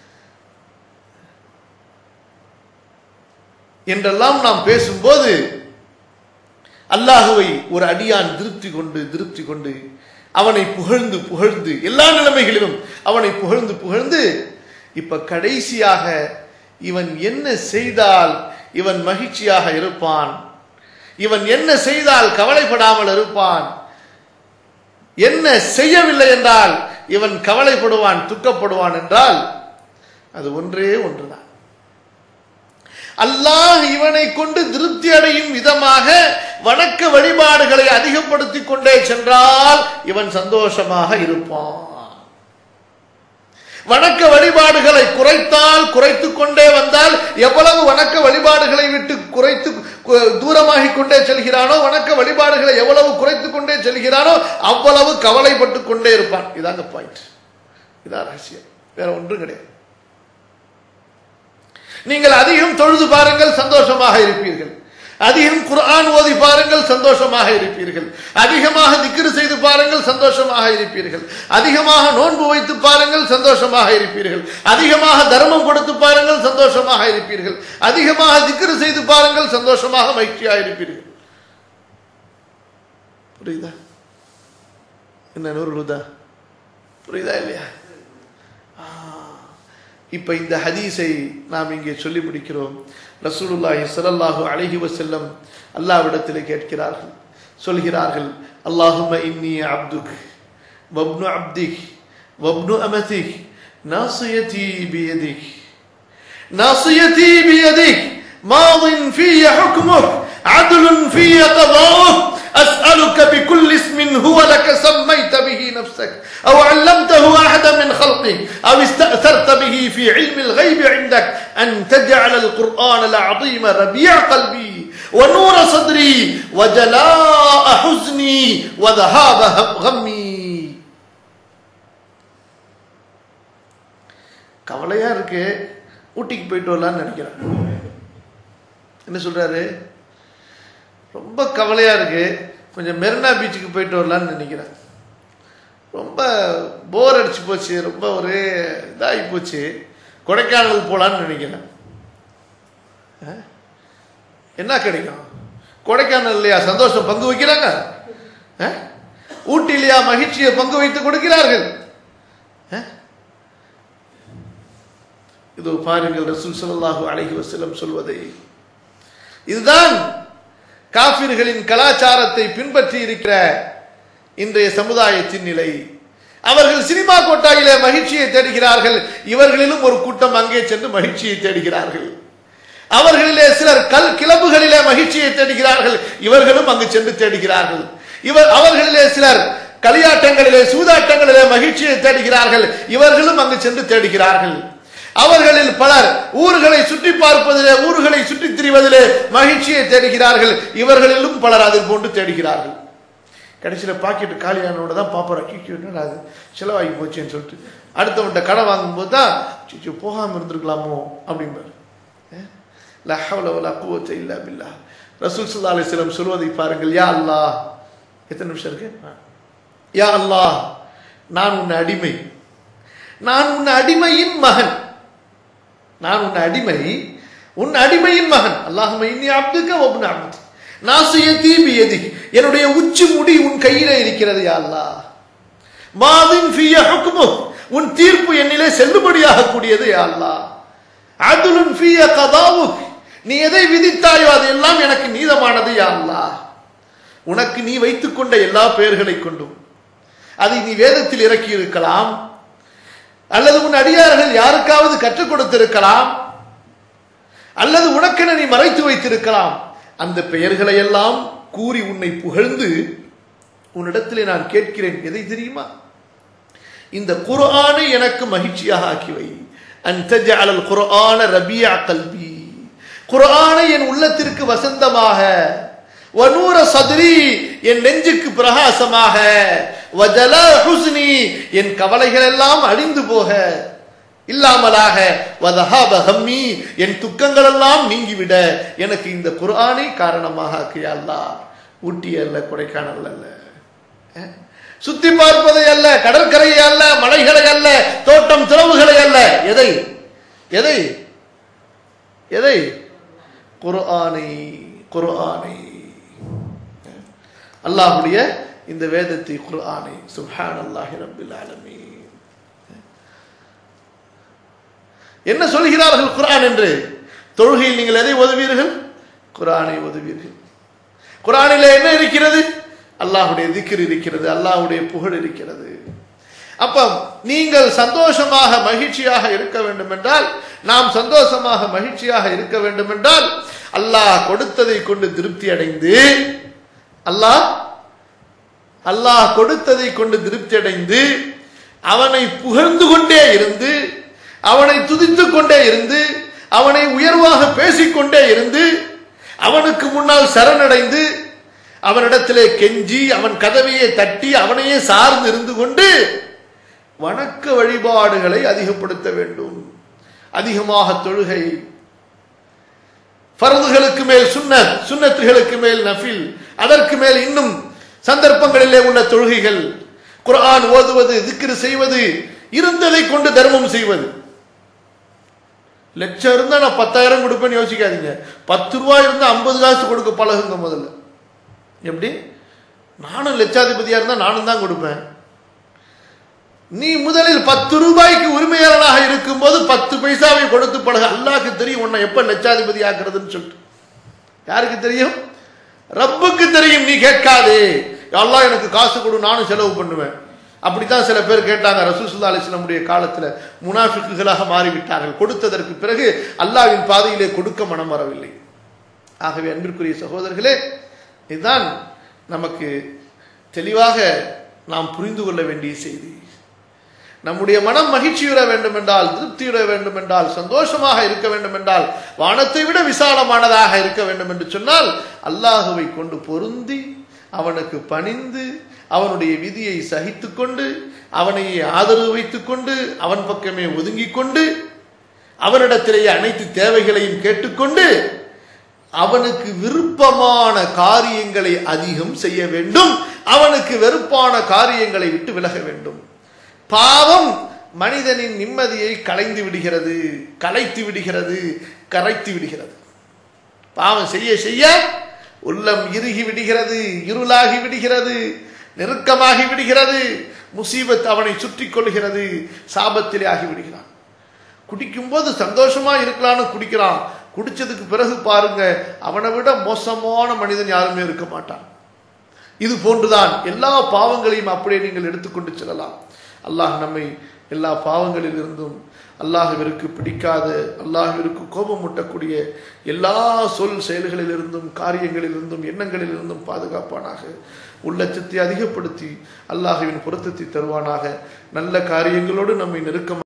என்றெல்லாம் நாம் பேசும்போது அல்லாஹ்வை ஒரு அடியான் திருப்தி கொண்டு திருப்தி கொண்டு அவனை புகழ்ந்து புகழ்ந்து எல்லா நிலைமைகளிலும் அவனை புகழ்ந்து புகழ்ந்து இப்ப கடைசியாக இவன் என்ன செய்தால் இவன் மகிழ்ச்சியாக இருப்பான், இவன் என்ன செய்தால் கவலைப்படாமல் இருப்பான், என்ன செய்யவில்லை என்றால் இவன் கவலைப்படுவான், துக்கப்படுவான் என்றால் அது ஒன்றே ஒன்றுதான். அல்லாஹ் இவனை கொண்டு திருப்தி அடையும் விதமாக வணக்க வழிபாடுகளை அதிகப்படுத்திக் கொண்டே சென்றால் இவன் சந்தோஷமாக இருப்பான். வணக்க வழிபாடுகளை குறைத்தால், குறைத்துக் கொண்டே வந்தால், எவ்வளவு வணக்க வழிபாடுகளை விட்டு குறைத்து தூரமாகிக் கொண்டே செல்கிறானோ, வணக்க வழிபாடுகளை எவ்வளவு குறைத்துக் கொண்டே செல்கிறானோ அவ்வளவு கவலைப்பட்டு கொண்டே இருப்பான். இதாங்க பாயிண்ட், இதான் ரகசியம், வேற ஒன்றும் கிடையாது. நீங்கள் அதிகம் தொழுது பாருங்கள், சந்தோஷமாக இருப்பீர்கள். அதிகம் குர்ஆன் ஓதி பாருங்கள், சந்தோஷமாக இருப்பீர்கள். அதிகமாக திக்ர் செய்து பாருங்கள், சந்தோஷமாக இருப்பீர்கள். அதிகமாக நோன்பு வைத்து பாருங்கள், சந்தோஷமாக இருப்பீர்கள். அதிகமாக தர்மம் கொடுத்து பாருங்கள், சந்தோஷமாக இருப்பீர்கள். அதிகமாக திக்ர் செய்து பாருங்கள், சந்தோஷமாக மகிழ்ச்சியாக இருப்பீர்கள். புரியுதா? என்ன நூறுதா? புரியுதா இல்லையா? இப்ப இந்த ஹதீஸை நாம் இங்கே சொல்லி முடிக்கிறோம். ரசூலுல்லாஹி ஸல்லல்லாஹு அலைஹி வஸல்லம் அல்லாஹ்விடத்திலே கேட்கிறார்கள், சொல்கிறார்கள், அல்லாஹும்ம இன்னி அப்துக் வப்னு அப்திக் வப்னு அமதிக் நாசியதி பியதிக் நாசியதி பியதிக் மாதின் ஃபிய ஹுக்முக் அத்லுன் ஃபிய கதாஉக் أسألك بكل اسم هو لك سميت به نفسك أو علمته أحدا من خلقك أو استأثرت به في علم الغيب عندك أن تجعل القرآن العظيم ربيع قلبي ونور صدري وجلاء حزني وذهاب غمي. கவலையா இருக்கு, ஊட்டிக்கு போயிட்டு வரலான்னு நினைக்கிறேன். என்ன சொல்றாரு? ரொம்ப கவலையா இருக்கு, கொஞ்சம் மெரினா பீச்சுக்கு போயிட்டு வரலான்னு நினைக்கிறேன். ரொம்ப போர் அடிச்சு போச்சு, ரொம்ப ஒரே இதாகி போச்சு, கொடைக்கானலுக்கு போகலான்னு நினைக்கிறேன். என்ன கிடைக்கும்? கொடைக்கானல் இல்லையா சந்தோஷம் பங்கு வைக்கிறாங்க? ஊட்டிலையா மகிழ்ச்சியை பங்கு வைத்து கொடுக்கிறார்கள்? இது பாருங்கள் ரசூல் ஸல்லல்லாஹு அலைஹி வஸல்லம் சொல்வதை. இதுதான் காஃபிர்களின் கலாச்சாரத்தை பின்பற்றி இருக்கிற இன்றைய சமுதாயத்தின் நிலை. அவர்கள் சினிமா கோட்டாயிலே மகிழ்ச்சியை தேடுகிறார்கள், இவர்களிலும் ஒரு கூட்டம் அங்கே சென்று மகிழ்ச்சியை தேடுகிறார்கள். அவர்களிலே சிலர் கல் கிளப்புகளிலே மகிழ்ச்சியை தேடுகிறார்கள், இவர்களும் அங்கு சென்று தேடுகிறார்கள். இவர் அவர்களிலே சிலர் களியாட்டங்களிலே சூதாட்டங்களிலே மகிழ்ச்சியை தேடுகிறார்கள், இவர்களும் அங்கு சென்று தேடுகிறார்கள். அவர்களில் பலர் ஊர்களை சுற்றி பார்ப்பதிலே, ஊர்களை சுற்றி திரிவதிலே மகிழ்ச்சியை தேடுகிறார்கள், இவர்களிலும் பலர் அதை போன்று தேடுகிறார்கள். கடைசியில் பாக்கெட்டு காலியானோட தான் பாப்பா கியூன்னு அது செலவாகி போச்சேன்னு சொல்லிட்டு அடுத்தவன்கிட்ட கடை வாங்கும்போது தான் சிச்சு போகாமல் இருந்திருக்கலாமோ அப்படின்பார். லா ஹவ்ல வலா குவத்த இல்லா பில்லாஹ். ரசூல் ஸல்லல்லாஹு அலைஹி வஸல்லம் சொல்வதை பாருங்கள். யா அல்லாஹ், எத்தனை நிமிஷம் இருக்கு? யா அல்லாஹ், நான் உன் அடிமை, நான் உன் அடிமையின் மகன், நான் உன் அடிமை, உன் அடிமையின் மகன். அல்லாஹும்ம இன்னி அப்துக வப்னு அப்திக் நாசியதி பியதிக், என்னுடைய உச்சி முடி உன் கையிலே இருக்கிறது யா அல்லாஹ். மாதின் ஃபிய ஹுக்முக், உன் தீர்ப்பு என்னிலே செல்லுபடியாக கூடியது யா அல்லாஹ். அத்லுன் ஃபிய கதாவுக், நீ எதை விதித்தாயோ அது எல்லாம் எனக்கு நீதமானது யா அல்லாஹ். உனக்கு நீ வைத்துக் கொண்ட எல்லா பெயர்களை கொண்டும் அதை நீ வேதத்தில் இறக்கி இருக்கலாம், அல்லது உன் அடியார்கள் யாருக்காவது கற்றுக் கொடுத்திருக்கலாம், அல்லது உனக்கென நீ மறைத்து வைத்திருக்கலாம். அந்த பெயர்களை எல்லாம் கூறி உன்னை புகழ்ந்து உன்னிடத்திலே நான் கேட்கிறேன், எதை தெரியுமா? இந்த குர்ஆனை எனக்கு மகிழ்ச்சியாக ஆக்கி வை. அன் தஜஅல் குர்ஆன ரபியா கல்பி, குர்ஆனை என் உள்ளத்திற்கு வசந்தமாக, வநூர சத்ரி என் நெஞ்சுக்கு பிரகாசமாக, வஜலா ஹுஸ்னி என் கவலைகள் எல்லாம் அழிந்து போக, இல்லாமலாக, வதஹாப ஹம்மி என் துக்கங்கள் எல்லாம் நீங்கிவிட எனக்கு இந்த குர்ஆனை காரணமாக ஆக்கியா அல்லாஹ். ஊட்டி அல்ல, கொடைக்கானல் அல்ல, சுத்தி பார்ப்பதை அல்ல, கடற்கரையை அல்ல, மலைகளை அல்ல, தோட்டம் திறவுகளை அல்ல, எதை எதை எதை குர்ஆனை, குர்ஆனை, அல்லாஹ்வுடைய இந்த வேதத்தை, குர்ஆனை. சுப்ஹானல்லாஹி ரப்பில் ஆலமீன். என்ன சொல்கிறார்கள் குர்ஆன் என்று? தொழுகையில் நீங்கள் எதை ஓதுவீர்கள்? குர்ஆனை ஓதுவீர்கள். குர்ஆனிலே என்ன இருக்கிறது? அல்லாஹ்வுடைய திக்ர் இருக்கிறது, அல்லாஹ்வுடைய புகழ் இருக்கிறது. அப்ப நீங்கள் சந்தோஷமாக மகிழ்ச்சியாக இருக்க வேண்டும் என்றால், நாம் சந்தோஷமாக மகிழ்ச்சியாக இருக்க வேண்டும் என்றால், அல்லாஹ் கொடுத்ததை கொண்டு திருப்தி அடைந்து அல்லாஹ் அல்லாஹ் கொடுத்ததை கொண்டு திருப்தி அடைந்து அவனை புகழ்ந்து கொண்டே இருந்து, அவனை துதித்துக் கொண்டே இருந்து, அவனை உயர்வாக பேசிக்கொண்டே இருந்து, அவனுக்கு முன்னால் சரணடைந்து, அவனிடத்திலே கெஞ்சி, அவன் கதவையே தட்டி, அவனையே சார்ந்து இருந்து கொண்டு வணக்க வழிபாடுகளை அதிகப்படுத்த வேண்டும். அதிகமாக தொழுகை, ஃபர்துகளுக்கு மேல் சுன்னத், சுன்னத்துகளுக்கு மேல் நஃபில், அதற்கு மேல் இன்னும் சந்தர்ப்பங்களிலே உள்ள தொழுகைகள், குர்ஆன் ஓதுவது, திக்ர் செய்வது, இருந்ததை கொண்டு தர்மம் செய்வது. லட்சம் இருந்தா நான் பத்தாயிரம் கொடுப்பேன்னு யோசிக்காதீங்க. பத்து ரூபாய் இருந்தா ஐம்பது காசு கொடுக்க பழகுங்க முதல்ல. எப்படி? நானும் லட்சாதிபதியா இருந்தா நானும் தான் கொடுப்பேன். நீ முதலில் பத்து ரூபாய்க்கு உரிமையாளனாக இருக்கும் போது பத்து பைசாவை கொடுத்து பழக. அல்லாஹ்க்கு தெரியும் உன்னை எப்ப லட்சாதிபதி ஆக்குறதுன்னு சொல்லிட்டு. யாருக்கு தெரியும்? ரப்புக்கு தெரியும். நீ கேட்காதே, அல்லாஹ் எனக்கு காசு கொடு, நானும் செலவு பண்ணுவேன். அப்படித்தான் சில பேர் கேட்டாங்க. ரசூல் ஸல்லல்லாஹு அலைஹி வஸல்லம் உடைய காலத்துல முனாஃபிக்குகளாக மாறிவிட்டார்கள். கொடுத்ததற்கு பிறகு அல்லாஹ்வின் பாதையிலே கொடுக்க மனம் வரவில்லை. ஆகவே அன்பிற்குரிய சகோதரர்களே, இதுதான் நமக்கு தெளிவாக நாம் புரிந்து கொள்ள வேண்டிய செய்தி. நம்முடைய மனம் மகிழ்ச்சியுற வேண்டும் என்றால், திருப்தியுற வேண்டும் என்றால், சந்தோஷமாக இருக்க வேண்டும் என்றால், வானத்தை விட விசாலமானதாக இருக்க வேண்டும் என்று சொன்னால், அல்லாஹுவை கொண்டு பொருந்தி, அவனுக்கு பணிந்து, அவனுடைய விதியை சகித்து கொண்டு, அவனையே ஆதரவு வைத்துக் கொண்டு, அவன் பக்கமே ஒதுங்கிக் கொண்டு, அவனிடத்திலேயே அனைத்து தேவைகளையும் கேட்டுக்கொண்டு, அவனுக்கு விருப்பமான காரியங்களை அதிகம் செய்ய வேண்டும், அவனுக்கு வெறுப்பான காரியங்களை விட்டு விலக வேண்டும். பாவம் மனிதனின் நிம்மதியை கலைந்து விடுகிறது, கலைத்து விடுகிறது, கரைத்து விடுகிறது. பாவம் செய்ய செய்ய உள்ளம் இறுகி விடுகிறது, இருளாகி விடுகிறது, நெருக்கமாகி விடுகிறது, முசீபத் அவனை சுற்றி கொள்கிறது, சாபத்திலே ஆகி விடுகிறான். குடிக்கும் போது சந்தோஷமா இருக்கலாம்னு குடிக்கிறான், குடிச்சதுக்கு பிறகு பாருங்க அவனை விட மோசமான மனிதன் யாருமே இருக்க மாட்டான். இது போன்றுதான் எல்லா பாவங்களையும் அப்படியே நீங்கள் எடுத்துக்கொண்டு செல்லலாம். அல்லாஹ் நம்மை எல்லா பாவங்களில் இருந்தும், அல்லாஹ்விற்கு பிடிக்காத, அல்லாஹ்விற்கு கோபம் ஊட்டக்கூடிய எல்லா சொல் செயல்களில் இருந்தும், காரியங்களில் இருந்தும், எண்ணங்களில் இருந்தும் பாதுகாப்பானாக. உள்ளச்சத்தை அதிகப்படுத்தி அல்லாஹ்வின் பொருத்தத்தை தருவானாக. நல்ல காரியங்களோடு நம்மை நெருக்கம்